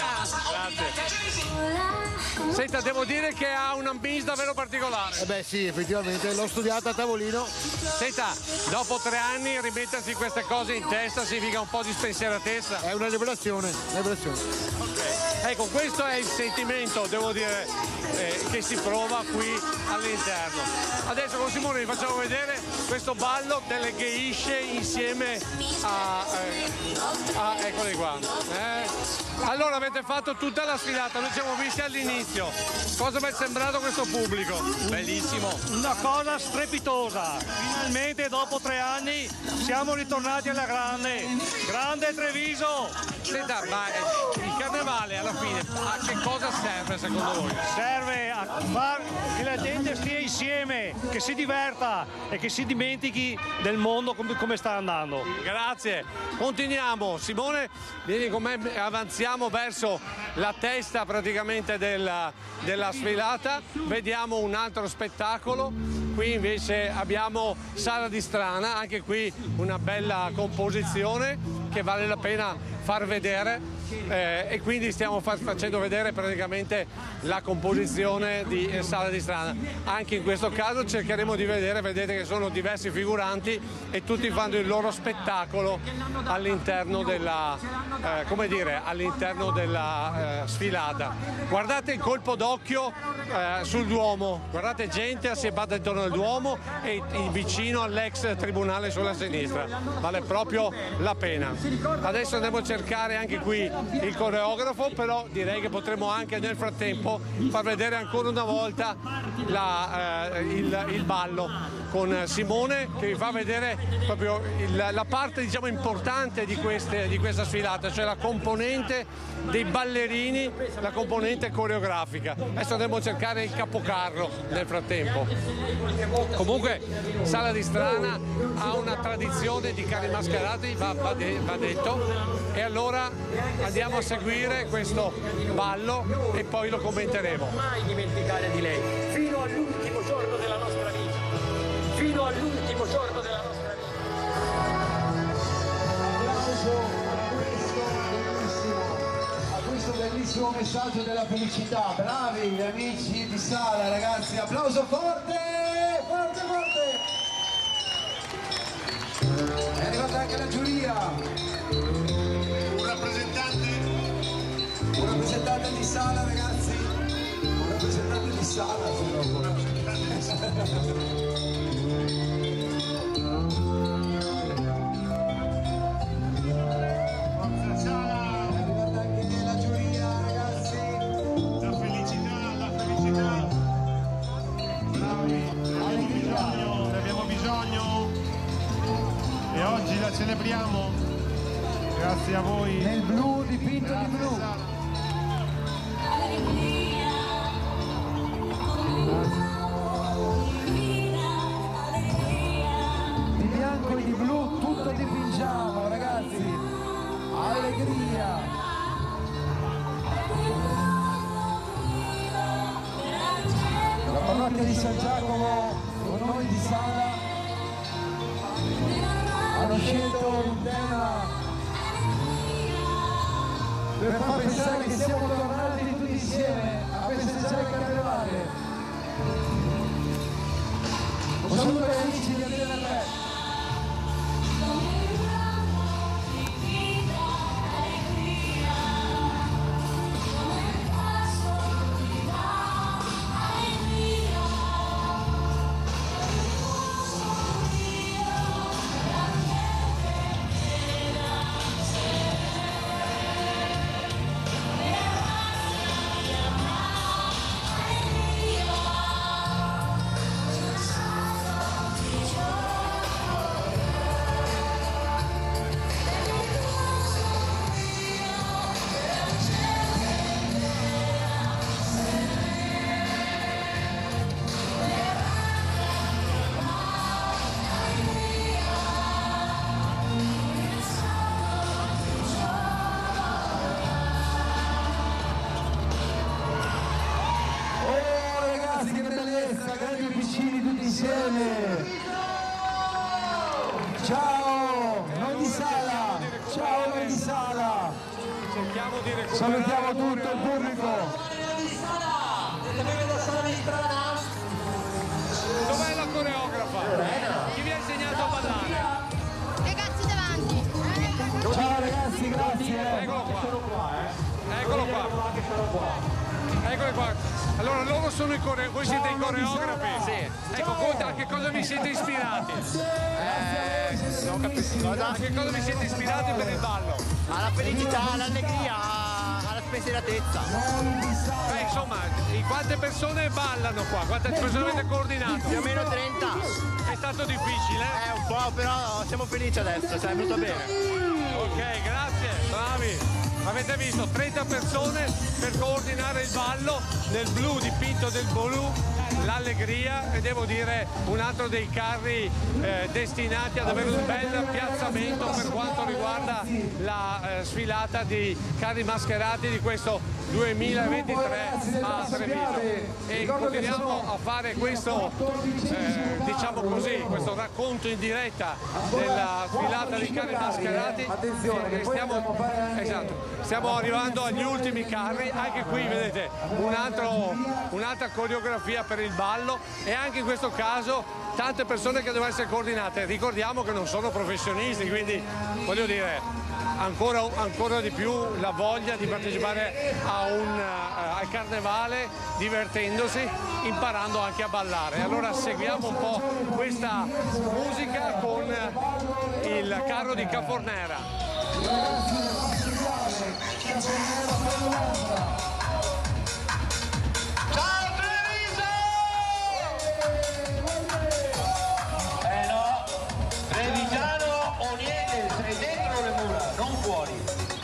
Speaker 1: grazie. Senta, devo dire che ha un ambiente davvero particolare.
Speaker 3: Eh beh sì, effettivamente, l'ho studiato a tavolino.
Speaker 1: Senta, dopo tre anni rimettersi queste cose in testa significa un po' di spensieratezza.
Speaker 3: È una liberazione, liberazione.
Speaker 1: Okay. Ecco, questo è il sentimento, devo dire, eh, che si prova qui all'interno. Adesso con Simone vi facciamo vedere questo ballo delle geishe insieme a... Eh, a eccole qua. Eh. Allora avete fatto tutta la sfilata, noi ci siamo visti all'inizio. Cosa vi è sembrato questo pubblico? Bellissimo.
Speaker 7: Una cosa strepitosa. Finalmente dopo tre anni siamo ritornati alla grande. Grande Treviso.
Speaker 1: Senta, ma il carnevale alla fine a che cosa serve secondo voi?
Speaker 7: Serve a far che la gente stia insieme, che si diverta e che si dimentichi del mondo come, come sta andando.
Speaker 1: Grazie. Continuiamo. Simone, vieni con me, avanziamo verso la testa praticamente della, della sfilata. Vediamo un altro spettacolo. Qui invece abbiamo Sala di Strana, anche qui una bella composizione che vale la pena far vedere. Eh, e quindi stiamo far, facendo vedere praticamente la composizione di eh, Sala di Strana. Anche in questo caso cercheremo di vedere, vedete che sono diversi figuranti e tutti fanno il loro spettacolo all'interno della, eh, come dire, all'interno della eh, sfilata. Guardate il colpo d'occhio eh, sul Duomo, guardate gente assiepata intorno al Duomo e vicino all'ex tribunale sulla sinistra, vale proprio la pena. Adesso andiamo a cercare anche qui il coreografo, però direi che potremo anche nel frattempo far vedere ancora una volta la, eh, il, il ballo con Simone, che vi fa vedere proprio il, la parte diciamo importante di, queste, di questa sfilata, cioè la componente dei ballerini, la componente coreografica. Adesso andremo a cercare il capocarro nel frattempo. Comunque Sala di Strana ha una tradizione di carri mascherati, va, va, de, va detto, e allora andiamo a seguire questo ballo e poi lo commenteremo.
Speaker 15: Non mai dimenticare di lei, fino all'ultimo giorno della nostra vita, fino all'ultimo giorno della nostra vita.
Speaker 19: Applauso a questo bellissimo, a questo bellissimo messaggio della felicità. Bravi gli amici di Sala, ragazzi, applauso forte, forte, forte. È arrivata anche la giuria.
Speaker 4: Un rappresentante?
Speaker 19: Un rappresentante di Sala, ragazzi. Un rappresentante di Sala, se no.
Speaker 4: La felicità, la felicità. Bravi.
Speaker 19: Allegria.
Speaker 4: ringraziamo.
Speaker 3: Grazie a voi.
Speaker 19: Nel blu dipinto di blu. Di bianco e di blu tutto dipingiamo, ragazzi. Allegria. La parrocchia di San Giacomo con noi di Sala hanno scelto un tema per far pensare che siamo tornati tutti insieme a festeggiare il carnevale. Un saluto agli amici di Antena tre. Ciao, noi di Sala, ciao noi di Sala. Salutiamo tutto il pubblico.
Speaker 1: Dov'è la coreografa? Chi vi ha insegnato a ballare?
Speaker 18: Ragazzi davanti.
Speaker 19: Ciao ragazzi, grazie.
Speaker 1: Eccolo qua. Eccolo qua. Eccoli qua. Allora loro sono i coreografi, voi siete i coreografi? Sì. Ecco, a che cosa vi siete ispirati?
Speaker 2: Eh, non capisco.
Speaker 1: A che cosa vi siete ispirati per il ballo?
Speaker 2: Alla felicità, all'allegria, alla spensieratezza.
Speaker 1: Beh, insomma, in quante persone ballano qua? Quante persone avete coordinato?
Speaker 2: Più o meno trenta.
Speaker 1: È stato difficile?
Speaker 2: Eh, un po', però siamo felici adesso, cioè, è venuto bene.
Speaker 1: Ok, grazie, bravi. Avete visto trenta persone per coordinare il ballo nel blu dipinto del blu, l'allegria, e devo dire un altro dei carri eh, destinati ad avere un bel piazzamento per quanto riguarda la eh, sfilata di carri mascherati di questo duemilaventitré a Treviso. E continuiamo a fare questo, eh, diciamo così, questo racconto in diretta della sfilata dei carri mascherati. E stiamo, esatto, stiamo arrivando agli ultimi carri, anche qui vedete un altro, un'altra coreografia per il ballo, e anche in questo caso tante persone che devono essere coordinate. Ricordiamo che non sono professionisti, quindi voglio dire ancora, ancora di più la voglia di partecipare a un, uh, al carnevale divertendosi, imparando anche a ballare. Allora seguiamo un po' questa musica con il carro di Cafornera.
Speaker 15: Ciao Treviso! Eh no, trevigiano o niente, sei dentro le mura, non fuori.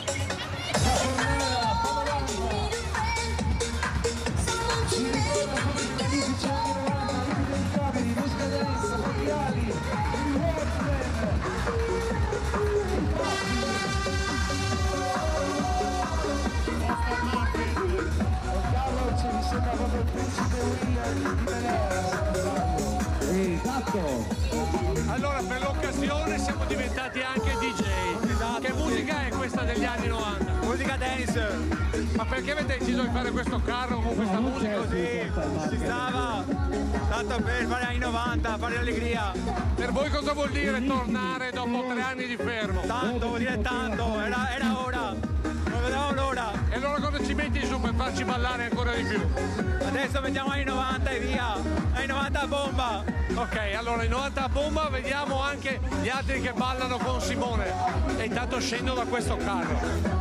Speaker 1: Allora, per l'occasione siamo diventati anche D J. Esatto. Che musica è questa degli anni novanta?
Speaker 2: Musica dance.
Speaker 1: Ma perché avete deciso di fare questo carro con questa musica?
Speaker 2: Così, ci stava, tanto per fare anni novanta, fare l'allegria.
Speaker 1: Per voi cosa vuol dire tornare dopo tre anni di fermo?
Speaker 2: Tanto, vuol dire tanto, era, era ora, non vedevamo l'ora.
Speaker 1: E allora cosa ci metti su per farci ballare ancora di più?
Speaker 2: Adesso mettiamo anni novanta e via, anni novanta a bomba.
Speaker 1: Ok, allora in novanta a bomba vediamo anche gli altri che ballano con Simone. E intanto scendo da questo carro.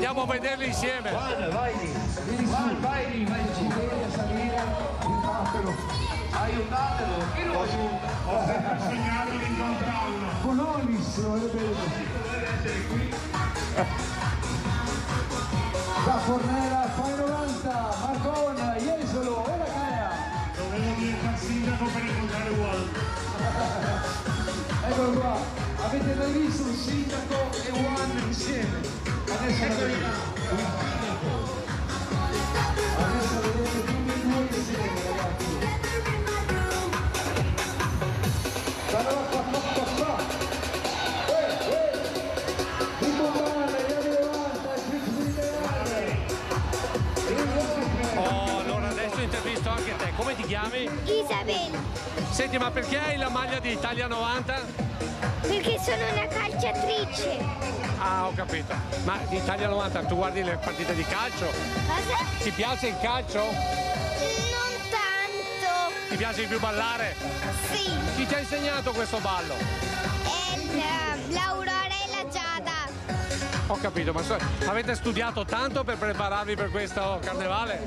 Speaker 1: Andiamo a vederli insieme.
Speaker 12: Vai, vai, vai, vai, vai, ci vieni a salire, aiutatelo, aiutatelo. Chi lo
Speaker 3: Ho sempre sognato di incontrarlo.
Speaker 12: Bonolis, deve essere qui. Da Fornera, fai novanta, Marcon, Jesolo e la Gaia.
Speaker 3: Dovevo diventare sindaco per incontrare Juan.
Speaker 12: Eccolo qua, avete mai visto un sindaco e Juan insieme? Adesso la vedete. Adesso vedete tutti e due insieme, ragazzi. Allora, qua, qua, qua, qua. Eh, eh. Di bombare, gli anni novanta,
Speaker 1: Oh, allora adesso intervisto anche te. Come ti chiami?
Speaker 5: Isabella,
Speaker 1: Senti, ma perché hai la maglia di Italia novanta?
Speaker 5: perché sono una calciatrice.
Speaker 1: Ah, ho capito. Ma di Italia novanta tu guardi le partite di calcio?
Speaker 5: Cosa?
Speaker 1: Ti piace il calcio?
Speaker 5: Non tanto.
Speaker 1: Ti piace di più ballare?
Speaker 5: Sì.
Speaker 1: Chi ti ha insegnato questo ballo?
Speaker 5: È il- l'Aurora e la Giada.
Speaker 1: Ho capito, ma so- avete studiato tanto per prepararvi per questo carnevale?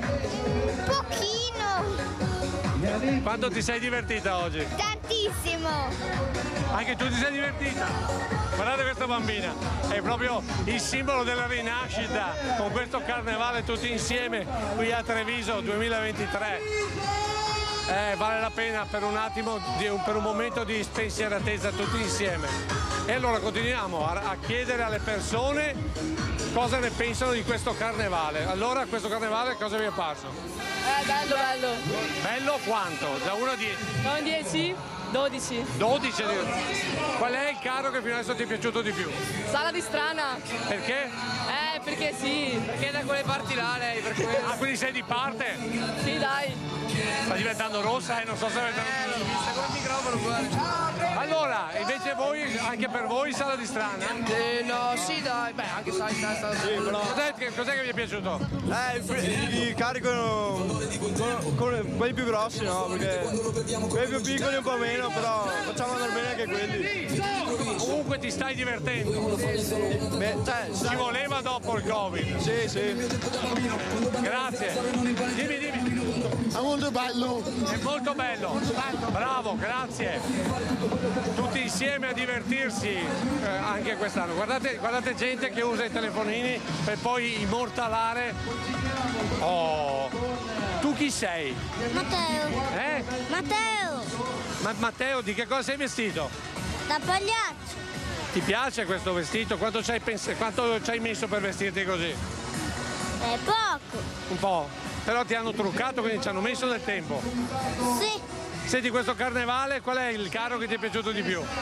Speaker 5: Pochino.
Speaker 1: Quanto ti sei divertita oggi?
Speaker 5: Tantissimo.
Speaker 1: Anche tu ti sei divertita? Guardate questa bambina, è proprio il simbolo della rinascita con questo carnevale tutti insieme qui a Treviso duemilaventitré. Eh, vale la pena per un attimo, di un- per un momento di spensieratezza tutti insieme. E allora continuiamo a, a chiedere alle persone cosa ne pensano di questo carnevale. Allora, questo carnevale cosa vi è parso?
Speaker 21: Eh, bello, bello.
Speaker 1: Bello quanto? Da uno a dieci?
Speaker 21: Da un dieci? dodici.
Speaker 1: dodici? Qual è il carro che fino adesso ti è piaciuto di più?
Speaker 21: Sala di Strana.
Speaker 1: Perché?
Speaker 21: Eh, perché sì, perché da quelle parti là lei, per quello.
Speaker 1: Ah, quindi sei di parte?
Speaker 21: Sì, dai.
Speaker 1: Sta diventando rossa e non so se avete...
Speaker 21: Sta come il microfono, guarda.
Speaker 1: Allora, invece voi, anche per voi Sala di Strana?
Speaker 21: Eh, no, sì, dai. Beh, anche Sala di Strana sta...
Speaker 1: Sì, però... Cos'è che, cos'è che vi è piaciuto?
Speaker 6: Eh, il, fri- il carico con, con quelli più grossi, no? Perché quelli più piccoli un po' meno, però facciamo andare bene anche quelli.
Speaker 1: Comunque ti stai divertendo?
Speaker 6: Beh, cioè,
Speaker 1: ci voleva dopo il Covid?
Speaker 6: Sì, sì.
Speaker 1: Grazie. Dimmi, dimmi.
Speaker 6: È molto bello.
Speaker 1: È molto bello. Bravo, grazie. Tutti insieme a divertirsi eh, anche quest'anno. Guardate, guardate gente che usa i telefonini per poi immortalare. Oh. Tu chi sei?
Speaker 5: Matteo.
Speaker 1: Eh?
Speaker 5: Matteo.
Speaker 1: Ma Matteo, di che cosa sei vestito?
Speaker 5: Da pagliaccio.
Speaker 1: Ti piace questo vestito? Quanto ci hai, pens- quanto ci hai messo per vestirti così?
Speaker 5: È poco.
Speaker 1: Un po'. Però ti hanno truccato, quindi ci hanno messo del tempo.
Speaker 5: Sì.
Speaker 1: Senti, questo carnevale qual è il carro che ti è piaciuto di più?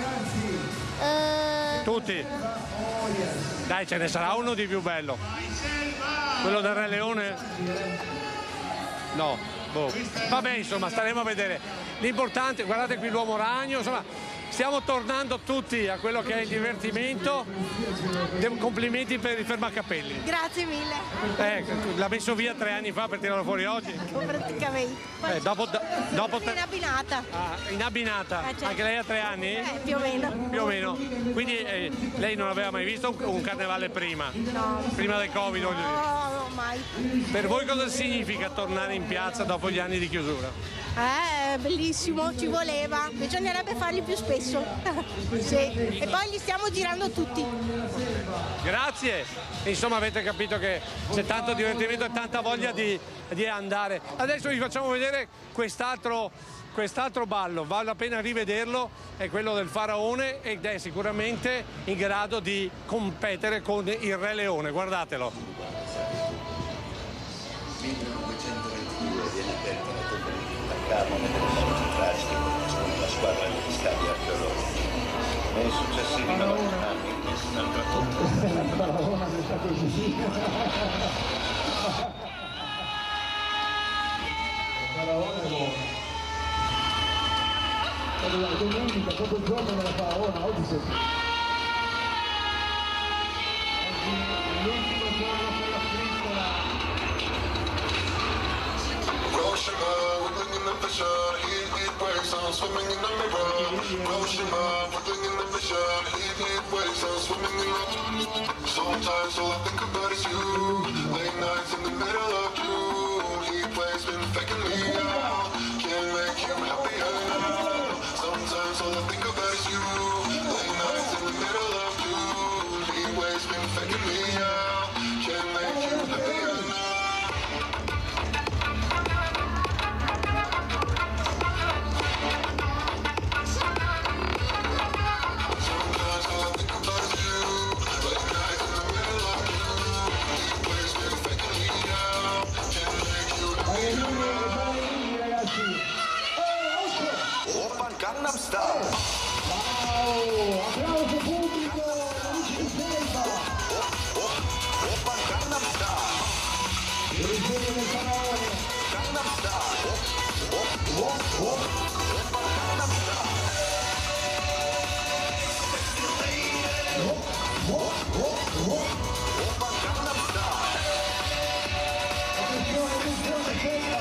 Speaker 5: Eh,
Speaker 1: Tutti? Dai, ce ne sarà uno di più bello. Quello del Re Leone? No, boh. Vabbè, insomma, staremo a vedere. L'importante, guardate qui l'uomo ragno, insomma, stiamo tornando tutti a quello che è il divertimento. De- complimenti per il fermacapelli.
Speaker 23: Grazie mille.
Speaker 1: Eh, l'ha messo via tre anni fa per tirarlo fuori oggi?
Speaker 23: Praticamente.
Speaker 1: Eh, dopo, do- dopo
Speaker 23: In abbinata.
Speaker 1: Ah, in abbinata?
Speaker 23: Eh, certo.
Speaker 1: Anche lei ha tre anni?
Speaker 23: Eh, più o meno.
Speaker 1: Più o meno. Quindi eh, lei non aveva mai visto un, un carnevale prima?
Speaker 23: No.
Speaker 1: Prima del Covid, voglio dire.
Speaker 23: No, no, mai.
Speaker 1: Per voi cosa significa tornare in piazza dopo gli anni di chiusura?
Speaker 23: Eh, bellissimo, ci voleva. Bisognerebbe farli più spesso. Sì. E poi li stiamo girando tutti.
Speaker 1: Grazie! Insomma, avete capito che c'è tanto divertimento e tanta voglia di, di andare. Adesso vi facciamo vedere quest'altro, quest'altro ballo, vale la pena rivederlo, è quello del faraone ed è sicuramente in grado di competere con il Re Leone, guardatelo.
Speaker 24: millenovecentoventidue viene aperta la tomba di Tutankhamon e delle società che conoscono la squadra degli scavi archeologici. Nei successivi novanta anni nessun'altra tomba.
Speaker 12: La domenica, dopo il giorno della Faraona, oggi sei... L'ultimo giorno per la striscola.
Speaker 25: Rosh Hashanah, we're bringing the pressure.
Speaker 8: heat waves, I'm swimming in the mirror. Close your mind, putting in the mission. Heat, heat waves, I'm swimming in the. Sometimes all I think about is you. Late nights in the middle of June. Heat waves been faking me out. Can't make you happier now. Sometimes all I think about is you. Late nights in the middle of June. Heat waves been faking me out. Can't make you happier now.
Speaker 10: Gangnam Style.
Speaker 19: Wow, applauso pubblico, Luigi Selva.
Speaker 10: Oppa Gangnam Style.
Speaker 19: Il risveglio del faraone.
Speaker 10: Gangnam Style. Oppa Gangnam Style. Oppa Gangnam Style.
Speaker 19: Attenzione, attenzione, Selva.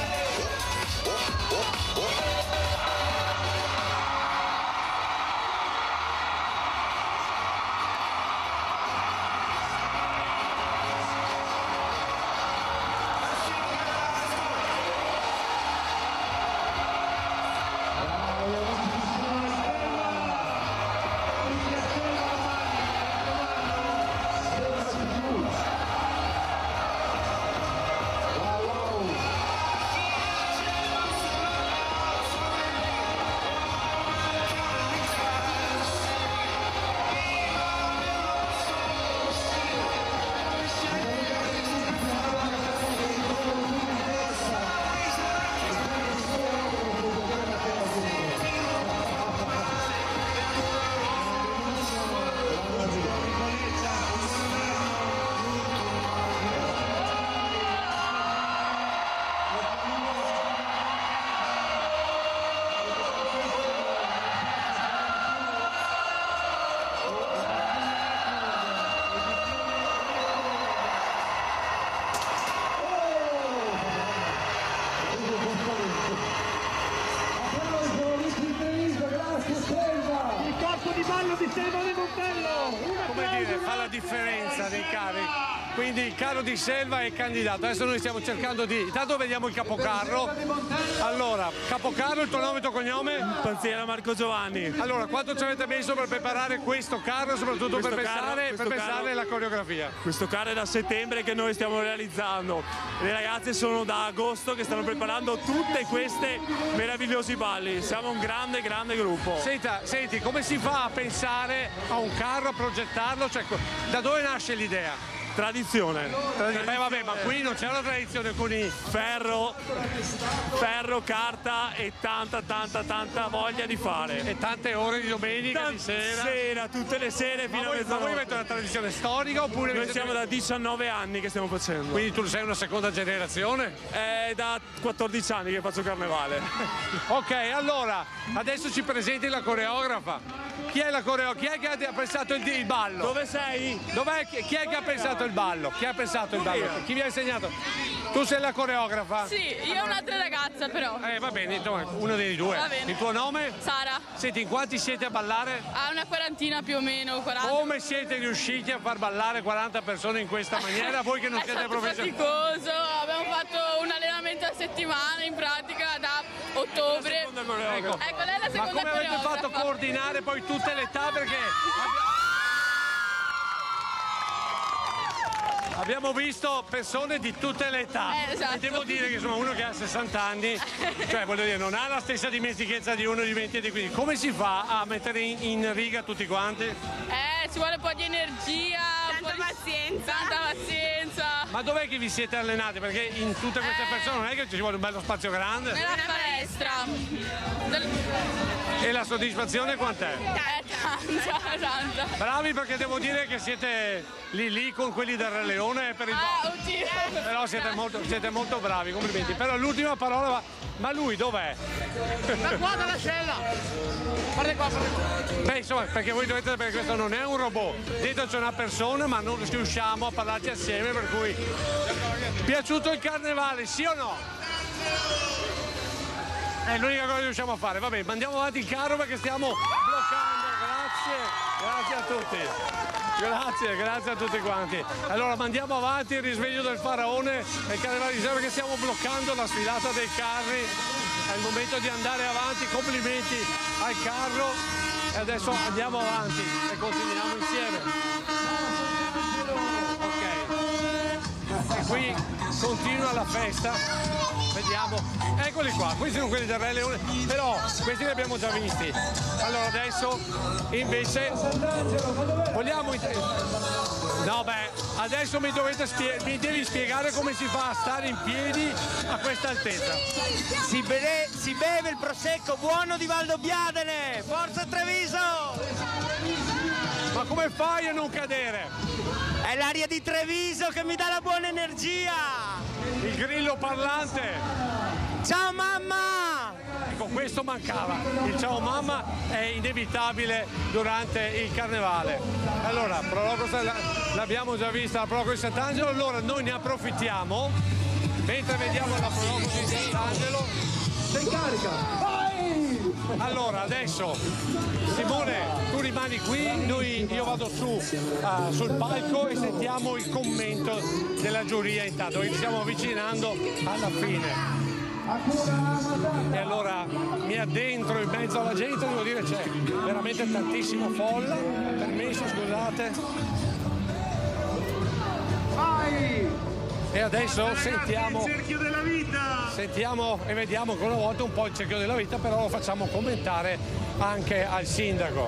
Speaker 1: Differenza dei carri, quindi il carro di Selva è candidato. Adesso noi stiamo cercando di, intanto vediamo il capocarro. Allora, capocarro, il tuo nome e il tuo cognome?
Speaker 13: Panziera Marco Giovanni.
Speaker 1: Allora, quanto ci avete messo per preparare questo carro, soprattutto
Speaker 13: questo
Speaker 1: per
Speaker 13: carro,
Speaker 1: pensare, per pensare
Speaker 13: carro,
Speaker 1: la coreografia?
Speaker 13: Questo carro è da settembre che noi stiamo realizzando, le ragazze sono da agosto che stanno preparando tutte queste meravigliosi balli. Siamo un grande grande gruppo.
Speaker 1: Senta, senti, come si fa a pensare a un carro, a progettarlo? Cioè, da dove nasce l'idea?
Speaker 13: Tradizione.
Speaker 1: Tradizione. Beh, vabbè, ma qui non c'è una tradizione con i
Speaker 13: ferro, ferro, carta e tanta, tanta, tanta voglia di fare.
Speaker 1: E tante ore di domenica,
Speaker 13: Tant-
Speaker 1: di sera.
Speaker 13: Sera, tutte le sere
Speaker 1: ma
Speaker 13: fino
Speaker 1: voi,
Speaker 13: a mezzanotte.
Speaker 1: Ma voi avete una tradizione storica oppure?
Speaker 13: Noi siamo da diciannove anni che stiamo facendo.
Speaker 1: Quindi tu sei una seconda generazione?
Speaker 13: È da quattordici anni che faccio carnevale.
Speaker 1: Ok, allora, adesso ci presenti la coreografa. Chi è la coreografa? Chi è che ha pensato il, il ballo?
Speaker 13: Dove sei?
Speaker 1: Dov'è? Chi è che ha pensato il ballo? Chi ha pensato il ballo? Chi vi ha insegnato? Tu sei la coreografa?
Speaker 14: Sì, io e un'altra ragazza però.
Speaker 1: Eh va bene, uno dei due.
Speaker 14: Va bene.
Speaker 1: Il tuo nome?
Speaker 14: Sara.
Speaker 1: Senti, in quanti siete a ballare?
Speaker 14: A una quarantina più o meno, quaranta.
Speaker 1: Come siete riusciti a far ballare quaranta persone in questa maniera? Voi che non
Speaker 14: È
Speaker 1: siete
Speaker 14: stato
Speaker 1: professionisti.
Speaker 14: faticoso, abbiamo fatto un allenamento a settimana in pratica da ottobre.
Speaker 1: Ecco,
Speaker 14: ecco lei è la seconda
Speaker 1: ma come avete
Speaker 14: coreografa.
Speaker 1: fatto a coordinare poi tutte le età? Perché abbiamo visto persone di tutte le età.
Speaker 14: Eh, esatto.
Speaker 1: E devo dire che insomma uno che ha sessanta anni, cioè voglio dire, non ha la stessa dimestichezza di uno di venti e di quindici. Come si fa a mettere in, in riga tutti quanti?
Speaker 14: Eh, ci vuole un po' di energia, tanta un po' di pazienza. Tanta pazienza.
Speaker 1: Ma dov'è che vi siete allenati? Perché in tutte queste
Speaker 14: Eh.
Speaker 1: persone non è che ci vuole un bello spazio grande.
Speaker 14: Nella palestra. Del...
Speaker 1: E la soddisfazione quant'è?
Speaker 14: Eh, tanta, tanta.
Speaker 1: Bravi, perché devo dire che siete lì lì con quelli del Re Leone per il
Speaker 14: Ah, oddio.
Speaker 1: Però siete molto, siete molto bravi, complimenti. Però l'ultima parola va. Ma lui dov'è?
Speaker 25: Da qua dalla cella! Guarda qua, guarda qua.
Speaker 1: Beh, insomma, perché voi dovete sapere che questo non è un robot. Dentro c'è una persona, ma non riusciamo a parlarci assieme, per cui. Piaciuto il carnevale, sì o no? È l'unica cosa che riusciamo a fare. Vabbè, mandiamo avanti il carro perché stiamo bloccando. Grazie, grazie a tutti. Grazie, grazie a tutti quanti. Allora mandiamo avanti il risveglio del faraone e il carnevale di Sera perché stiamo bloccando la sfilata dei carri. È il momento di andare avanti. Complimenti al carro. E adesso andiamo avanti e continuiamo insieme. Ok. E qui continua la festa. Vediamo, eccoli qua, questi sono quelli del Re Leone, però questi li abbiamo già visti. Allora adesso invece vogliamo... No beh, adesso mi dovete spie... mi devi spiegare come si fa a stare in piedi a questa altezza.
Speaker 9: Si beve, si beve il prosecco buono di Valdobbiadene, forza Treviso!
Speaker 1: Ma come fai a non cadere?
Speaker 9: È l'aria di Treviso che mi dà la buona energia!
Speaker 1: Il grillo parlante.
Speaker 9: Ciao mamma!
Speaker 1: Ecco, questo mancava. Il ciao mamma è inevitabile durante il carnevale. Allora, Proloco l'abbiamo già vista, la Proloco di Sant'Angelo, allora noi ne approfittiamo mentre vediamo la Proloco di Sant'Angelo.
Speaker 19: Sei carica! Vai!
Speaker 1: Allora, adesso Simone, tu rimani qui, noi, io vado su uh, sul palco e sentiamo il commento della giuria intanto, che ci stiamo avvicinando alla fine. E allora mi addentro in mezzo alla gente, devo dire c'è veramente tantissimo folla, permesso, scusate.
Speaker 19: Vai!
Speaker 1: E adesso sentiamo,
Speaker 3: il cerchio della vita.
Speaker 1: Sentiamo e vediamo ancora una volta un po' il cerchio della vita, però lo facciamo commentare anche al sindaco.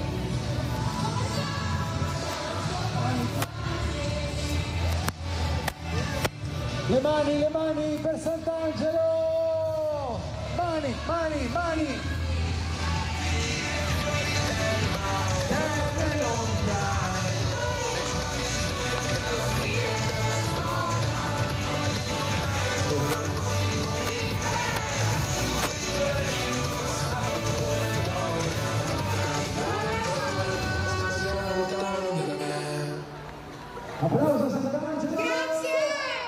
Speaker 19: Le mani, le mani per Sant'Angelo! Mani, mani, mani! Applauso a Sant'Angelo! Grazie!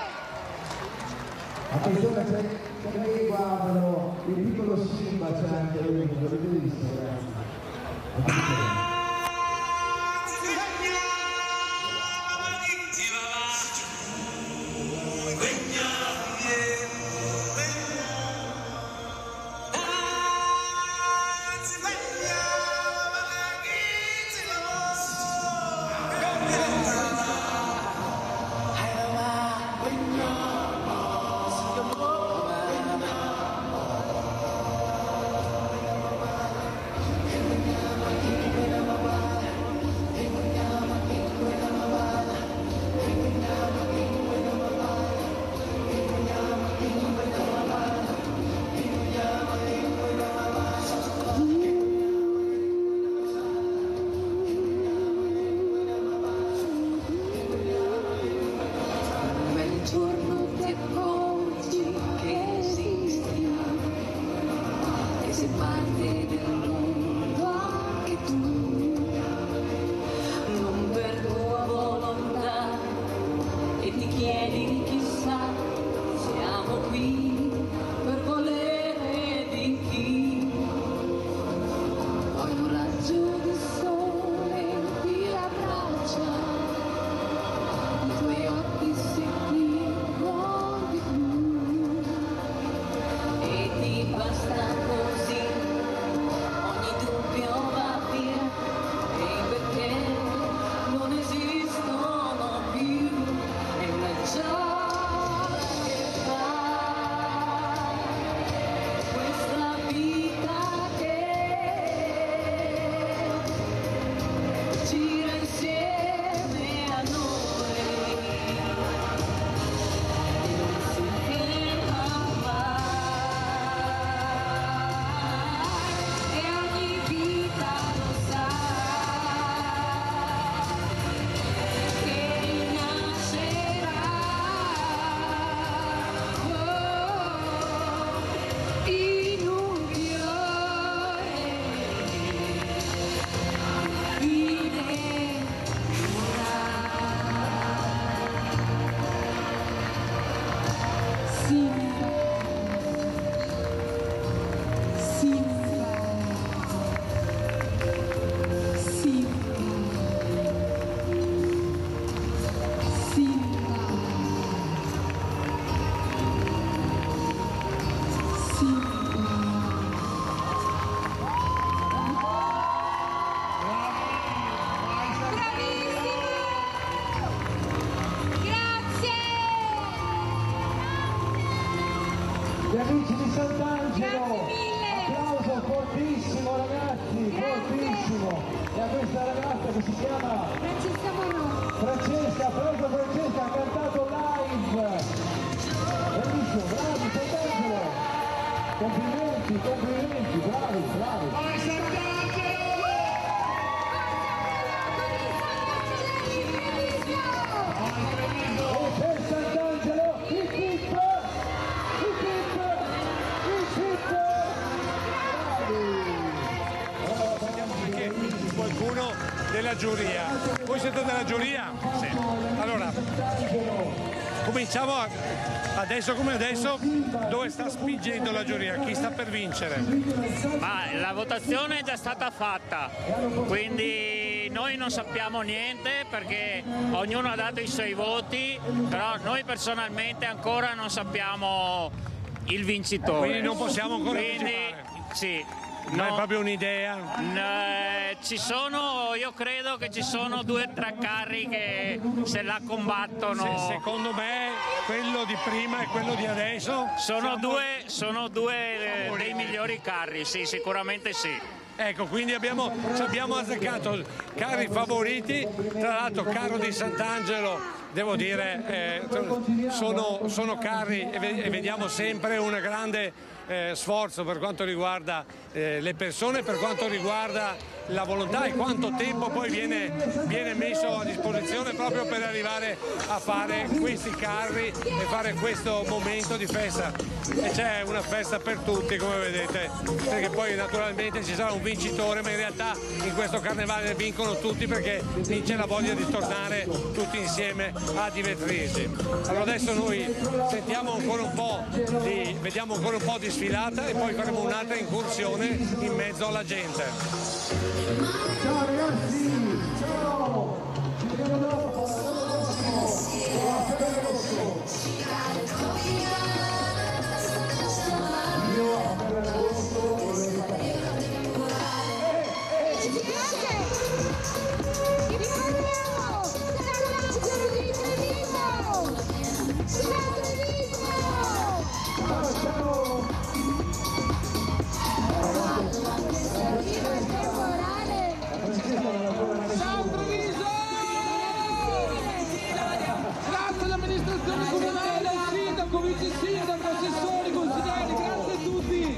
Speaker 19: Attenzione, c'è lei guardano il piccolo Simba, c'è anche lui, l'avete visto?
Speaker 11: Basta così, ogni
Speaker 12: e a questa ragazza che si chiama Francesca Morro. Francesca, proprio Francesca ha cantato live. Bellissimo, bravi, Sant'Angelo. Complimenti, complimenti, bravi, bravi.
Speaker 3: Vai Sant'Angelo!
Speaker 12: E per Sant'Angelo, il tip, il tip, il tip.
Speaker 1: Perché qualcuno della giuria. Voi siete della giuria? Sì. Allora, cominciamo a, adesso come adesso, dove sta spingendo la giuria? Chi sta per vincere?
Speaker 11: Ma la votazione è già stata fatta, quindi noi non sappiamo niente perché ognuno ha dato i suoi voti, però noi personalmente ancora non sappiamo il vincitore.
Speaker 1: Quindi non possiamo ancora
Speaker 11: Quindi,
Speaker 1: anticipare.
Speaker 11: sì.
Speaker 1: Non
Speaker 11: No,
Speaker 1: è proprio un'idea?
Speaker 11: eh, ci sono, io credo che ci sono due o tre carri che se la combattono.
Speaker 1: Se, secondo me quello di prima e quello di adesso
Speaker 11: Sono
Speaker 1: siamo...
Speaker 11: due, sono due eh, dei migliori carri, sì, sicuramente sì.
Speaker 1: Ecco, quindi abbiamo, ci abbiamo azzeccato carri favoriti, tra l'altro carro di Sant'Angelo, devo dire, eh, sono, sono carri e vediamo sempre un grande eh, sforzo per quanto riguarda eh, le persone, per quanto riguarda la volontà e quanto tempo poi viene, viene messo a disposizione proprio per arrivare a fare questi carri e fare questo momento di festa. E c'è una festa per tutti, come vedete, perché poi naturalmente ci sarà un vincitore, ma in realtà in questo carnevale vincono tutti perché vince la voglia di tornare tutti insieme a divertirsi. Allora adesso noi sentiamo ancora un po' di, vediamo ancora un po' di sfilata e poi faremo un'altra incursione in mezzo alla gente.
Speaker 12: Ciao ragazzi, ciao, ci vediamo dopo, io a Ferragosto volevo
Speaker 15: Grazie all'amministrazione comunale, al sindaco, vice sindaco, assessori, consiglieri, grazie a tutti!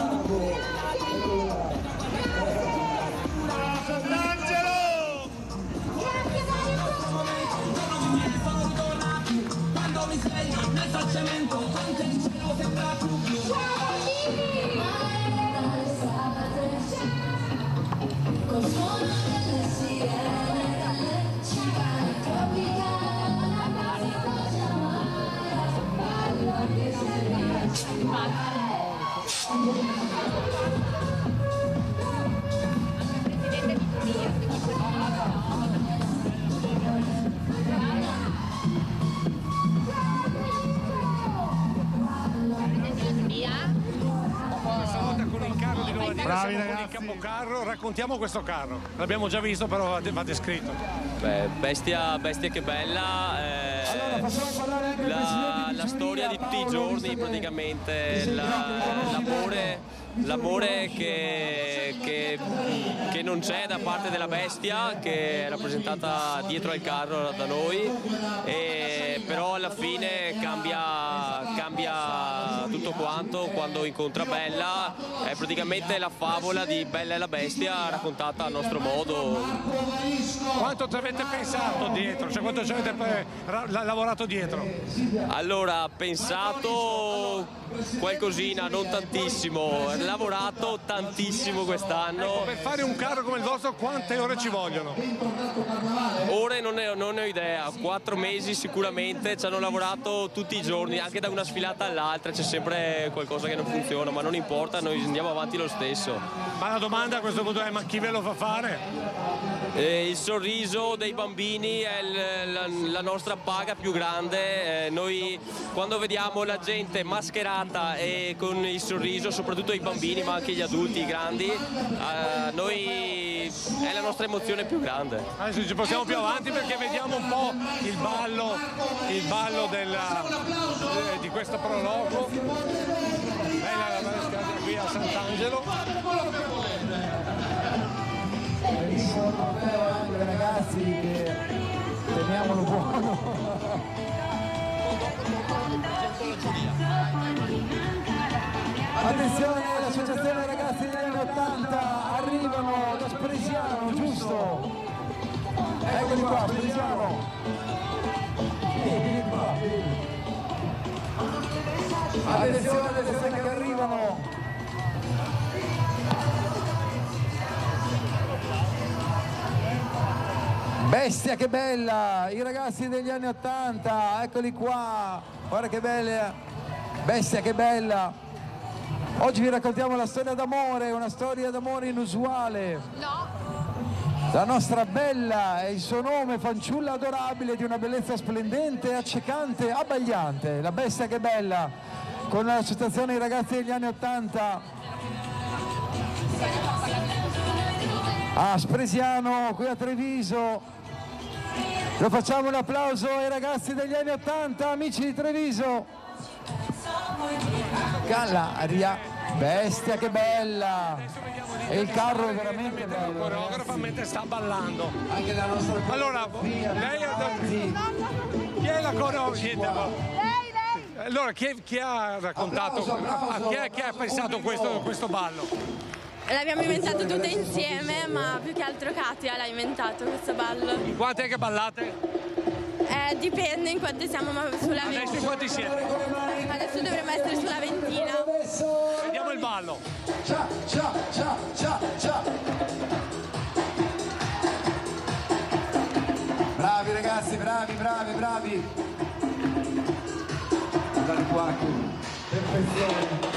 Speaker 3: Sant'Angelo!
Speaker 15: Quando mi sveglio nel falsamento, con te il cielo sembra più blu. Col suono delle sirene, cicale tropicale, la casa cosa amara, parlo che sei
Speaker 1: Questa volta con il carro di Nuova Diga,
Speaker 3: Bravi
Speaker 1: siamo con il
Speaker 3: ragazzi.
Speaker 1: capocarro, raccontiamo questo carro. L'abbiamo già visto, però va, va descritto.
Speaker 16: Beh, bestia, bestia che bella, eh, la, la storia di tutti i giorni praticamente, la- l'amore l'amore che, che- che non c'è da parte della bestia, che è rappresentata dietro al carro da noi, e però alla fine cambia, cambia tutto quanto quando incontra Bella. È praticamente la favola di Bella e la bestia raccontata a nostro modo.
Speaker 1: Quanto ci avete pensato dietro? Cioè quanto ci avete pe- ra- la- lavorato dietro?
Speaker 16: Allora, pensato qualcosina, non tantissimo, lavorato tantissimo quest'anno.
Speaker 1: Per fare un carro come il vostro quante ore ci vogliono?
Speaker 16: Ore non ne, ho- non ne ho idea, quattro mesi sicuramente, ci hanno lavorato tutti i giorni, anche da una sfilata all'altra c'è sempre qualcosa che non funziona, ma non importa, noi andiamo avanti lo stesso.
Speaker 1: Ma la domanda a questo punto è: ma chi ve lo fa fare?
Speaker 16: Eh, il sorriso dei bambini è il- la, la nostra paga più grande. Eh, noi quando vediamo la gente mascherata e con il sorriso, soprattutto i bambini ma anche gli adulti, i grandi, eh, noi è la nostra emozione più grande.
Speaker 1: Adesso ci portiamo più avanti perché vediamo un po' il ballo, il ballo della- eh, di questo prologo. Bella la maestra qui a Sant'Angelo.
Speaker 19: ragazzi che teniamolo buono. Attenzione, l'associazione ragazzi degli anni ottanta arrivano da Spresiano, giusto? Eccoli qua, Spresiano. Vieni qua. Attenzione, attenzione che arrivano. Bestia che bella, i ragazzi degli anni ottanta, eccoli qua, guarda che bella, bestia che bella. Oggi vi raccontiamo la storia d'amore, una storia d'amore inusuale.
Speaker 5: No.
Speaker 19: La nostra bella e il suo nome, fanciulla adorabile di una bellezza splendente, accecante, abbagliante, la bestia che bella, con l'associazione I Ragazzi degli anni ottanta. A Spresiano, qui a Treviso. Lo facciamo un applauso ai ragazzi degli anni ottanta, amici di Treviso. Gallaria, bestia che bella. E il carro è veramente bello.
Speaker 1: Il coreografo mentre sta ballando.
Speaker 19: Anche la nostra
Speaker 1: allora, lei è da... chi è la coreografo?
Speaker 5: Lei, lei.
Speaker 1: Allora, chi, chi ha raccontato,
Speaker 19: applauso, applauso,
Speaker 1: chi, è, chi ha pensato questo, questo ballo?
Speaker 14: L'abbiamo inventato tutte insieme, ma più che altro Katia l'ha inventato questo ballo.
Speaker 1: In quante è che ballate?
Speaker 14: Eh, dipende in quante siamo, ma sulla ventina.
Speaker 1: Adesso in quanti siete?
Speaker 14: Adesso dovremmo essere sulla ventina.
Speaker 1: Vediamo il ballo.
Speaker 19: Ciao, ciao, ciao, ciao, ciao. Bravi ragazzi, bravi, bravi, bravi. Guardate qua, perfezione.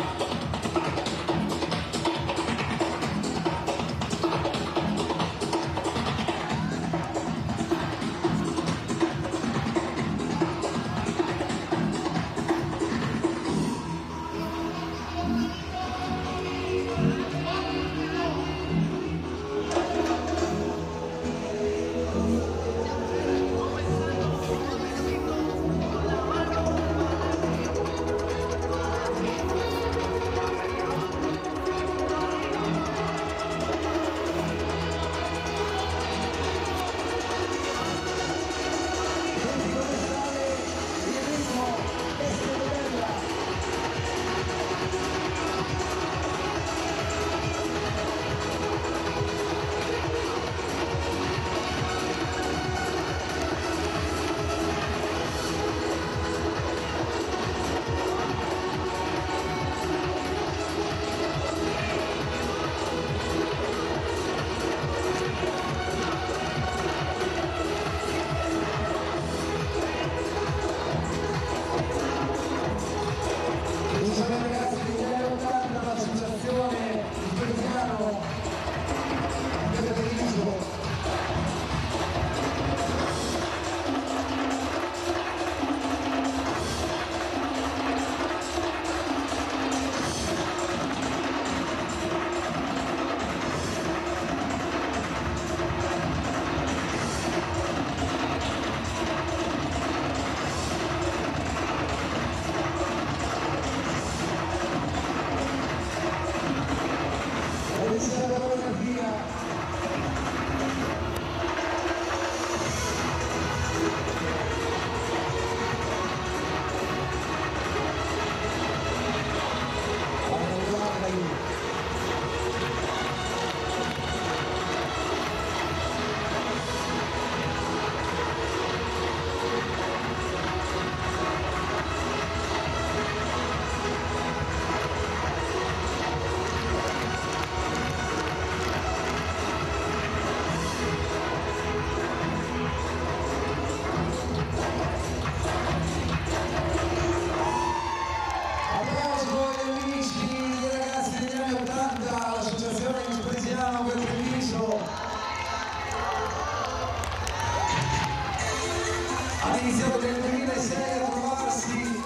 Speaker 19: All'inizio del duemilasei a trovarsi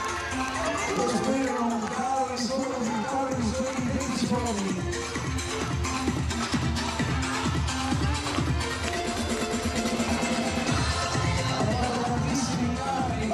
Speaker 19: costruirono un calo di solo musicale di suoi identici provini. Hanno fatto tantissimi carri.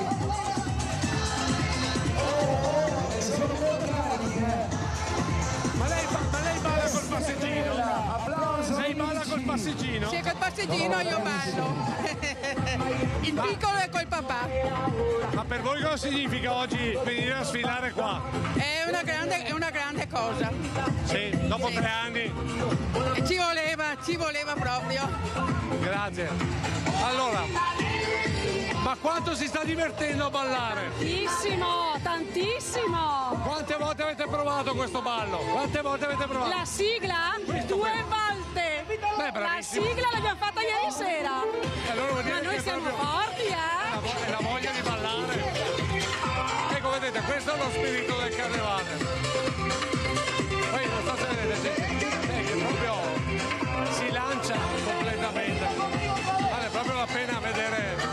Speaker 19: Oh, oh, e sono molto carichi, eh.
Speaker 1: Ma lei, ma lei balla col passeggino?
Speaker 19: Applauso.
Speaker 1: Lei balla col passeggino?
Speaker 4: Sì, col passeggino io ballo. Il piccolo è col papà.
Speaker 1: Ma per voi cosa significa oggi venire a sfilare qua?
Speaker 4: È una grande, è una grande cosa.
Speaker 1: Sì, dopo
Speaker 4: Sì.
Speaker 1: tre anni.
Speaker 4: E ci voleva, ci voleva proprio.
Speaker 1: Grazie. Allora, ma quanto si sta divertendo a ballare?
Speaker 7: Tantissimo, tantissimo.
Speaker 1: Quante volte avete provato questo ballo? Quante volte avete provato?
Speaker 7: La sigla? Due volte.
Speaker 1: Beh,
Speaker 7: La
Speaker 1: bravissimo.
Speaker 7: sigla l'abbiamo fatta ieri sera.
Speaker 1: E allora vuol dire
Speaker 7: Ma noi
Speaker 1: che
Speaker 7: siamo
Speaker 1: proprio-
Speaker 7: forti,
Speaker 1: È la
Speaker 7: eh?
Speaker 1: vo- è la voglia di ballare. Ecco, vedete, questo è lo spirito del carnevale. Poi non so se vedete, c'è- è che proprio si lancia completamente. Vale proprio la pena vedere.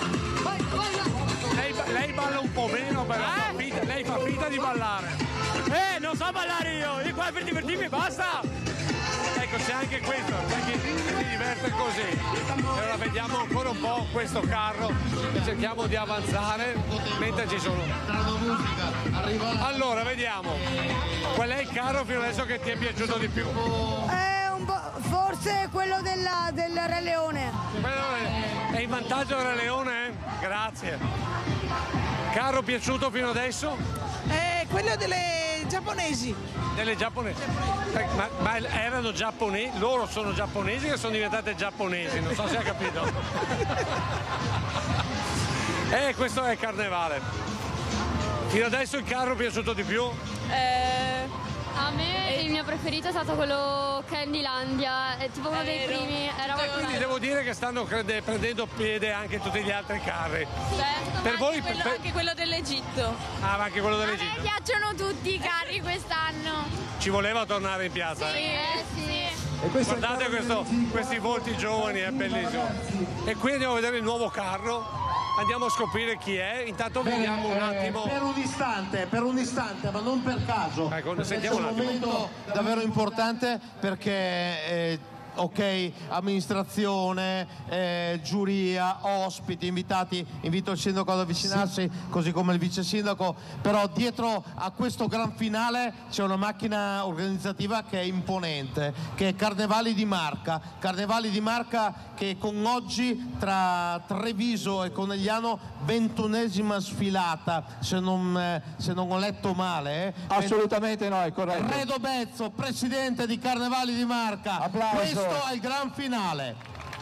Speaker 1: Lei, lei balla un po' meno, però fa finta- lei fa finta di ballare.
Speaker 13: Eh, non so ballare io, io qua per divertirmi basta.
Speaker 1: Ecco, c'è anche questo, c'è chi si diverte così. E ora vediamo ancora un po' questo carro e cerchiamo di avanzare mentre ci sono. Allora, vediamo. Qual è il carro fino adesso che ti è piaciuto di più?
Speaker 17: È un po', forse quello della, del Re Leone.
Speaker 1: Quello è, è in vantaggio del Re Leone? eh? Grazie. Carro piaciuto fino adesso?
Speaker 4: È quello delle giapponesi.
Speaker 1: Delle giapponesi. Eh, Ma, ma erano giapponesi? Loro sono giapponesi che sono diventate giapponesi, non so se ha capito. Eh, questo è il carnevale. Fino adesso il carro piaciuto di più?
Speaker 20: Eh, a me il mio preferito è stato quello Candylandia, è tipo uno dei primi, era molto
Speaker 1: Quindi
Speaker 20: bello.
Speaker 1: devo dire che stanno crede- prendendo piede anche tutti gli altri carri.
Speaker 20: Certo,
Speaker 1: Per
Speaker 20: ma
Speaker 1: voi-
Speaker 20: anche quello,
Speaker 1: per-
Speaker 20: anche quello dell'Egitto.
Speaker 1: Ah, ma anche quello
Speaker 20: A me
Speaker 1: dell'Egitto.
Speaker 20: piacciono tutti i carri quest'anno.
Speaker 1: Ci voleva tornare in piazza.
Speaker 20: Sì,
Speaker 1: eh?
Speaker 20: eh, sì.
Speaker 1: Guardate questo- questi volti giovani, è bellissimo. E qui andiamo a vedere il nuovo carro. Andiamo a scoprire chi è. Intanto vediamo un
Speaker 22: Bene, eh,
Speaker 1: attimo.
Speaker 22: per un istante, per un istante, ma non per caso.
Speaker 1: Ecco,
Speaker 22: Perché
Speaker 1: sentiamo
Speaker 22: è un
Speaker 1: un attimo.
Speaker 22: momento davvero importante perché eh, ok, amministrazione, eh, giuria, ospiti, invitati, invito il sindaco ad avvicinarsi, così come il vice sindaco, però dietro a questo gran finale c'è una macchina organizzativa che è imponente, che è Carnevali di Marca, Carnevali di Marca che con oggi tra Treviso e Conegliano ventunesima sfilata, se non, eh, se non ho letto male. Eh.
Speaker 19: Assolutamente no, è corretto.
Speaker 22: Redo Bezzo, presidente di Carnevali di Marca.
Speaker 19: Applauso.
Speaker 22: Questo è il gran finale.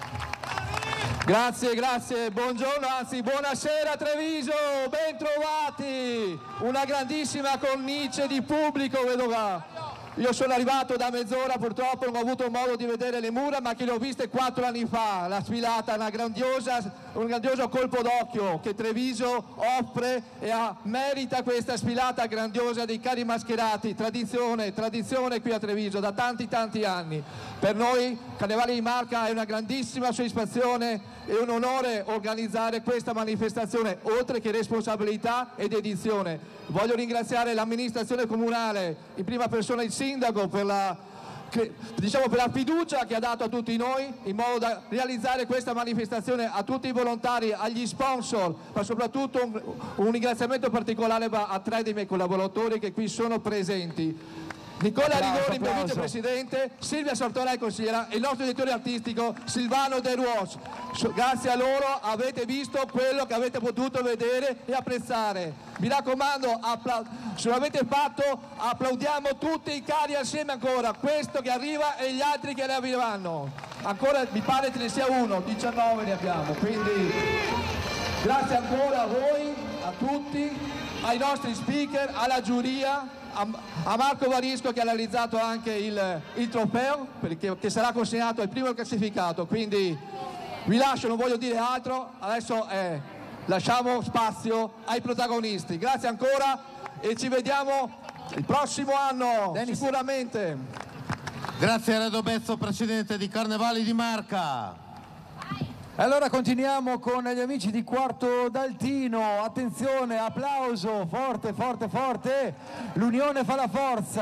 Speaker 19: Grazie, grazie, buongiorno, anzi buonasera Treviso, ben trovati, una grandissima cornice di pubblico vedo qua. Io sono arrivato da mezz'ora, purtroppo non ho avuto modo di vedere le mura, ma che le ho viste quattro anni fa, la sfilata, una grandiosa, un grandioso colpo d'occhio che Treviso offre e ha, merita questa sfilata grandiosa dei carri mascherati, tradizione, tradizione qui a Treviso da tanti tanti anni. Per noi Carnevale di Marca è una grandissima soddisfazione e un onore organizzare questa manifestazione, oltre che responsabilità ed edizione. Voglio ringraziare l'amministrazione comunale, in prima persona il sindaco, per la, che, diciamo, per la fiducia che ha dato a tutti noi, in modo da realizzare questa manifestazione, a tutti i volontari, agli sponsor, ma soprattutto un, un ringraziamento particolare va a tre dei miei collaboratori che qui sono presenti. Nicola Applauso, Rigori, mio applauso. vicepresidente, Silvia Sartorelli, consigliera, e il nostro direttore artistico Silvano De Ruos. So- Grazie a loro avete visto quello che avete potuto vedere e apprezzare. Mi raccomando, appla- se lo avete fatto, applaudiamo tutti i cari assieme ancora, questo che arriva e gli altri che ne arriveranno. Ancora mi pare ce ne sia uno, diciannove ne abbiamo, quindi grazie ancora a voi, a tutti, ai nostri speaker, alla giuria, a, a Marco Varisco che ha realizzato anche il, il trofeo perché, che sarà consegnato al primo classificato, quindi vi lascio, non voglio dire altro, adesso eh, lasciamo spazio ai protagonisti. Grazie ancora e ci vediamo il prossimo anno, Dennis. Sicuramente.
Speaker 22: Grazie a Redo Bezzo, presidente di Carnevali di Marca.
Speaker 19: Allora continuiamo con gli amici di Quarto d'Altino, attenzione, applauso, forte, forte, forte, l'unione fa la forza,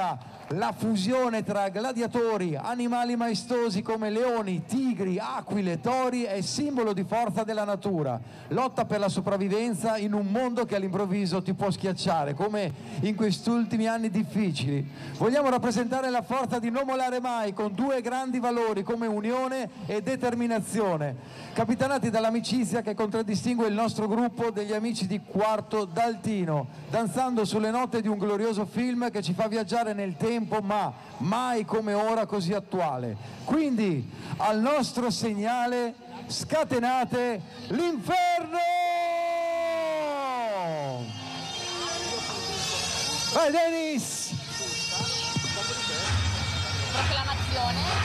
Speaker 19: la fusione tra gladiatori, animali maestosi come leoni, tigri, aquile, tori è simbolo di forza della natura, lotta per la sopravvivenza in un mondo che all'improvviso ti può schiacciare, come in questi ultimi anni difficili. Vogliamo rappresentare la forza di non mollare mai, con due grandi valori come unione e determinazione, capitanati dall'amicizia che contraddistingue il nostro gruppo degli amici di Quarto Daltino, danzando sulle note di un glorioso film che ci fa viaggiare nel tempo, ma mai come ora così attuale. Quindi al nostro segnale scatenate l'inferno! Vai Dennis!
Speaker 2: Proclamazione.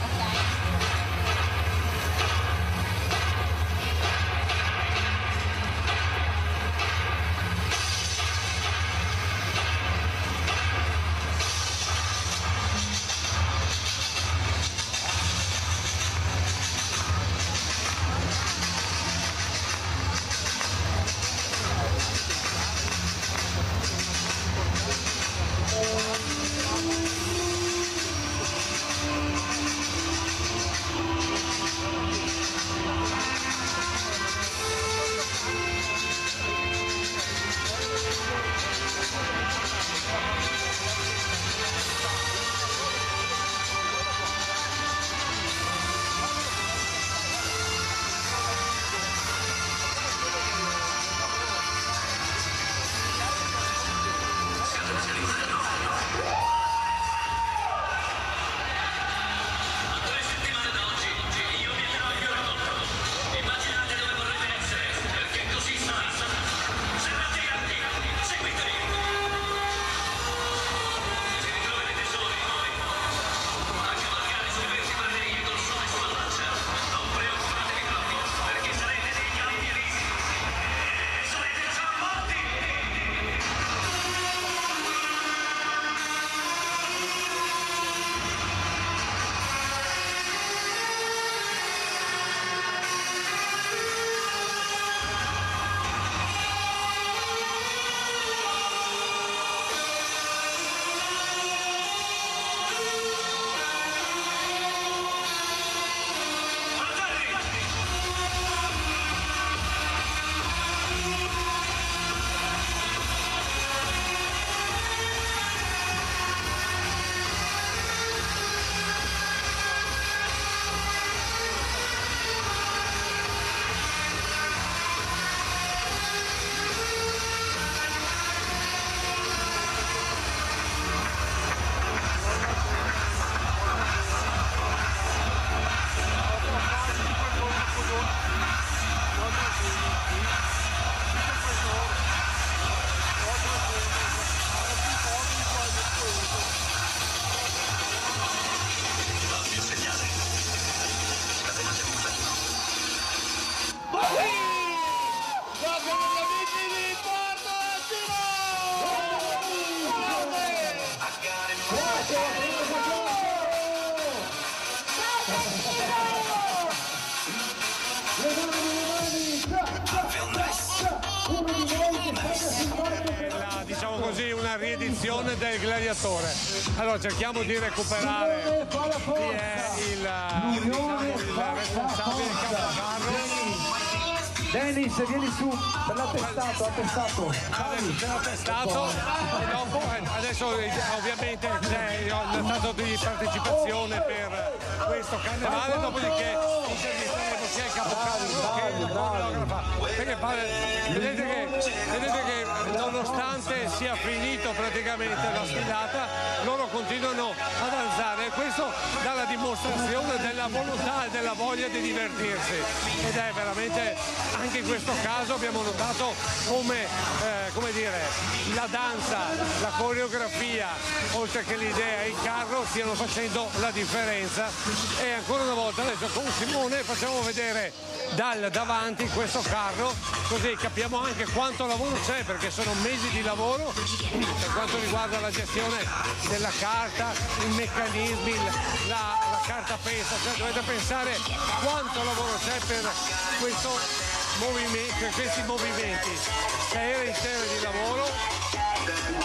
Speaker 1: Diciamo così, una riedizione del Gladiatore. Allora cerchiamo di recuperare chi è il, diciamo, il responsabile del capocarro.
Speaker 19: Dennis, vieni su per l'attestato, attestato.
Speaker 1: Per l'attestato e dopo adesso ovviamente c'è il dato di partecipazione per questo carnevale, dopodiché intervisteremo sia il capocarro che il coreografa. Perché vedete che, vedete che nonostante sia finito praticamente la sfilata, loro continuano ad alzare e questo dà la dimostrazione della volontà e della voglia di divertirsi, ed è veramente, anche in questo caso abbiamo notato come, eh, come dire, la danza, la coreografia, oltre che l'idea e il carro stiano facendo la differenza. E ancora una volta adesso con Simone facciamo vedere dal davanti questo carro, così capiamo anche quanto lavoro c'è, perché sono mesi di lavoro per quanto riguarda la gestione della carta, i meccanismi, la, la carta pesa, cioè dovete pensare quanto lavoro c'è per questo movimento, questi movimenti, sei ore intere di lavoro.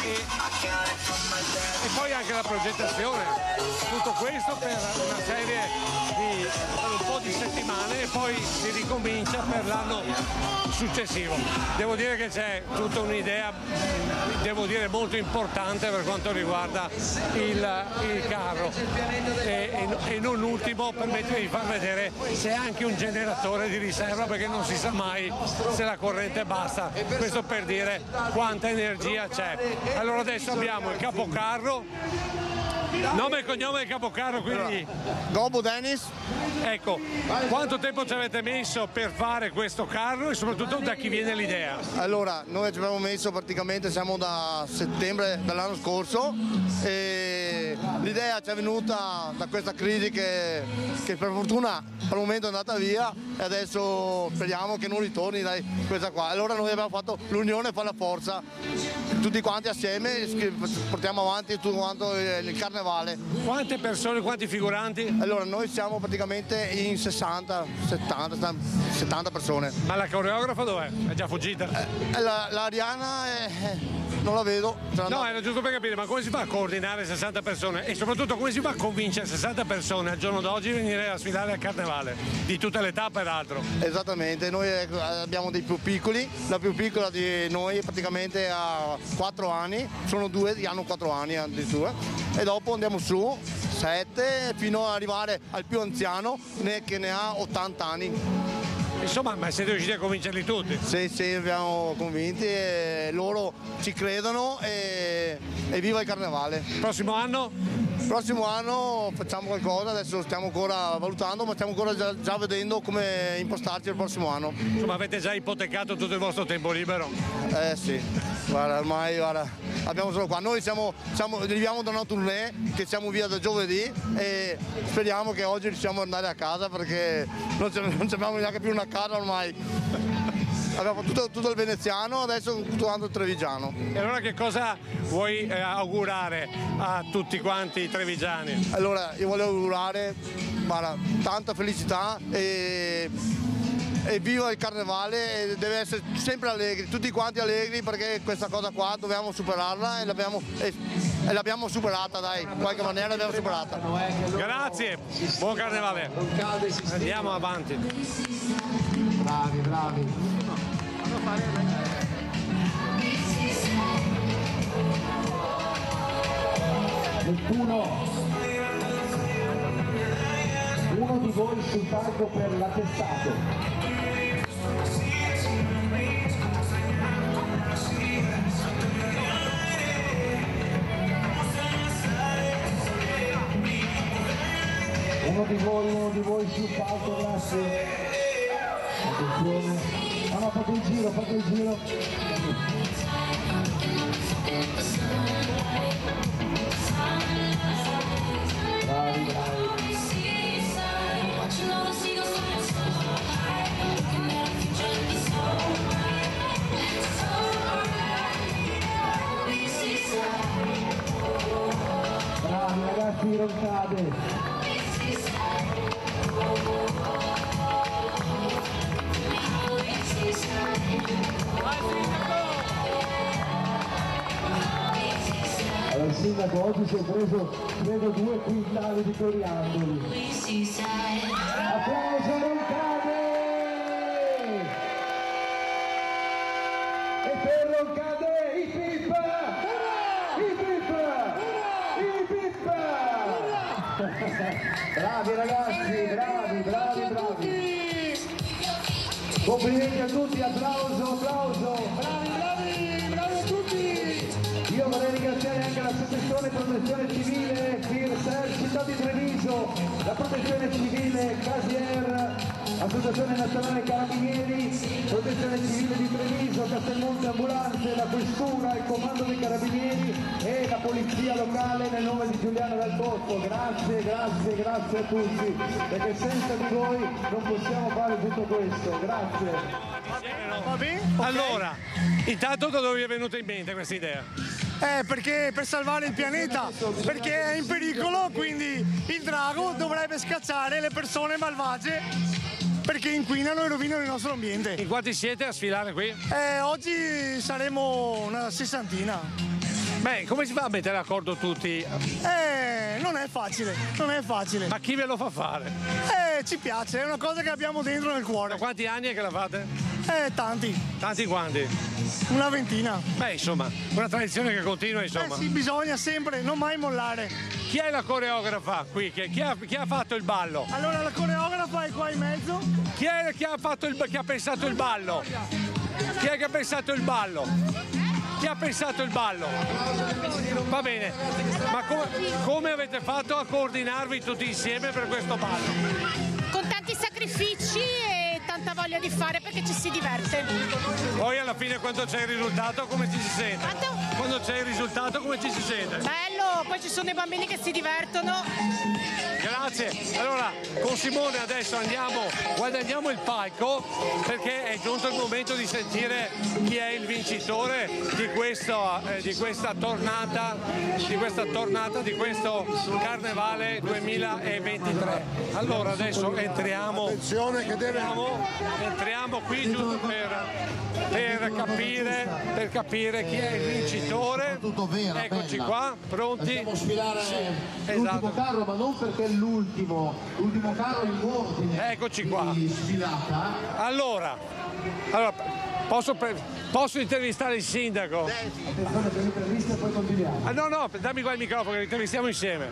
Speaker 1: e poi anche la progettazione, tutto questo per una serie di per un po' di settimane e poi si ricomincia per l'anno successivo. Devo dire che c'è tutta un'idea, devo dire molto importante per quanto riguarda il, il carro e, e, e non ultimo permettere di far vedere se è anche un generatore di riserva, perché non si sa mai se la corrente basta, questo per dire quanta energia c'è. Allora adesso abbiamo il capocarro, nome e cognome del capocarro, quindi
Speaker 6: Gobo Dennis.
Speaker 1: Ecco, quanto tempo ci avete messo per fare questo carro e soprattutto da chi viene l'idea?
Speaker 6: Allora, noi ci abbiamo messo praticamente, siamo da settembre dell'anno scorso e l'idea ci è venuta da questa crisi che, che per fortuna per il momento è andata via e adesso speriamo che non ritorni, dai, questa qua. Allora noi abbiamo fatto l'unione fa la forza, tutti quanti assieme portiamo avanti tutto quanto il carnevale.
Speaker 1: Quante persone, quanti figuranti?
Speaker 6: Allora noi siamo praticamente in sessanta, settanta, settanta persone.
Speaker 1: Ma la coreografa dov'è? È già fuggita?
Speaker 6: Eh, la, la Ariana è, non la vedo.
Speaker 1: No, era giusto per capire, ma come si fa a coordinare sessanta persone e soprattutto come si fa a convincere sessanta persone al giorno d'oggi a venire a sfidare al carnevale? Di tutte le età peraltro.
Speaker 6: Esattamente, noi abbiamo dei più piccoli, la più piccola di noi praticamente ha quattro anni, sono due che hanno quattro anni addirittura e dopo andiamo su sette fino ad arrivare al più anziano che ne ha ottanta anni.
Speaker 1: Insomma, ma siete riusciti a convincerli tutti?
Speaker 6: Sì, sì, abbiamo convinti e loro ci credono e, e viva il carnevale.
Speaker 1: Prossimo anno?
Speaker 6: Prossimo anno facciamo qualcosa, adesso stiamo ancora valutando, ma stiamo ancora già, già vedendo come impostarci il prossimo anno.
Speaker 1: Insomma, avete già ipotecato tutto il vostro tempo libero?
Speaker 6: Eh sì, guarda, ormai guarda, abbiamo solo qua. Noi siamo, siamo, arriviamo da una tournée che siamo via da giovedì e speriamo che oggi riusciamo ad andare a casa perché non, non abbiamo neanche più una casa ormai. Abbiamo tutto, tutto il veneziano, adesso tutto quanto il trevigiano.
Speaker 1: E allora che cosa vuoi eh, augurare a tutti quanti i trevigiani?
Speaker 6: Allora io voglio augurare guarda, tanta felicità e, e viva il carnevale e deve essere sempre allegri, tutti quanti allegri perché questa cosa qua dobbiamo superarla e l'abbiamo, e, e l'abbiamo superata, dai, in qualche maniera l'abbiamo superata.
Speaker 1: Grazie, buon carnevale. Andiamo avanti.
Speaker 19: Bravi, bravi. Nessuno, uno di voi sul palco per l'attestato. Uno di voi, uno di voi sul palco, grazie. Attenzione. No, no, fate il giro, fate il giro. Bravi, bravi. Bravi ragazzi, roncate. Allora il sindaco oggi si è preso credo due quintali di coriandoli. Applauso Roncade! E per Roncade i pip! I pip! I pip! Bravi ragazzi, bravi, bravi, bravi! Complimenti a tutti, applauso, applauso! Bravi, bravi, bravi a tutti! Io vorrei ringraziare anche l'associazione Protezione Civile, FIRSER, Città di Treviso, la Protezione Civile, Casier, Associazione Nazionale Carabinieri, Protezione Civile di Treviso, Castelmonte Ambulanze, la Questura, il Comando dei Carabinieri e la Polizia Locale nel nome di Giuliano Dal Bosco. Grazie, grazie, grazie a tutti, perché senza di voi non possiamo fare tutto questo. Grazie.
Speaker 1: Va bene? Okay. Allora, intanto da dove vi è venuta in mente questa idea?
Speaker 18: Eh, perché per salvare il pianeta, perché è in pericolo, quindi il drago dovrebbe scacciare le persone malvagie perché inquinano e rovinano il nostro ambiente.
Speaker 1: In quanti siete a sfilare qui?
Speaker 18: Eh, oggi saremo una sessantina.
Speaker 1: Beh, come si fa a mettere d'accordo tutti?
Speaker 18: Eh, non è facile, non è facile.
Speaker 1: Ma chi ve lo fa fare?
Speaker 18: Eh, ci piace, è una cosa che abbiamo dentro nel cuore.
Speaker 1: Da quanti anni è che la fate?
Speaker 18: Eh, tanti.
Speaker 1: Tanti quanti?
Speaker 18: Una ventina.
Speaker 1: Beh, insomma, una tradizione che continua, insomma.
Speaker 18: Eh sì, bisogna sempre, non mai mollare.
Speaker 1: Chi è la coreografa qui? Chi, chi, ha, chi ha fatto il ballo?
Speaker 18: Allora, la coreografa è qua in mezzo.
Speaker 1: Chi è che ha, fatto il, chi ha pensato il ballo? Chi è che ha pensato il ballo? Chi ha pensato il ballo? Va bene, ma com come avete fatto a coordinarvi tutti insieme per questo ballo?
Speaker 7: Con tanti sacrifici e tanta voglia di fare perché ci si diverte.
Speaker 1: Poi alla fine quando c'è il risultato come ci si sente?
Speaker 7: Quanto?
Speaker 1: Quando c'è il risultato come ci si sente?
Speaker 7: Bello, poi ci sono i bambini che si divertono.
Speaker 1: Grazie. Allora, con Simone adesso andiamo, guadagniamo il palco perché è giunto il momento di sentire chi è il vincitore di, questo, eh, di questa tornata, di questa tornata, di questo Carnevale duemilaventitré. Allora adesso entriamo, entriamo, entriamo qui giusto per, per, capire, per capire chi è il vincitore. Eccoci qua, pronti?
Speaker 22: Facciamo sfilare
Speaker 1: sì,
Speaker 22: l'ultimo
Speaker 1: esatto.
Speaker 22: carro, ma non perché è l'ultimo, l'ultimo carro in ordine.
Speaker 1: Eccoci qua.
Speaker 22: Di sfilata.
Speaker 1: Allora, allora posso, posso intervistare il sindaco?
Speaker 19: Attenzione per l'intervista e poi continuiamo.
Speaker 1: Ah, no, no, dammi qua il microfono che intervistiamo insieme.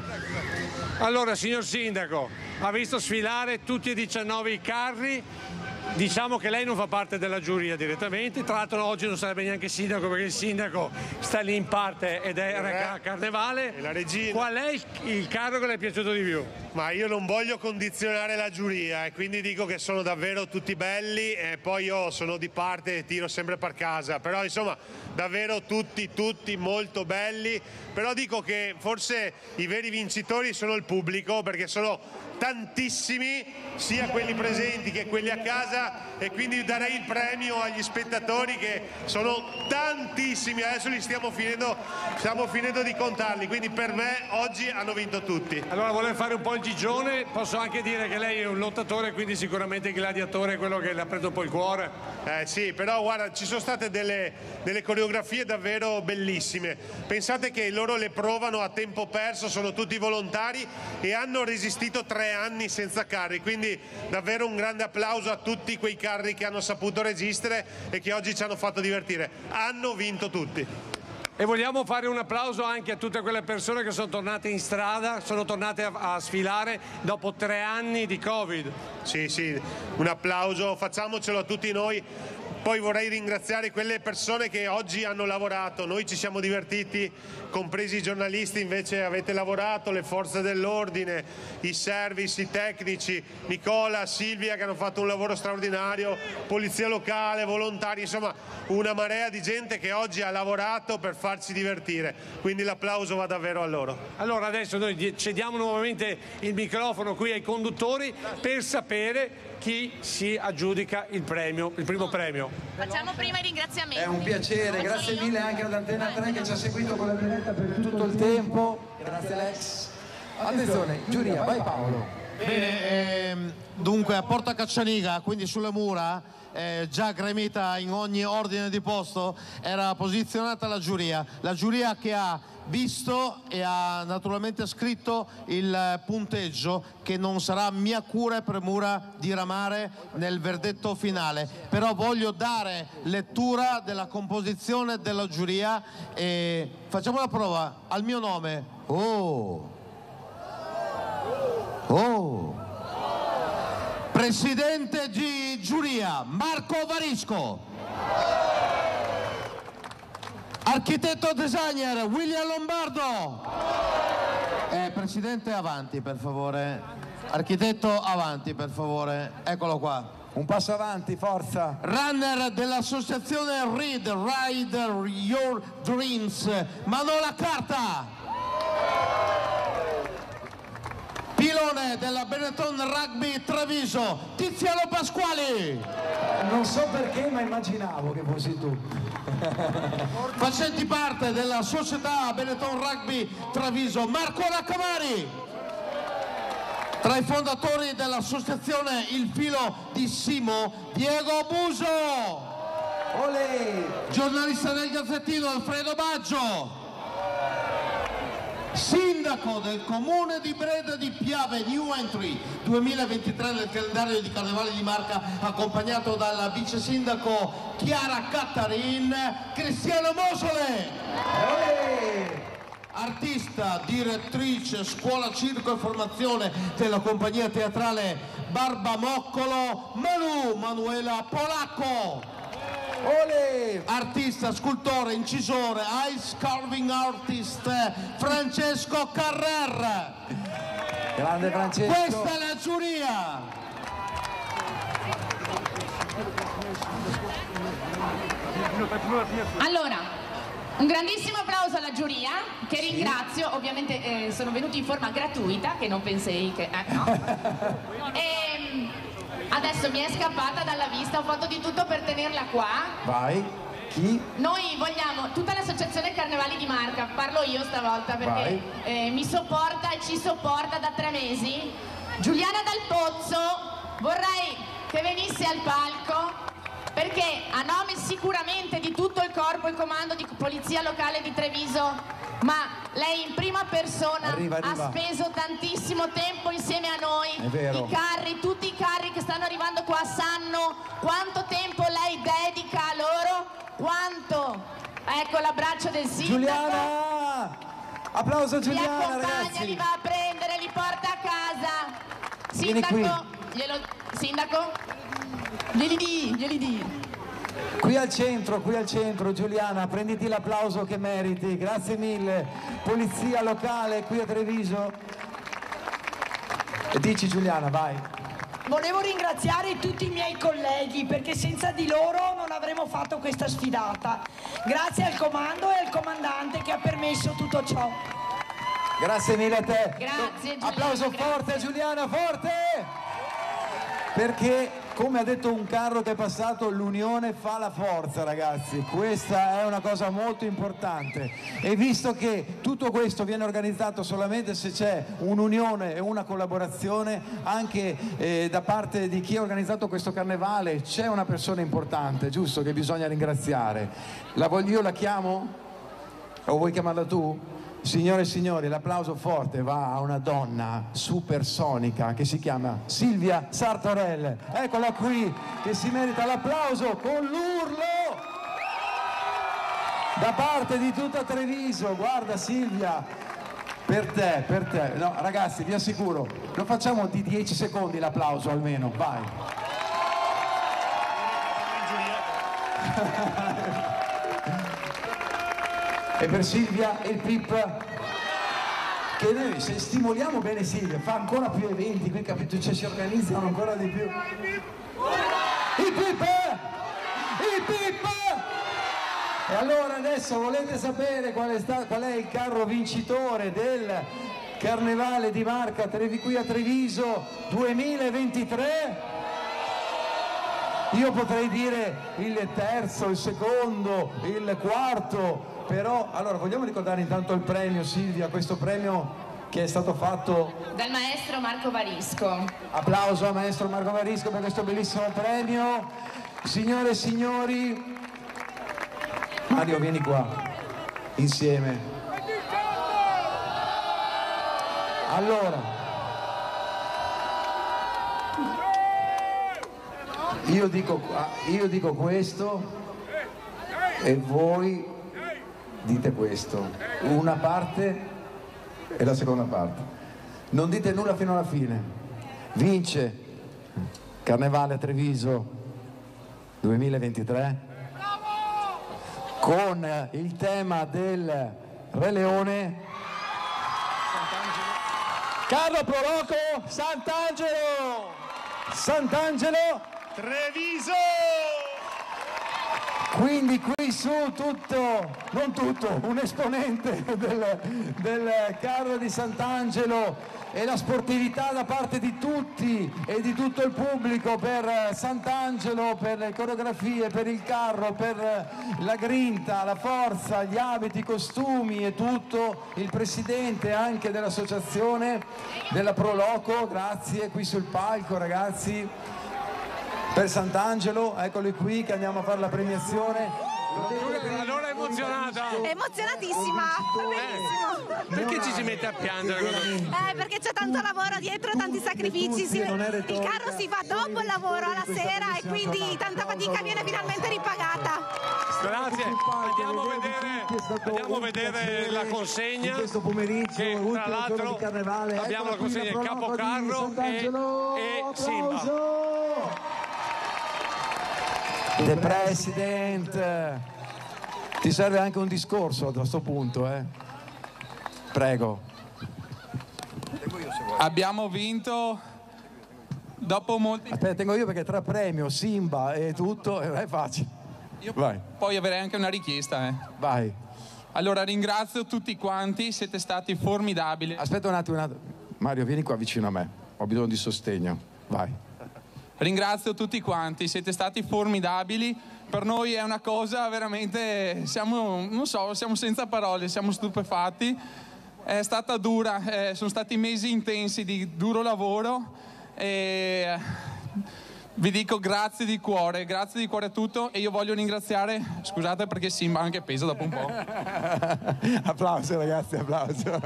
Speaker 1: Allora, signor sindaco, ha visto sfilare tutti e diciannove i carri. Diciamo che lei non fa parte della giuria direttamente, tra l'altro oggi non sarebbe neanche sindaco perché il sindaco sta lì in parte ed è a Carnevale.
Speaker 8: E la regina.
Speaker 1: Qual è il, il carro che le è piaciuto di più?
Speaker 8: Ma io non voglio condizionare la giuria e quindi dico che sono davvero tutti belli e poi io sono di parte e tiro sempre per casa, però insomma davvero tutti, tutti molto belli, però dico che forse i veri vincitori sono il pubblico perché sono tantissimi, sia quelli presenti che quelli a casa e quindi darei il premio agli spettatori che sono tantissimi, adesso li stiamo finendo, stiamo finendo di contarli, quindi per me oggi hanno vinto tutti.
Speaker 1: Allora volevo fare un po' il gigione, posso anche dire che lei è un lottatore, quindi sicuramente il gladiatore è quello che le ha preso un po' il cuore.
Speaker 8: Eh sì, però guarda, ci sono state delle, delle coreografie davvero bellissime, pensate che loro le provano a tempo perso, sono tutti volontari e hanno resistito tre anni senza carri, quindi davvero un grande applauso a tutti quei carri che hanno saputo resistere e che oggi ci hanno fatto divertire, hanno vinto tutti.
Speaker 1: E vogliamo fare un applauso anche a tutte quelle persone che sono tornate in strada, sono tornate a, a sfilare dopo tre anni di Covid.
Speaker 8: Sì, sì, un applauso, facciamocelo a tutti noi. Poi vorrei ringraziare quelle persone che oggi hanno lavorato, noi ci siamo divertiti, compresi i giornalisti, invece avete lavorato, le forze dell'ordine, i service, i tecnici, Nicola, Silvia che hanno fatto un lavoro straordinario, polizia locale, volontari, insomma una marea di gente che oggi ha lavorato per farci divertire, quindi l'applauso va davvero a loro.
Speaker 1: Allora adesso noi cediamo nuovamente il microfono qui ai conduttori per sapere chi si aggiudica il premio, il primo premio.
Speaker 2: Facciamo prima i ringraziamenti.
Speaker 19: È un piacere, grazie mille anche ad Antena tre che ci ha seguito con la diretta per tutto il tempo. Grazie Lex. Attenzione, giuria, vai Paolo.
Speaker 22: Bene, ehm, dunque a Porta Caccianiga, quindi sulle mura, eh, già gremita in ogni ordine di posto, era posizionata la giuria. La giuria che ha visto e ha naturalmente scritto il punteggio che non sarà mia cura e premura diramare nel verdetto finale, però voglio dare lettura della composizione della giuria e facciamo la prova al mio nome. Oh oh presidente di giuria Marco Varisco, architetto designer William Lombardo. Eh, presidente avanti per favore. Architetto avanti per favore. Eccolo qua.
Speaker 19: Un passo avanti, forza.
Speaker 22: Runner dell'associazione Read Ride Your Dreams Manola Carta. Pilone della Benetton Rugby Treviso Tiziano Pasquali.
Speaker 19: Non so perché ma immaginavo che fossi tu.
Speaker 22: Facenti parte della società Benetton Rugby Treviso Marco Raccamari. Tra i fondatori dell'associazione Il Filo di Simo Diego Buso.
Speaker 19: Olè.
Speaker 22: Giornalista del Gazzettino Alfredo Baggio. sindaco del comune di Breda di Piave, new entry duemilaventitré nel calendario di Carnevale di Marca, accompagnato dalla vice sindaco Chiara Cattarin, Cristiano Mosole. Artista, direttrice, scuola circo e formazione della compagnia teatrale Barbamoccolo, Manu Manuela Polacco.
Speaker 19: Olè.
Speaker 22: Artista, scultore, incisore, ice carving artist Francesco Carrer.
Speaker 19: Grande Francesco.
Speaker 22: Questa è la giuria.
Speaker 2: Allora, un grandissimo applauso alla giuria, che ringrazio, ovviamente eh, sono venuti in forma gratuita, che non pensei che... Eh, no. E adesso mi è scappata dalla vista, ho fatto di tutto per tenerla qua.
Speaker 19: Vai, chi?
Speaker 2: Noi vogliamo, tutta l'associazione Carnevali di Marca, parlo io stavolta perché eh, mi sopporta e ci sopporta da tre mesi. Giuliana Dal Pozzo, vorrei che venisse al palco, perché a nome sicuramente di tutto il corpo e comando di Polizia Locale di Treviso, ma lei in prima persona
Speaker 19: arriva, arriva.
Speaker 2: ha speso tantissimo tempo insieme a noi,
Speaker 19: È vero.
Speaker 2: i carri, tutti i carri che stanno arrivando qua sanno quanto tempo lei dedica a loro, quanto, ecco l'abbraccio del sindaco.
Speaker 19: Giuliana! Applauso a Giuliana,
Speaker 2: li accompagna,
Speaker 19: ragazzi.
Speaker 2: li va a prendere, li porta a casa.
Speaker 19: Vieni
Speaker 2: Sindaco, glielo, sindaco, glieli di, glieli di.
Speaker 19: Qui al centro, qui al centro, Giuliana, prenditi l'applauso che meriti, grazie mille. Polizia locale qui a Treviso. E dici Giuliana, vai.
Speaker 17: Volevo ringraziare tutti i miei colleghi perché senza di loro non avremmo fatto questa sfidata. Grazie al comando e al comandante che ha permesso tutto ciò.
Speaker 19: Grazie mille a te.
Speaker 2: Grazie Giuliana.
Speaker 19: Applauso
Speaker 2: grazie.
Speaker 19: forte a Giuliana, forte! Perché, come ha detto un carro che è passato, l'unione fa la forza, ragazzi. Questa è una cosa molto importante. E visto che tutto questo viene organizzato solamente se c'è un'unione e una collaborazione anche eh, da parte di chi ha organizzato questo carnevale, c'è una persona importante, giusto, che bisogna ringraziare. La voglio, io la chiamo? O vuoi chiamarla tu? Signore e signori, l'applauso forte va a una donna supersonica che si chiama Silvia Sartorel. Eccola qui, che si merita l'applauso con l'urlo da parte di tutta Treviso. Guarda Silvia, per te, per te. No, ragazzi, vi assicuro, lo facciamo di dieci secondi l'applauso almeno, vai. E per Silvia il P I P, che noi se stimoliamo bene Silvia, fa ancora più eventi, qui capito, cioè, si organizzano ancora di più. Il P I P! Il P I P! E allora adesso volete sapere qual è, sta, qual è il carro vincitore del Carnevale di Marca Trevi, qui a Treviso duemilaventitré? Io potrei dire il terzo, il secondo, il quarto, però allora vogliamo ricordare intanto il premio, Silvia, questo premio che è stato fatto
Speaker 2: Dal maestro Marco Varisco.
Speaker 19: Applauso al maestro Marco Varisco per questo bellissimo premio. Signore e signori, Mario vieni qua, insieme. Allora, io dico, io dico questo e voi dite questo, una parte e la seconda parte. Non dite nulla fino alla fine. Vince Carnevale a Treviso duemilaventitré con il tema del Re Leone. Carlo Proloco, Sant'Angelo! Sant'Angelo!
Speaker 3: Treviso!
Speaker 19: Quindi qui su tutto, non tutto, un esponente del, del carro di Sant'Angelo e la sportività da parte di tutti e di tutto il pubblico per Sant'Angelo, per le coreografie, per il carro, per la grinta, la forza, gli abiti, i costumi e tutto, il presidente anche dell'associazione della Proloco, grazie, qui sul palco ragazzi. Per Sant'Angelo, eccoli qui che andiamo a fare la premiazione.
Speaker 1: Allora è emozionata.
Speaker 10: È emozionatissima.
Speaker 1: Eh, perché ci si mette a piangere?
Speaker 10: Eh, perché c'è tanto lavoro dietro, tanti sacrifici. Si, il carro si fa dopo il lavoro, alla sera, e quindi tanta fatica viene finalmente ripagata.
Speaker 1: Grazie. Andiamo a vedere, andiamo a vedere la consegna.
Speaker 12: Questo pomeriggio,
Speaker 1: che tra l'altro abbiamo la consegna del capocarro e, e Simba.
Speaker 19: The President, ti serve anche un discorso a questo punto, eh? Prego.
Speaker 21: Abbiamo vinto dopo molti...
Speaker 19: Aspetta, tengo io perché tra premio, Simba e tutto, è facile.
Speaker 21: Io
Speaker 19: Vai.
Speaker 21: Poi avrei anche una richiesta, eh.
Speaker 19: Vai.
Speaker 21: Allora ringrazio tutti quanti, siete stati formidabili.
Speaker 19: Aspetta un attimo, un attimo. Mario, vieni qua vicino a me, ho bisogno di sostegno. Vai.
Speaker 21: Ringrazio tutti quanti, siete stati formidabili. Per noi è una cosa veramente, siamo, non so, siamo senza parole, siamo stupefatti. È stata dura, eh, sono stati mesi intensi di duro lavoro e vi dico grazie di cuore, grazie di cuore a tutto, e io voglio ringraziare, scusate perché Simba anche pesa dopo un po'.
Speaker 19: Applauso ragazzi, applauso.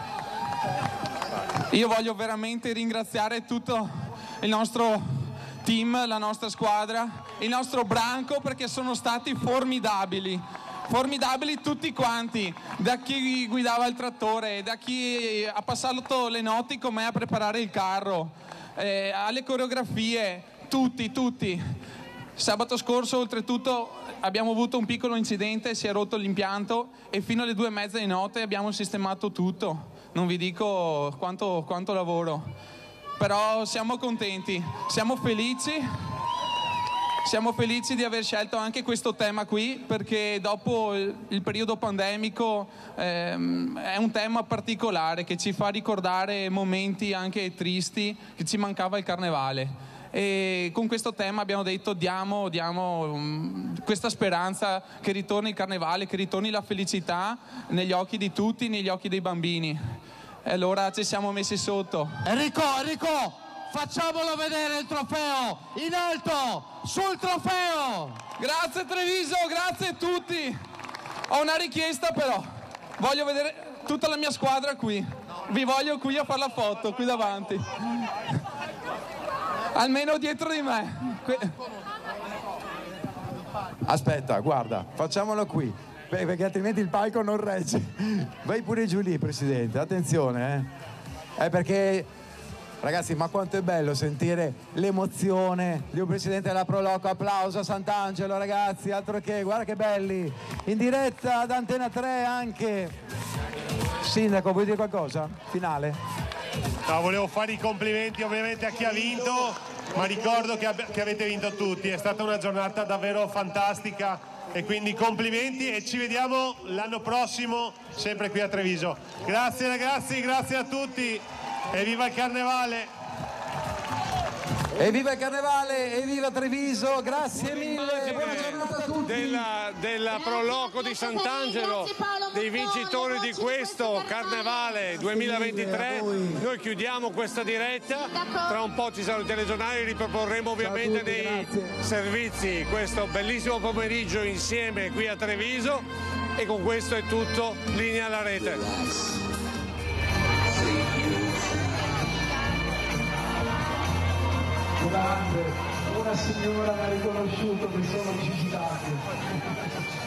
Speaker 21: Io voglio veramente ringraziare tutto il nostro team, la nostra squadra, il nostro branco, perché sono stati formidabili, formidabili tutti quanti, da chi guidava il trattore, da chi ha passato le notti con me a preparare il carro, eh, alle coreografie, tutti, tutti. Sabato scorso oltretutto abbiamo avuto un piccolo incidente, si è rotto l'impianto e fino alle due e mezza di notte abbiamo sistemato tutto, non vi dico quanto, quanto lavoro. Però siamo contenti, siamo felici, siamo felici di aver scelto anche questo tema qui, perché dopo il, il periodo pandemico ehm, è un tema particolare che ci fa ricordare momenti anche tristi, che ci mancava il carnevale. E con questo tema abbiamo detto diamo, diamo um, questa speranza che ritorni il carnevale, che ritorni la felicità negli occhi di tutti, negli occhi dei bambini. E allora ci siamo messi sotto.
Speaker 22: Enrico, Enrico, facciamolo vedere il trofeo, in alto, sul trofeo.
Speaker 21: Grazie Treviso, grazie a tutti. Ho una richiesta però, voglio vedere tutta la mia squadra qui. Vi voglio qui a fare la foto, qui davanti. Almeno dietro di me.
Speaker 19: Aspetta, guarda, facciamolo qui, perché altrimenti il palco non regge. Vai pure giù lì, Presidente, attenzione, eh. È perché, ragazzi, ma quanto è bello sentire l'emozione di un Presidente della Proloco. Applauso a Sant'Angelo, ragazzi, altro che, guarda che belli. In diretta ad Antena tre anche. Sindaco, vuoi dire qualcosa? Finale?
Speaker 8: No, volevo fare i complimenti ovviamente a chi ha vinto, ma ricordo che, che avete vinto tutti, è stata una giornata davvero fantastica e quindi complimenti e ci vediamo l'anno prossimo sempre qui a Treviso. Grazie ragazzi, grazie a tutti e viva il Carnevale!
Speaker 19: E viva il Carnevale, e viva Treviso, grazie mille, buona giornata a tutti.
Speaker 1: Della, della Proloco di Sant'Angelo, dei vincitori di questo Carnevale duemilaventitré. Noi chiudiamo questa diretta, tra un po' ci saranno i telegiornali, riproporremo ovviamente nei servizi questo bellissimo pomeriggio insieme qui a Treviso e con questo è tutto, linea alla rete.
Speaker 12: Grande, una signora mi ha riconosciuto che sono Gigi D'Agostino.